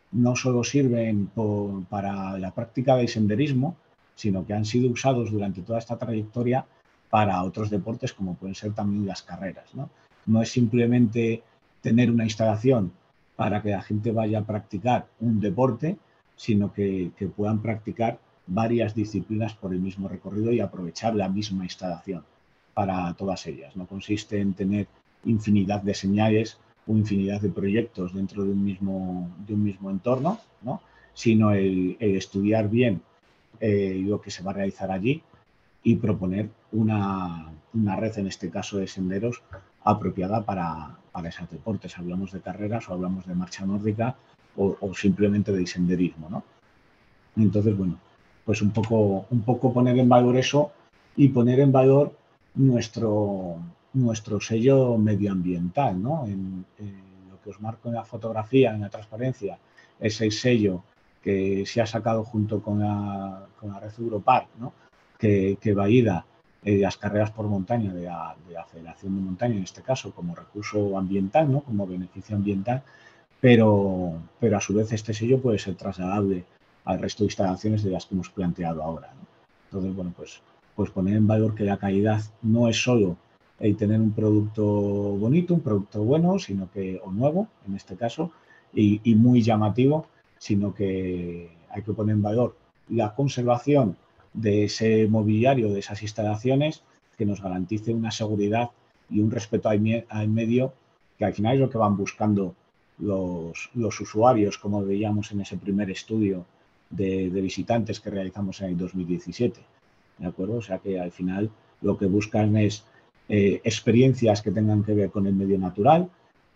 Speaker 6: no solo sirven por, para la práctica del senderismo, sino que han sido usados durante toda esta trayectoria para otros deportes como pueden ser también las carreras, ¿no? No es simplemente tener una instalación para que la gente vaya a practicar un deporte, sino que, que puedan practicar varias disciplinas por el mismo recorrido y aprovechar la misma instalación para todas ellas. No consiste en tener infinidad de señales o infinidad de proyectos dentro de un mismo, de un mismo entorno, ¿no? Sino el, el estudiar bien eh, lo que se va a realizar allí y proponer una, una red, en este caso de senderos, apropiada para, para esos deportes. Hablamos de carreras o hablamos de marcha nórdica o, o simplemente de senderismo, ¿no? Entonces, bueno, pues un poco, un poco poner en valor eso y poner en valor nuestro, nuestro sello medioambiental, ¿no? En, en lo que os marco en la fotografía, en la transparencia, es el sello que se ha sacado junto con la, con la red Europark, ¿no? que, que valida eh, las carreras por montaña de la, de la Federación de Montaña, en este caso, como recurso ambiental, ¿no? Como beneficio ambiental, pero, pero a su vez este sello puede ser trasladable al resto de instalaciones de las que hemos planteado ahora, ¿no? Entonces, bueno, pues, pues poner en valor que la calidad no es solo el tener un producto bonito, un producto bueno, sino que, o nuevo, en este caso, y, y muy llamativo, sino que hay que poner en valor la conservación de ese mobiliario, de esas instalaciones, que nos garantice una seguridad y un respeto al, al medio, que al final es lo que van buscando los, los usuarios, como veíamos en ese primer estudio de, de visitantes que realizamos en el dos mil diecisiete. ¿De acuerdo? O sea que al final lo que buscan es eh, experiencias que tengan que ver con el medio natural,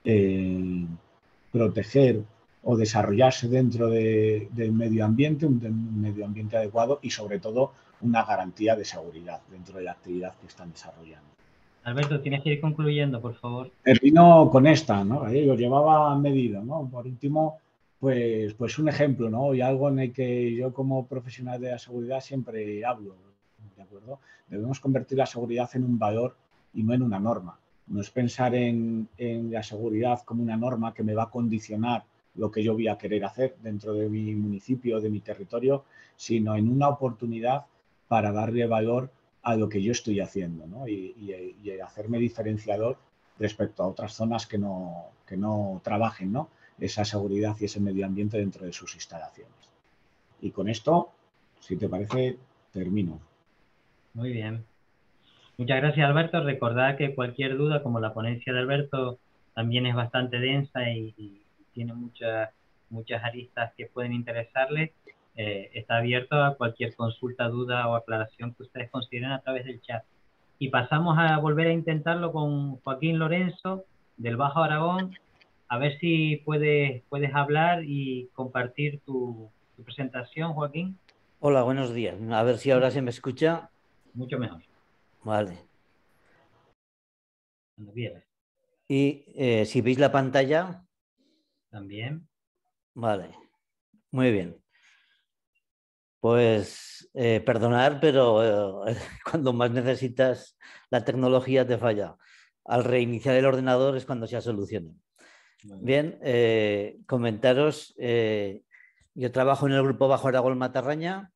Speaker 6: eh, proteger o desarrollarse dentro de, del medio ambiente, un, de, un medio ambiente adecuado y sobre todo una garantía de seguridad dentro de la actividad que están desarrollando.
Speaker 2: Alberto, tienes que ir concluyendo, por favor.
Speaker 6: Termino con esta, ¿no? Lo llevaba medido, ¿no? Por último, pues, pues un ejemplo, ¿no? Y algo en el que yo como profesional de la seguridad siempre hablo, ¿de acuerdo? Debemos convertir la seguridad en un valor y no en una norma. No es pensar en, en la seguridad como una norma que me va a condicionar lo que yo voy a querer hacer dentro de mi municipio, de mi territorio, sino en una oportunidad para darle valor a lo que yo estoy haciendo, ¿no? y, y, y hacerme diferenciador respecto a otras zonas que no, que no trabajen, ¿no? Esa seguridad y ese medio ambiente dentro de sus instalaciones. Y con esto, si te parece, termino.
Speaker 2: Muy bien. Muchas gracias, Alberto. Recordad que cualquier duda, como la ponencia de Alberto también es bastante densa y, y tiene muchas, muchas aristas que pueden interesarle, eh, está abierto a cualquier consulta, duda o aclaración que ustedes consideren a través del chat. Y pasamos a volver a intentarlo con Joaquín Lorenzo, del Bajo Aragón, a ver si puedes, puedes hablar y compartir tu, tu presentación, Joaquín.
Speaker 15: Hola, buenos días. A ver si ahora se me escucha.
Speaker 2: Mucho mejor.
Speaker 15: Vale.
Speaker 2: Cuando quieras.
Speaker 15: Y eh, si veis la pantalla.
Speaker 2: También.
Speaker 15: Vale. Muy bien. Pues eh, perdonar, pero eh, cuando más necesitas la tecnología te falla. Al reiniciar el ordenador es cuando se soluciona. Bien, eh, comentaros. Eh, yo trabajo en el grupo Bajo Aragón Matarraña.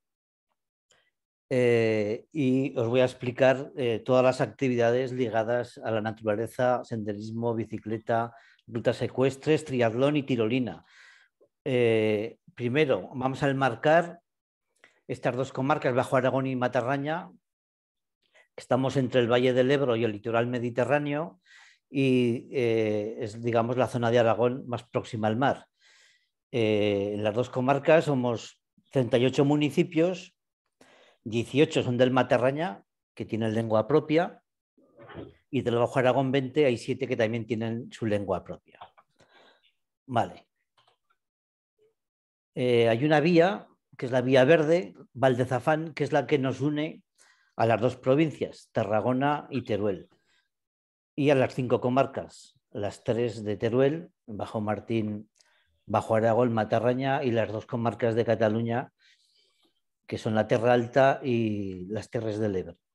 Speaker 15: Eh, y os voy a explicar eh, todas las actividades ligadas a la naturaleza, senderismo, bicicleta, rutas ecuestres, triatlón y tirolina. Eh, primero, vamos a enmarcar estas dos comarcas, Bajo Aragón y Matarraña. Estamos entre el Valle del Ebro y el litoral mediterráneo y eh, es, digamos, la zona de Aragón más próxima al mar. Eh, en las dos comarcas somos treinta y ocho municipios. dieciocho son del Matarraña, que tienen lengua propia, y del Bajo Aragón veinte hay siete que también tienen su lengua propia. Vale. Eh, hay una vía, que es la vía verde, Valdezafán, que es la que nos une a las dos provincias, Tarragona y Teruel, y a las cinco comarcas, las tres de Teruel, Bajo Martín, Bajo Aragón, Matarraña, y las dos comarcas de Cataluña, que son la Terra Alta y las Terres del Ebre.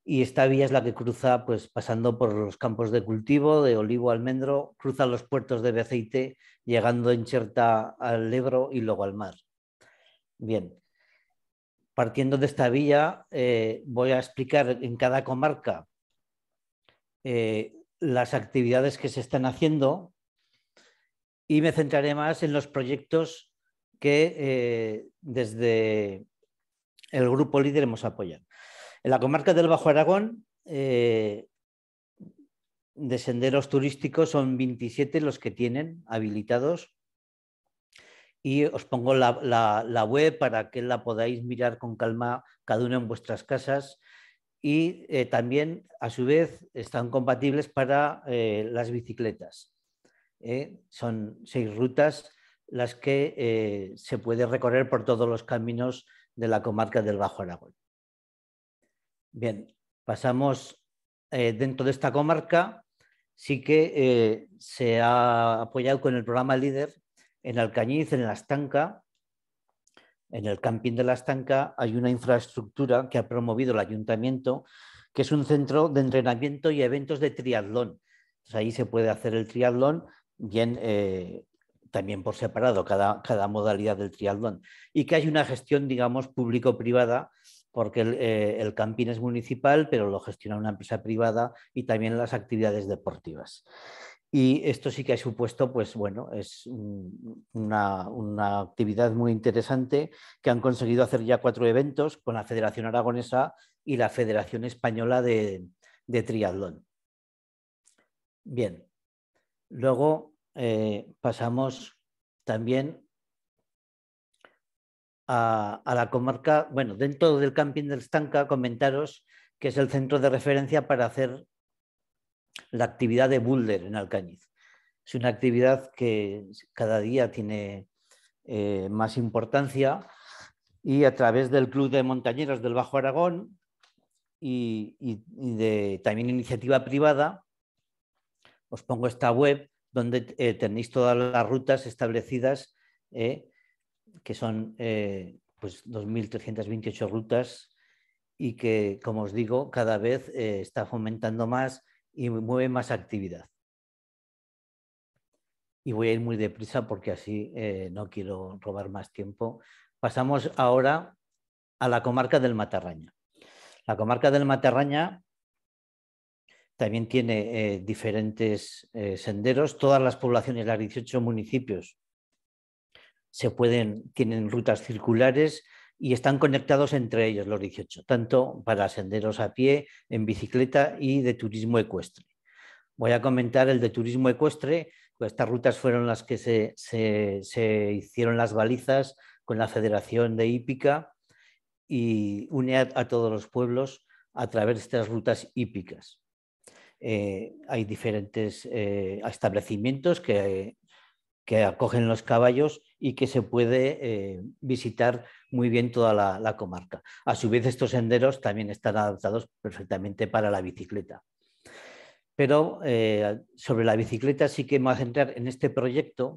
Speaker 15: y esta vía es la que cruza, pues pasando por los campos de cultivo, de olivo a almendro, cruza los puertos de Beceite, llegando en Cherta al Ebro y luego al mar. Bien, partiendo de esta vía, eh, voy a explicar en cada comarca eh, las actividades que se están haciendo y me centraré más en los proyectos que eh, desde el Grupo Líder hemos apoyado. En la comarca del Bajo Aragón, eh, de senderos turísticos son veintisiete los que tienen habilitados y os pongo la, la, la web para que la podáis mirar con calma cada uno en vuestras casas y eh, también a su vez están compatibles para eh, las bicicletas. Eh, son seis rutas las que eh, se puede recorrer por todos los caminos de la comarca del Bajo Aragón. Bien, pasamos eh, dentro de esta comarca, sí que eh, se ha apoyado con el programa Líder en Alcañiz, en La Estanca. En el camping de La Estanca hay una infraestructura que ha promovido el ayuntamiento, que es un centro de entrenamiento y eventos de triatlón. Entonces, ahí se puede hacer el triatlón bien eh, también por separado, cada, cada modalidad del triatlón. Y que hay una gestión, digamos, público-privada, porque el, eh, el camping es municipal, pero lo gestiona una empresa privada y también las actividades deportivas. Y esto sí que ha supuesto, pues bueno, es una, una actividad muy interesante que han conseguido hacer ya cuatro eventos con la Federación Aragonesa y la Federación Española de, de Triatlón. Bien, luego eh, pasamos también A, a la comarca, bueno, dentro del camping del Estanca, comentaros que es el centro de referencia para hacer la actividad de boulder en Alcañiz. Es una actividad que cada día tiene eh, más importancia y a través del Club de Montañeros del Bajo Aragón y, y, y de también iniciativa privada, os pongo esta web donde eh, tenéis todas las rutas establecidas eh, que son eh, pues dos mil trescientas veintiocho rutas y que, como os digo, cada vez eh, está fomentando más y mueve más actividad. Y voy a ir muy deprisa porque así eh, no quiero robar más tiempo. Pasamos ahora a la comarca del Matarraña. La comarca del Matarraña también tiene eh, diferentes eh, senderos. Todas las poblaciones, los dieciocho municipios, se pueden, tienen rutas circulares y están conectados entre ellos los dieciocho, tanto para senderos a pie, en bicicleta y de turismo ecuestre. Voy a comentar el de turismo ecuestre, pues estas rutas fueron las que se, se, se hicieron las balizas con la Federación de Hípica y une a, a todos los pueblos a través de estas rutas hípicas. Eh, hay diferentes eh, establecimientos que... que acogen los caballos y que se puede eh, visitar muy bien toda la, la comarca. A su vez, estos senderos también están adaptados perfectamente para la bicicleta. Pero eh, sobre la bicicleta sí que me voy a centrar en este proyecto,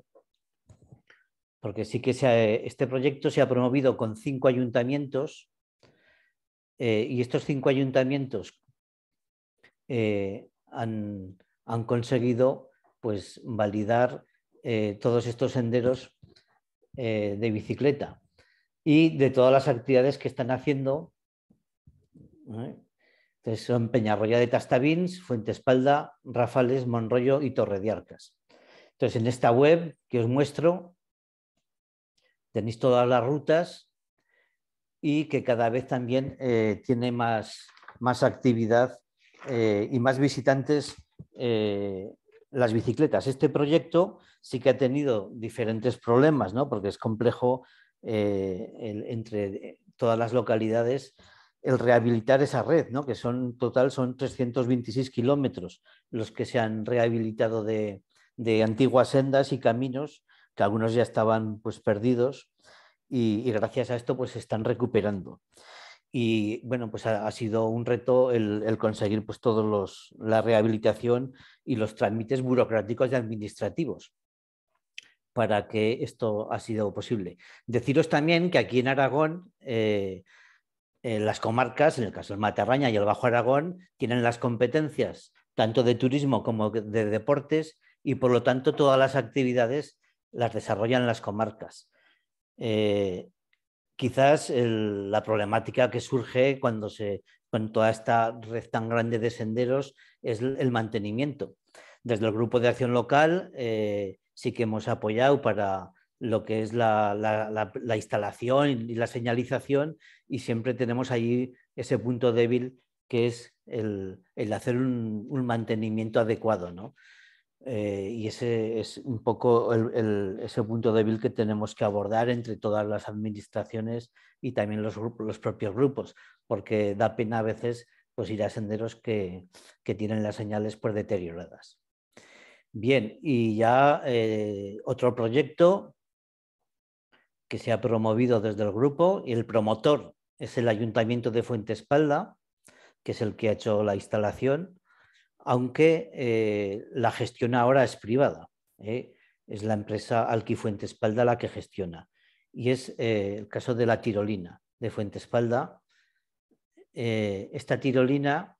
Speaker 15: porque sí que se ha, este proyecto se ha promovido con cinco ayuntamientos eh, y estos cinco ayuntamientos eh, han, han conseguido pues, validar Eh, todos estos senderos eh, de bicicleta y de todas las actividades que están haciendo. ¿eh? Entonces son Peñarroya de Tastavins, Fuentespalda, Rafales, Monroyo y Torre de Arcas. Entonces en esta web que os muestro tenéis todas las rutas y que cada vez también eh, tiene más, más actividad eh, y más visitantes eh, las bicicletas. Este proyecto sí que ha tenido diferentes problemas, ¿no? Porque es complejo eh, el, entre todas las localidades el rehabilitar esa red, ¿no? Que son en total son trescientos veintiséis kilómetros los que se han rehabilitado de, de antiguas sendas y caminos, que algunos ya estaban pues, perdidos y, y gracias a esto pues, se están recuperando. Y bueno, pues ha, ha sido un reto el, el conseguir pues todos los, la rehabilitación y los trámites burocráticos y administrativos para que esto ha sido posible. Deciros también que aquí en Aragón, eh, eh, las comarcas, en el caso del Matarraña y el Bajo Aragón, tienen las competencias tanto de turismo como de deportes y por lo tanto todas las actividades las desarrollan las comarcas. Eh, quizás el, la problemática que surge cuando se, con toda esta red tan grande de senderos es el, el mantenimiento. Desde el Grupo de Acción Local eh, sí que hemos apoyado para lo que es la, la, la, la instalación y la señalización y siempre tenemos ahí ese punto débil que es el, el hacer un, un mantenimiento adecuado, ¿no? Eh, y ese es un poco el, el, ese punto débil que tenemos que abordar entre todas las administraciones y también los, grupos, los propios grupos, porque da pena a veces pues, ir a senderos que, que tienen las señales pues, deterioradas. Bien, y ya eh, otro proyecto que se ha promovido desde el grupo y el promotor es el Ayuntamiento de Fuentespalda, que es el que ha hecho la instalación, aunque eh, la gestión ahora es privada. ¿eh? Es la empresa Alqui Fuentespalda la que gestiona. Y es eh, el caso de la tirolina de Fuentespalda. Eh, esta tirolina,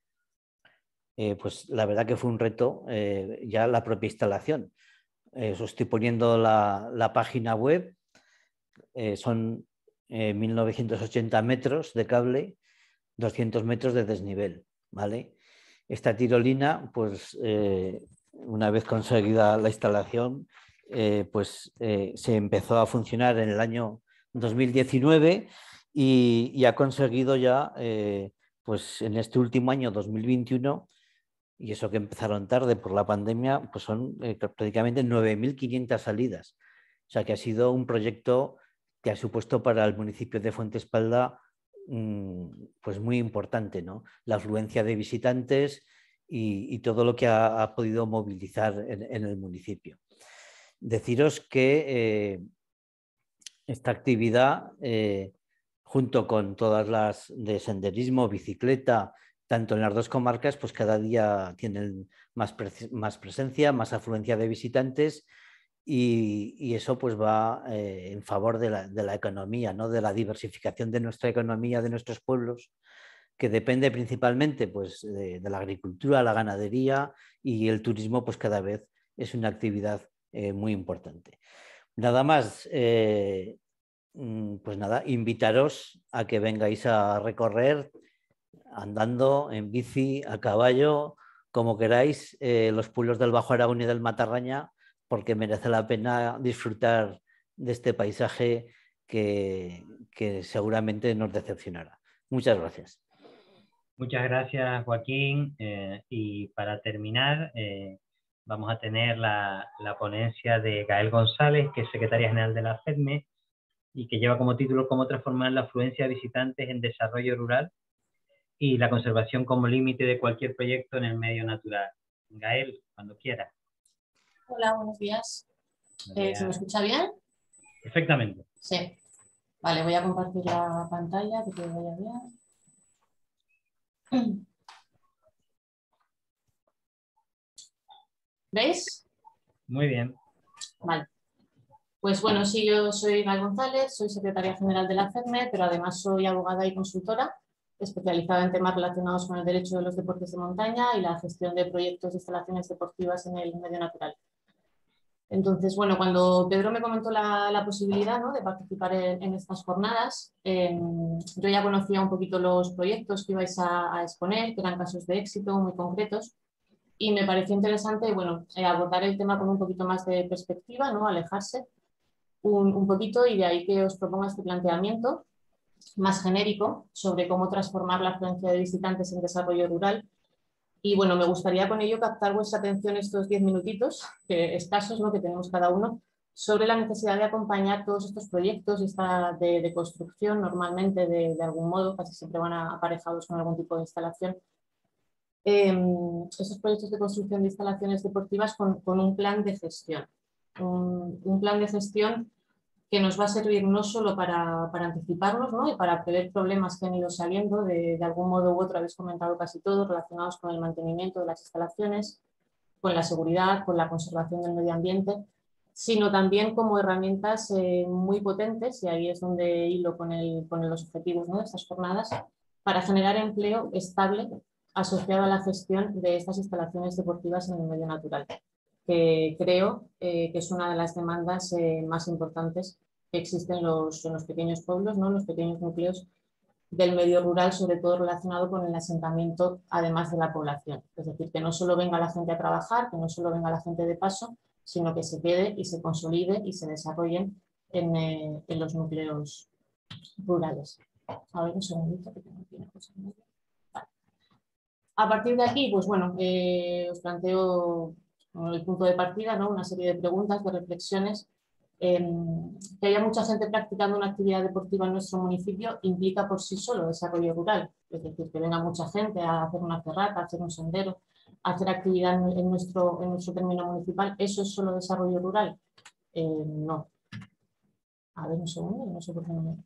Speaker 15: eh, pues la verdad que fue un reto eh, ya la propia instalación. Eh, os estoy poniendo la, la página web. Eh, son eh, mil novecientos ochenta metros de cable, doscientos metros de desnivel, ¿vale? Esta tirolina, pues eh, una vez conseguida la instalación, eh, pues eh, se empezó a funcionar en el año dos mil diecinueve y, y ha conseguido ya, eh, pues en este último año, dos mil veintiuno, y eso que empezaron tarde por la pandemia, pues son eh, prácticamente nueve mil quinientas salidas. O sea que ha sido un proyecto que ha supuesto para el municipio de Fuentespalda pues muy importante, ¿no? La afluencia de visitantes y, y todo lo que ha, ha podido movilizar en, en, el municipio. Deciros que eh, esta actividad, eh, junto con todas las de senderismo, bicicleta, tanto en las dos comarcas, pues cada día tienen más, pre- más presencia, más afluencia de visitantes. Y, y eso pues va eh, en favor de la, de la economía, ¿no? De la diversificación de nuestra economía, de nuestros pueblos, que depende principalmente pues, de, de la agricultura, la ganadería y el turismo pues cada vez es una actividad eh, muy importante. Nada más, eh, pues nada, invitaros a que vengáis a recorrer andando, en bici, a caballo, como queráis, eh, los pueblos del Bajo Aragón y del Matarraña, porque merece la pena disfrutar de este paisaje que, que seguramente nos decepcionará. Muchas gracias.
Speaker 2: Muchas gracias, Joaquín. Eh, y para terminar, eh, vamos a tener la, la ponencia de Gael González, que es secretaria general de la FEDME y que lleva como título Cómo transformar la afluencia de visitantes en desarrollo rural y la conservación como límite de cualquier proyecto en el medio natural. Gael, cuando quieras.
Speaker 16: Hola, buenos días. Eh, ¿Se me escucha bien?
Speaker 2: Perfectamente.
Speaker 16: Sí. Vale, voy a compartir la pantalla, que todo vaya bien. ¿Veis?
Speaker 2: Muy bien.
Speaker 16: Vale. Pues bueno, sí, yo soy Gael González, soy secretaria general de la FEDME, pero además soy abogada y consultora, especializada en temas relacionados con el derecho de los deportes de montaña y la gestión de proyectos de instalaciones deportivas en el medio natural. Entonces, bueno, cuando Pedro me comentó la, la posibilidad, ¿no?, de participar en, en estas jornadas, eh, yo ya conocía un poquito los proyectos que ibais a, a exponer, que eran casos de éxito muy concretos, y me pareció interesante, bueno, eh, abordar el tema con un poquito más de perspectiva, ¿no?, alejarse un, un poquito, y de ahí que os proponga este planteamiento más genérico sobre cómo transformar la afluencia de visitantes en desarrollo rural. Y bueno, me gustaría con ello captar vuestra atención estos diez minutitos, que escasos, ¿no?, que tenemos cada uno, sobre la necesidad de acompañar todos estos proyectos esta de, de construcción, normalmente de, de algún modo, casi siempre van aparejados con algún tipo de instalación. Eh, esos proyectos de construcción de instalaciones deportivas con, con un plan de gestión. Un, un plan de gestión que nos va a servir no solo para, para anticiparnos, ¿no?, y para prever problemas que han ido saliendo de, de algún modo u otro, habéis comentado casi todos, relacionados con el mantenimiento de las instalaciones, con la seguridad, con la conservación del medio ambiente, sino también como herramientas eh, muy potentes, y ahí es donde hilo con, el, con los objetivos, ¿no?, de estas jornadas, para generar empleo estable asociado a la gestión de estas instalaciones deportivas en el medio natural, que creo eh, que es una de las demandas eh, más importantes que existen en los, en los pequeños pueblos, ¿no?, los pequeños núcleos del medio rural, sobre todo relacionado con el asentamiento, además de la población. Es decir, que no solo venga la gente a trabajar, que no solo venga la gente de paso, sino que se quede y se consolide y se desarrollen en, eh, en los núcleos rurales. A ver, un segundito que tengo aquí una cosa. Vale. A partir de aquí, pues bueno, eh, os planteo el punto de partida, ¿no?, una serie de preguntas, de reflexiones. Eh, que haya mucha gente practicando una actividad deportiva en nuestro municipio implica por sí solo desarrollo rural, es decir, que venga mucha gente a hacer una ferrata, a hacer un sendero, a hacer actividad en nuestro, en nuestro término municipal. ¿Eso es solo desarrollo rural? Eh, no. A ver, un segundo, no sé por qué no me,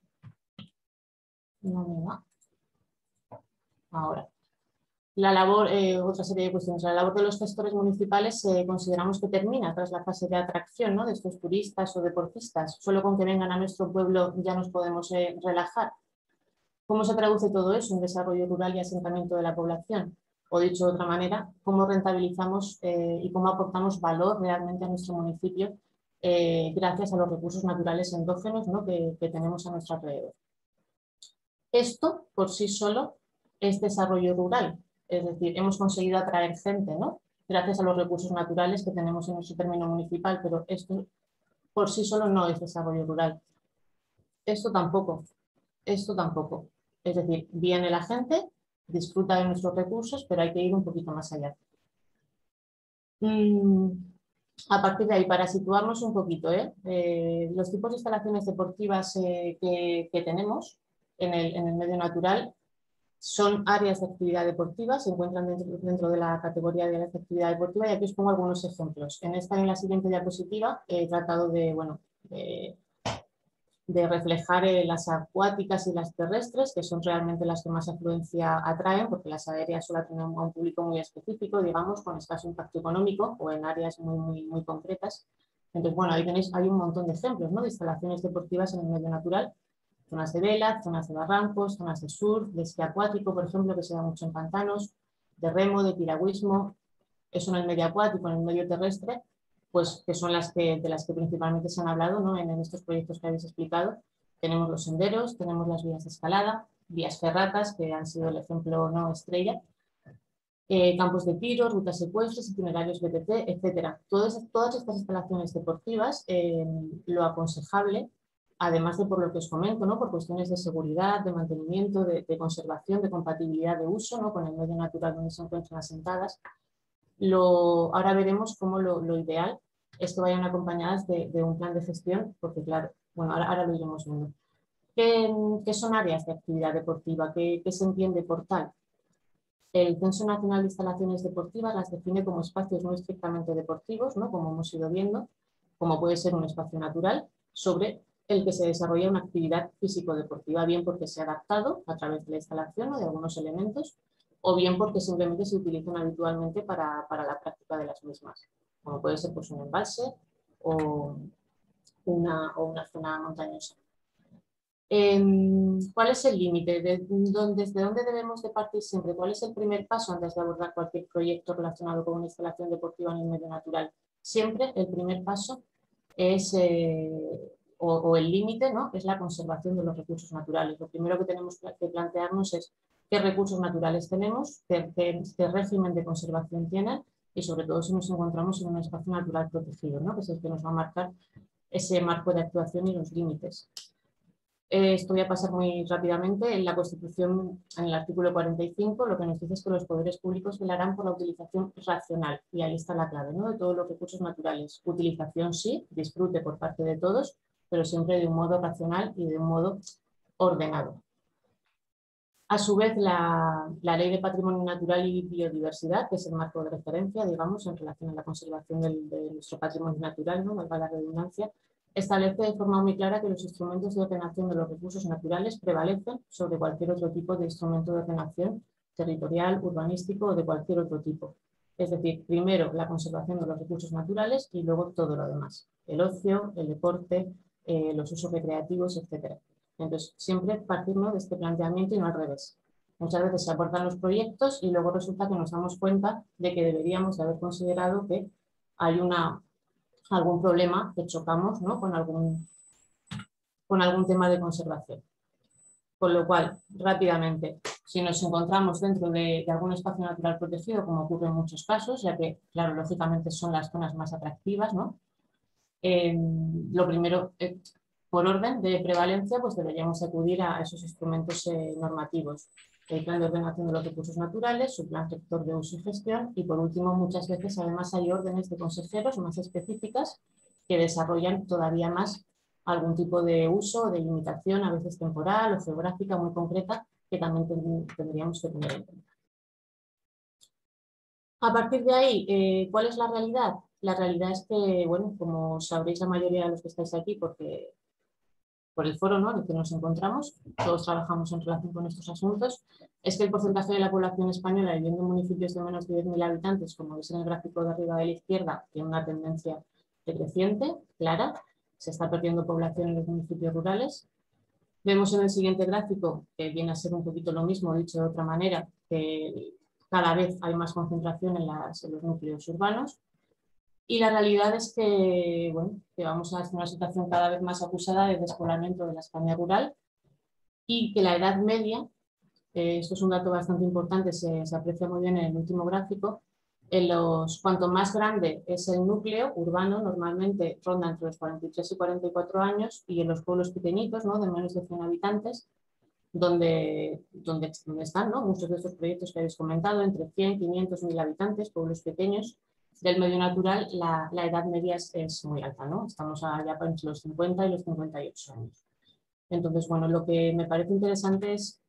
Speaker 16: no me va. Ahora. La labor, eh, otra serie de cuestiones. La labor de los gestores municipales eh, consideramos que termina tras la fase de atracción, ¿no?, de estos turistas o deportistas. Solo con que vengan a nuestro pueblo ya nos podemos eh, relajar. ¿Cómo se traduce todo eso en desarrollo rural y asentamiento de la población? O dicho de otra manera, ¿cómo rentabilizamos eh, y cómo aportamos valor realmente a nuestro municipio eh, gracias a los recursos naturales endógenos, ¿no?, que, que tenemos a nuestro alrededor? Esto por sí solo es desarrollo rural. Es decir, hemos conseguido atraer gente, ¿no?, gracias a los recursos naturales que tenemos en nuestro término municipal, pero esto por sí solo no es desarrollo rural. Esto tampoco, esto tampoco. Es decir, viene la gente, disfruta de nuestros recursos, pero hay que ir un poquito más allá. Mm, a partir de ahí, para situarnos un poquito, ¿eh? Eh, los tipos de instalaciones deportivas eh, que, que tenemos en el, en el medio natural son áreas de actividad deportiva, se encuentran dentro, dentro de la categoría de áreas de actividad deportiva, y aquí os pongo algunos ejemplos. En esta y en la siguiente diapositiva he tratado de, bueno, de, de reflejar eh, las acuáticas y las terrestres, que son realmente las que más afluencia atraen, porque las aéreas suelen tener a un público muy específico, digamos, con escaso impacto económico o en áreas muy, muy, muy concretas. Entonces, bueno, ahí tenéis, hay un montón de ejemplos, ¿no?, de instalaciones deportivas en el medio natural. Zonas de vela, zonas de barrancos, zonas de surf, de esquí acuático, por ejemplo, que se da mucho en pantanos, de remo, de piragüismo. Eso en el medio acuático, en el medio terrestre, pues que son las que, de las que principalmente se han hablado, ¿no?, en, en estos proyectos que habéis explicado. Tenemos los senderos, tenemos las vías de escalada, vías ferratas, que han sido el ejemplo, ¿no?, estrella, eh, campos de tiro, rutas ecuestres, itinerarios B T T, etcétera. Todas, todas estas instalaciones deportivas, eh, lo aconsejable, además de por lo que os comento, ¿no?, por cuestiones de seguridad, de mantenimiento, de, de conservación, de compatibilidad de uso, ¿no?, con el medio natural donde se encuentran asentadas, lo, ahora veremos cómo lo, lo ideal es que vayan acompañadas de, de un plan de gestión, porque claro, bueno, ahora, ahora lo iremos viendo. ¿Qué, ¿Qué son áreas de actividad deportiva? ¿Qué, qué se entiende por tal? El Censo Nacional de Instalaciones Deportivas las define como espacios no estrictamente deportivos, ¿no?, como hemos ido viendo, como puede ser un espacio natural, sobre el que se desarrolla una actividad físico-deportiva, bien porque se ha adaptado a través de la instalación o de algunos elementos, o bien porque simplemente se utilizan habitualmente para, para la práctica de las mismas, como puede ser pues, un embalse o una, o una zona montañosa. Eh, ¿Cuál es el límite? ¿De dónde, ¿Desde dónde debemos de partir siempre? ¿Cuál es el primer paso antes de abordar cualquier proyecto relacionado con una instalación deportiva en el medio natural? Siempre el primer paso es... Eh, O, o el límite, ¿no?, es la conservación de los recursos naturales. Lo primero que tenemos que plantearnos es qué recursos naturales tenemos, qué, qué, qué régimen de conservación tienen y sobre todo si nos encontramos en un espacio natural protegido, ¿no?, que es el que nos va a marcar ese marco de actuación y los límites. Eh, esto voy a pasar muy rápidamente. En la Constitución, en el artículo cuarenta y cinco, lo que nos dice es que los poderes públicos velarán por la utilización racional, y ahí está la clave, ¿no?, de todos los recursos naturales. Utilización sí, disfrute por parte de todos, pero siempre de un modo racional y de un modo ordenado. A su vez, la, la Ley de Patrimonio Natural y Biodiversidad, que es el marco de referencia, digamos, en relación a la conservación del, de nuestro patrimonio natural, ¿no?, valga la redundancia, establece de forma muy clara que los instrumentos de ordenación de los recursos naturales prevalecen sobre cualquier otro tipo de instrumento de ordenación territorial, urbanístico o de cualquier otro tipo. Es decir, primero la conservación de los recursos naturales y luego todo lo demás. El ocio, el deporte, eh, los usos recreativos, etcétera. Entonces, siempre partirnos de este planteamiento y no al revés. Muchas veces se aportan los proyectos y luego resulta que nos damos cuenta de que deberíamos de haber considerado que hay una, algún problema, que chocamos, ¿no?, con, algún, con algún tema de conservación. Con lo cual, rápidamente, si nos encontramos dentro de, de algún espacio natural protegido, como ocurre en muchos casos, ya que, claro, lógicamente son las zonas más atractivas, ¿no? Eh, lo primero, eh, por orden de prevalencia, pues deberíamos acudir a esos instrumentos eh, normativos. El plan de ordenación de los recursos naturales, su plan rector de uso y gestión, y por último, muchas veces además hay órdenes de consejeros más específicas que desarrollan todavía más algún tipo de uso o de limitación, a veces temporal o geográfica muy concreta, que también tendríamos que tener en cuenta. A partir de ahí, eh, ¿cuál es la realidad? La realidad es que, bueno, como sabréis la mayoría de los que estáis aquí, porque por el foro, ¿no?, en el que nos encontramos, todos trabajamos en relación con estos asuntos, es que el porcentaje de la población española viviendo en municipios de menos de diez mil habitantes, como veis en el gráfico de arriba de la izquierda, tiene una tendencia decreciente, clara. Se está perdiendo población en los municipios rurales. Vemos en el siguiente gráfico, que viene a ser un poquito lo mismo, dicho de otra manera, que cada vez hay más concentración en, las, en los núcleos urbanos. Y la realidad es que, bueno, que vamos a hacer una situación cada vez más acusada de despoblamiento de la España rural y que la edad media, eh, esto es un dato bastante importante, se, se aprecia muy bien en el último gráfico, en los, cuanto más grande es el núcleo urbano, normalmente ronda entre los cuarenta y tres y cuarenta y cuatro años, y en los pueblos pequeñitos, ¿no?, de menos de cien habitantes, donde, donde, donde están, ¿no?, muchos de estos proyectos que habéis comentado, entre cien, quinientos, mil habitantes, pueblos pequeños, del medio natural, la, la edad media es, es muy alta, ¿no? Estamos allá entre los cincuenta y los cincuenta y ocho años. Entonces, bueno, lo que me parece interesante es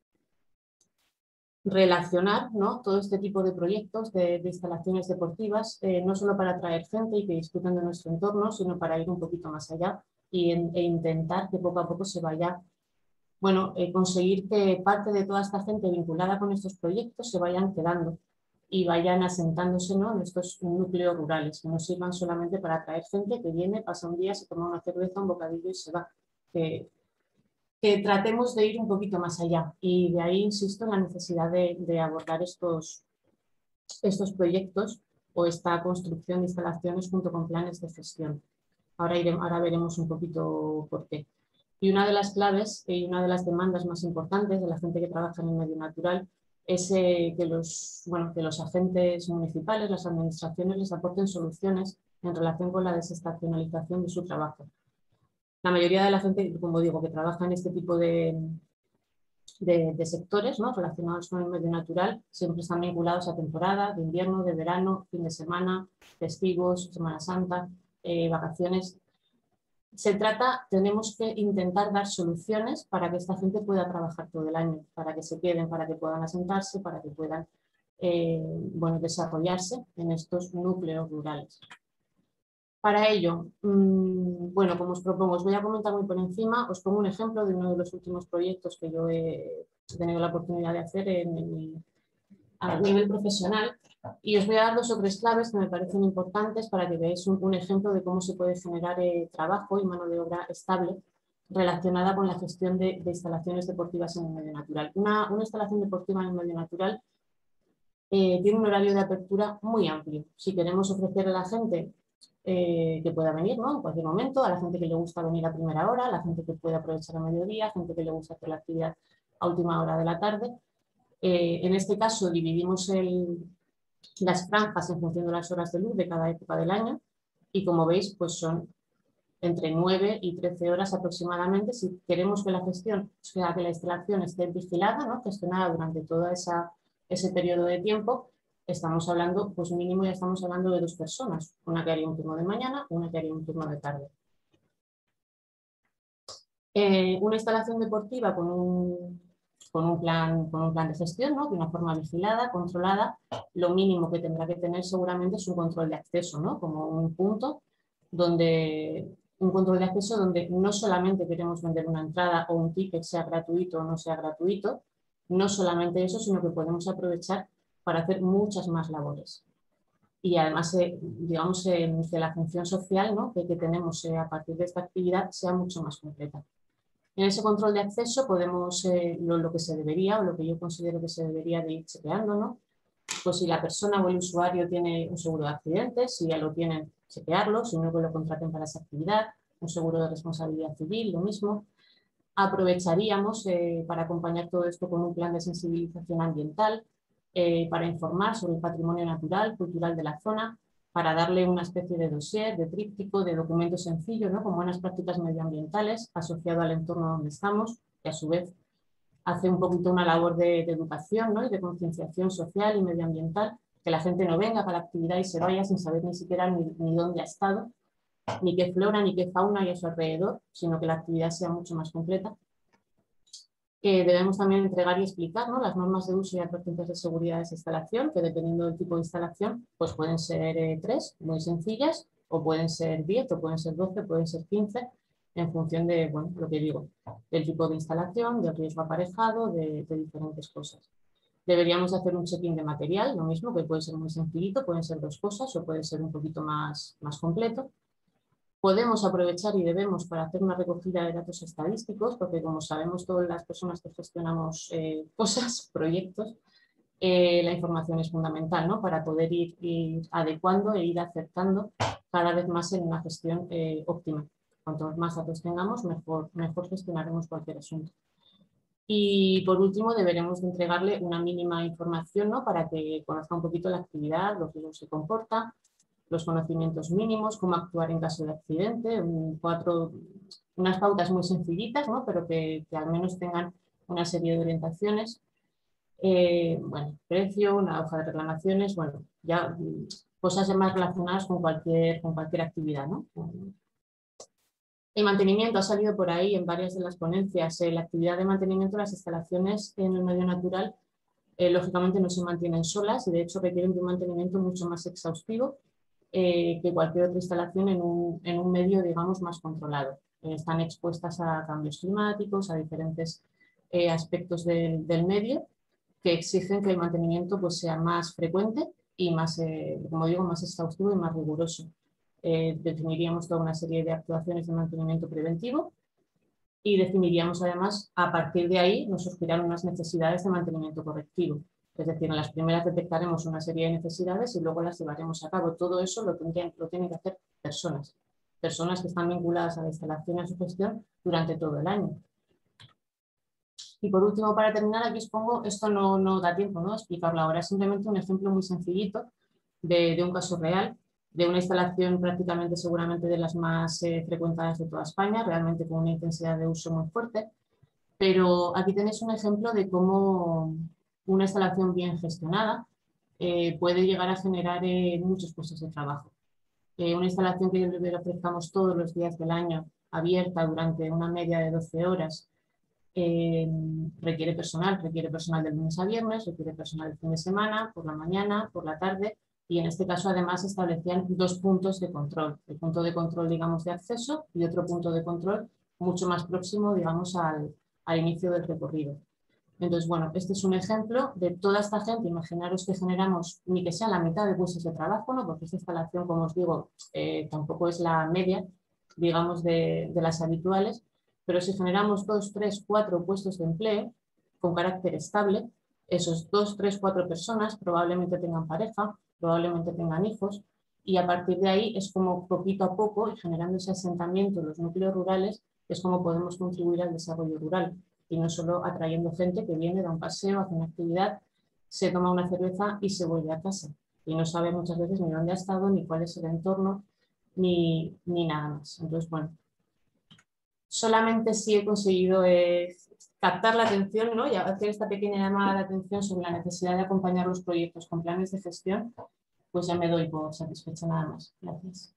Speaker 16: relacionar, ¿no?, todo este tipo de proyectos de, de instalaciones deportivas, eh, no solo para atraer gente y que disfruten de nuestro entorno, sino para ir un poquito más allá y, en, e intentar que poco a poco se vaya, bueno, eh, conseguir que parte de toda esta gente vinculada con estos proyectos se vayan quedando y vayan asentándose, ¿no?, en estos núcleos rurales, que no sirvan solamente para atraer gente que viene, pasa un día, se toma una cerveza, un bocadillo y se va. Que, que tratemos de ir un poquito más allá, y de ahí insisto en la necesidad de, de abordar estos, estos proyectos o esta construcción de instalaciones junto con planes de gestión. Ahora, iremos, ahora veremos un poquito por qué. Y una de las claves y una de las demandas más importantes de la gente que trabaja en el medio natural es eh, que, los, bueno, que los agentes municipales, las administraciones, les aporten soluciones en relación con la desestacionalización de su trabajo. La mayoría de la gente, como digo, que trabaja en este tipo de, de, de sectores, ¿no?, relacionados con el medio natural, siempre están vinculados a temporada, de invierno, de verano, fin de semana, festivos, Semana Santa, eh, vacaciones. Se trata, tenemos que intentar dar soluciones para que esta gente pueda trabajar todo el año, para que se queden, para que puedan asentarse, para que puedan eh, bueno, desarrollarse en estos núcleos rurales. Para ello, mmm, bueno, como os propongo, os voy a comentar muy por encima, os pongo un ejemplo de uno de los últimos proyectos que yo he tenido la oportunidad de hacer en, en, a nivel profesional, y os voy a dar dos o tres claves que me parecen importantes para que veáis un, un ejemplo de cómo se puede generar eh, trabajo y mano de obra estable relacionada con la gestión de, de instalaciones deportivas en el medio natural. Una, una instalación deportiva en el medio natural eh, tiene un horario de apertura muy amplio. Si queremos ofrecer a la gente eh, que pueda venir, ¿no?, en cualquier momento, a la gente que le gusta venir a primera hora, a la gente que puede aprovechar a mediodía, a gente que le gusta hacer la actividad a última hora de la tarde. Eh, en este caso dividimos el, las franjas en función de las horas de luz de cada época del año, y como veis, pues son entre nueve y trece horas aproximadamente. Si queremos que la gestión, o sea, que la instalación esté vigilada, ¿no?, gestionada durante todo esa, ese periodo de tiempo, estamos hablando, pues mínimo ya estamos hablando de dos personas, una que haría un turno de mañana, una que haría un turno de tarde. Eh, una instalación deportiva con un, con un, plan, con un plan de gestión, ¿no?, de una forma vigilada, controlada, lo mínimo que tendrá que tener seguramente es un control de acceso, ¿no?, como un punto donde, un control de acceso donde no solamente queremos vender una entrada o un ticket, sea gratuito o no sea gratuito, no solamente eso, sino que podemos aprovechar para hacer muchas más labores. y además, eh, digamos, eh, que la función social, ¿no?, que, que tenemos eh, a partir de esta actividad sea mucho más completa. En ese control de acceso podemos, eh, lo, lo que se debería, o lo que yo considero que se debería de ir chequeando, ¿no? Pues si la persona o el usuario tiene un seguro de accidentes, si ya lo tienen, chequearlo, si no, que lo contraten para esa actividad, un seguro de responsabilidad civil, lo mismo. Aprovecharíamos eh, para acompañar todo esto con un plan de sensibilización ambiental, eh, para informar sobre el patrimonio natural, cultural de la zona, para darle una especie de dossier, de tríptico, de documento sencillo, ¿no?, con buenas prácticas medioambientales asociado al entorno donde estamos, que a su vez hace un poquito una labor de, de educación, ¿no?, y de concienciación social y medioambiental, que la gente no venga para la actividad y se vaya sin saber ni siquiera ni, ni dónde ha estado, ni qué flora ni qué fauna hay a su alrededor, sino que la actividad sea mucho más completa. Eh, debemos también entregar y explicar, ¿no?, las normas de uso y advertencias de seguridad de esa instalación, que dependiendo del tipo de instalación, pues pueden ser eh, tres, muy sencillas, o pueden ser diez, o pueden ser doce, pueden ser quince, en función de, bueno, lo que digo, del tipo de instalación, del riesgo aparejado, de, de diferentes cosas. Deberíamos hacer un check-in de material, lo mismo, que puede ser muy sencillito, pueden ser dos cosas, o puede ser un poquito más, más completo. Podemos aprovechar y debemos para hacer una recogida de datos estadísticos, porque como sabemos todas las personas que gestionamos eh, cosas, proyectos, eh, la información es fundamental, ¿no?, para poder ir, ir adecuando e ir acertando cada vez más en una gestión eh, óptima. Cuantos más datos tengamos, mejor, mejor gestionaremos cualquier asunto. Y por último, deberemos de entregarle una mínima información, ¿no?, para que conozca un poquito la actividad, lo que se comporta, los conocimientos mínimos, cómo actuar en caso de accidente, un, cuatro, unas pautas muy sencillitas, ¿no?, pero que, que al menos tengan una serie de orientaciones. Eh, bueno, precio, una hoja de reclamaciones, bueno, ya cosas más relacionadas con cualquier, con cualquier actividad, ¿no? El mantenimiento ha salido por ahí en varias de las ponencias. Eh, la actividad de mantenimiento de las instalaciones en el medio natural, eh, lógicamente no se mantienen solas y de hecho requieren de un mantenimiento mucho más exhaustivo eh, que cualquier otra instalación en un, en un medio, digamos, más controlado. Eh, están expuestas a cambios climáticos, a diferentes eh, aspectos del, del medio que exigen que el mantenimiento pues, sea más frecuente y más, eh, como digo, más exhaustivo y más riguroso. Eh, definiríamos toda una serie de actuaciones de mantenimiento preventivo y definiríamos además, a partir de ahí, nos surgirán unas necesidades de mantenimiento correctivo. Es decir, en las primeras detectaremos una serie de necesidades y luego las llevaremos a cabo. Todo eso lo, tendrían, lo tienen que hacer personas, personas que están vinculadas a la instalación y a su gestión durante todo el año. Y por último, para terminar, aquí os pongo, esto no, no da tiempo, ¿no?, explicarlo ahora, es simplemente un ejemplo muy sencillito de, de un caso real, de una instalación prácticamente seguramente de las más eh, frecuentadas de toda España, realmente con una intensidad de uso muy fuerte, pero aquí tenéis un ejemplo de cómo una instalación bien gestionada eh, puede llegar a generar eh, muchos puestos de trabajo. Eh, una instalación que le ofrezcamos todos los días del año, abierta durante una media de doce horas, eh, requiere personal, requiere personal de lunes a viernes, requiere personal de fin de semana, por la mañana, por la tarde, y en este caso además establecían dos puntos de control, el punto de control, digamos, de acceso y otro punto de control mucho más próximo, digamos, al, al inicio del recorrido. Entonces, bueno, este es un ejemplo de toda esta gente. Imaginaros que generamos ni que sea la mitad de puestos de trabajo, ¿no?, porque esta instalación, como os digo, eh, tampoco es la media, digamos, de, de las habituales, pero si generamos dos, tres, cuatro puestos de empleo con carácter estable, esos dos, tres, cuatro personas probablemente tengan pareja, probablemente tengan hijos, y a partir de ahí es como poquito a poco, y generando ese asentamiento en los núcleos rurales, es como podemos contribuir al desarrollo rural, y no solo atrayendo gente que viene, da un paseo, hace una actividad, se toma una cerveza y se vuelve a casa, y no sabe muchas veces ni dónde ha estado, ni cuál es el entorno, ni, ni nada más. Entonces, bueno, solamente sí he conseguido eh, captar la atención, ¿no?, y hacer esta pequeña llamada de atención sobre la necesidad de acompañar los proyectos con planes de gestión, pues ya me doy por satisfecha, nada más. Gracias.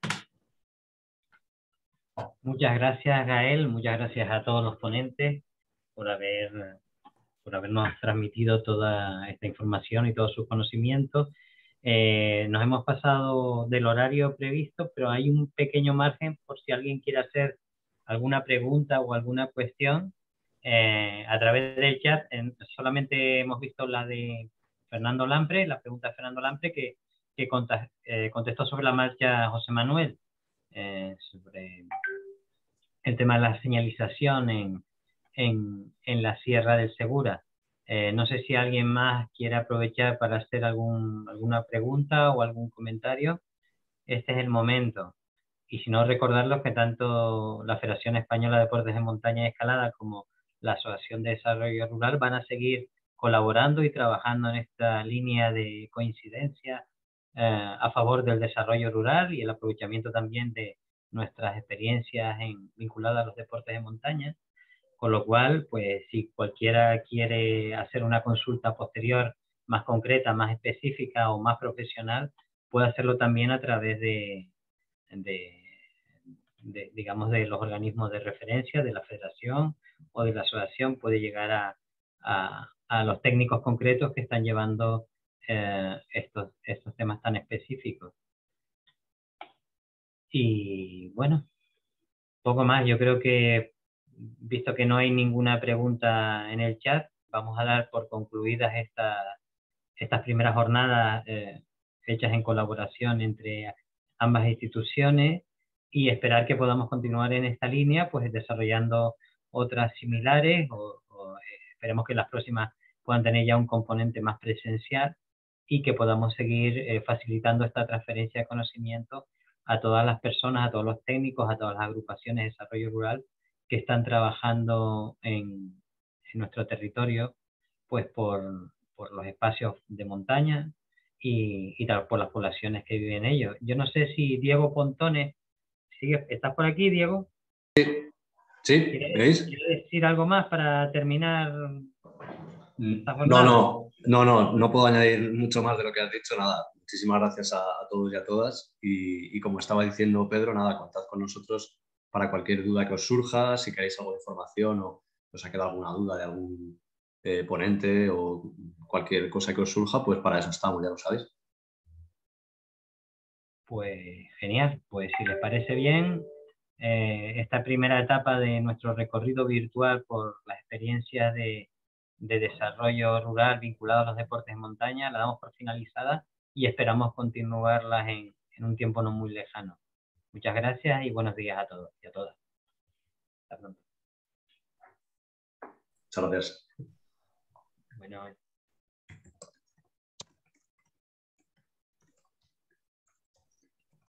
Speaker 2: Muchas gracias, Gael, muchas gracias a todos los ponentes por haber, por habernos transmitido toda esta información y todos sus conocimientos. Eh, nos hemos pasado del horario previsto, pero hay un pequeño margen por si alguien quiere hacer alguna pregunta o alguna cuestión eh, a través del chat. En, solamente hemos visto la de Fernando Lampre, la pregunta de Fernando Lampre, que que conta, eh, contestó sobre la marcha José Manuel, eh, sobre el tema de la señalización en, en, en la Sierra del Segura. Eh, no sé si alguien más quiere aprovechar para hacer algún, alguna pregunta o algún comentario. Este es el momento. Y si no, recordarlos que tanto la Federación Española de Deportes de Montaña y Escalada como la Asociación de Desarrollo Rural van a seguir colaborando y trabajando en esta línea de coincidencia eh, a favor del desarrollo rural y el aprovechamiento también de nuestras experiencias en, vinculadas a los deportes de montaña. Con lo cual, pues si cualquiera quiere hacer una consulta posterior más concreta, más específica o más profesional, puede hacerlo también a través de, de, de, digamos, de los organismos de referencia, de la federación o de la asociación. Puede llegar a, a, a los técnicos concretos que están llevando eh, estos, estos temas tan específicos. Y bueno, poco más. Yo creo que, visto que no hay ninguna pregunta en el chat, vamos a dar por concluidas esta, estas primeras jornadas eh, hechas en colaboración entre ambas instituciones y esperar que podamos continuar en esta línea, pues desarrollando otras similares o, o eh, esperemos que las próximas puedan tener ya un componente más presencial y que podamos seguir eh, facilitando esta transferencia de conocimiento a todas las personas, a todos los técnicos, a todas las agrupaciones de desarrollo rural que están trabajando en, en nuestro territorio, pues por, por los espacios de montaña y, y tal, por las poblaciones que viven en ellos. Yo no sé si Diego Pontones, sigue, ¿estás por aquí, Diego?
Speaker 3: Sí,
Speaker 2: ¿Quieres, ¿quieres decir algo más para terminar esta
Speaker 3: No,
Speaker 2: jornada?
Speaker 3: no, no, no, no puedo añadir mucho más de lo que has dicho, nada. Muchísimas gracias a, a todos y a todas. Y, y como estaba diciendo Pedro, nada, contad con nosotros para cualquier duda que os surja, si queréis algo de información o os ha quedado alguna duda de algún eh, ponente o cualquier cosa que os surja, pues para eso estamos, ya lo sabéis.
Speaker 2: Pues genial, pues si les parece bien, eh, esta primera etapa de nuestro recorrido virtual por las experiencias de, de desarrollo rural vinculado a los deportes de montaña la damos por finalizada y esperamos continuarlas en, en un tiempo no muy lejano. Muchas gracias y buenos días a todos y a todas. Hasta pronto.
Speaker 3: Muchas gracias.
Speaker 2: Bueno.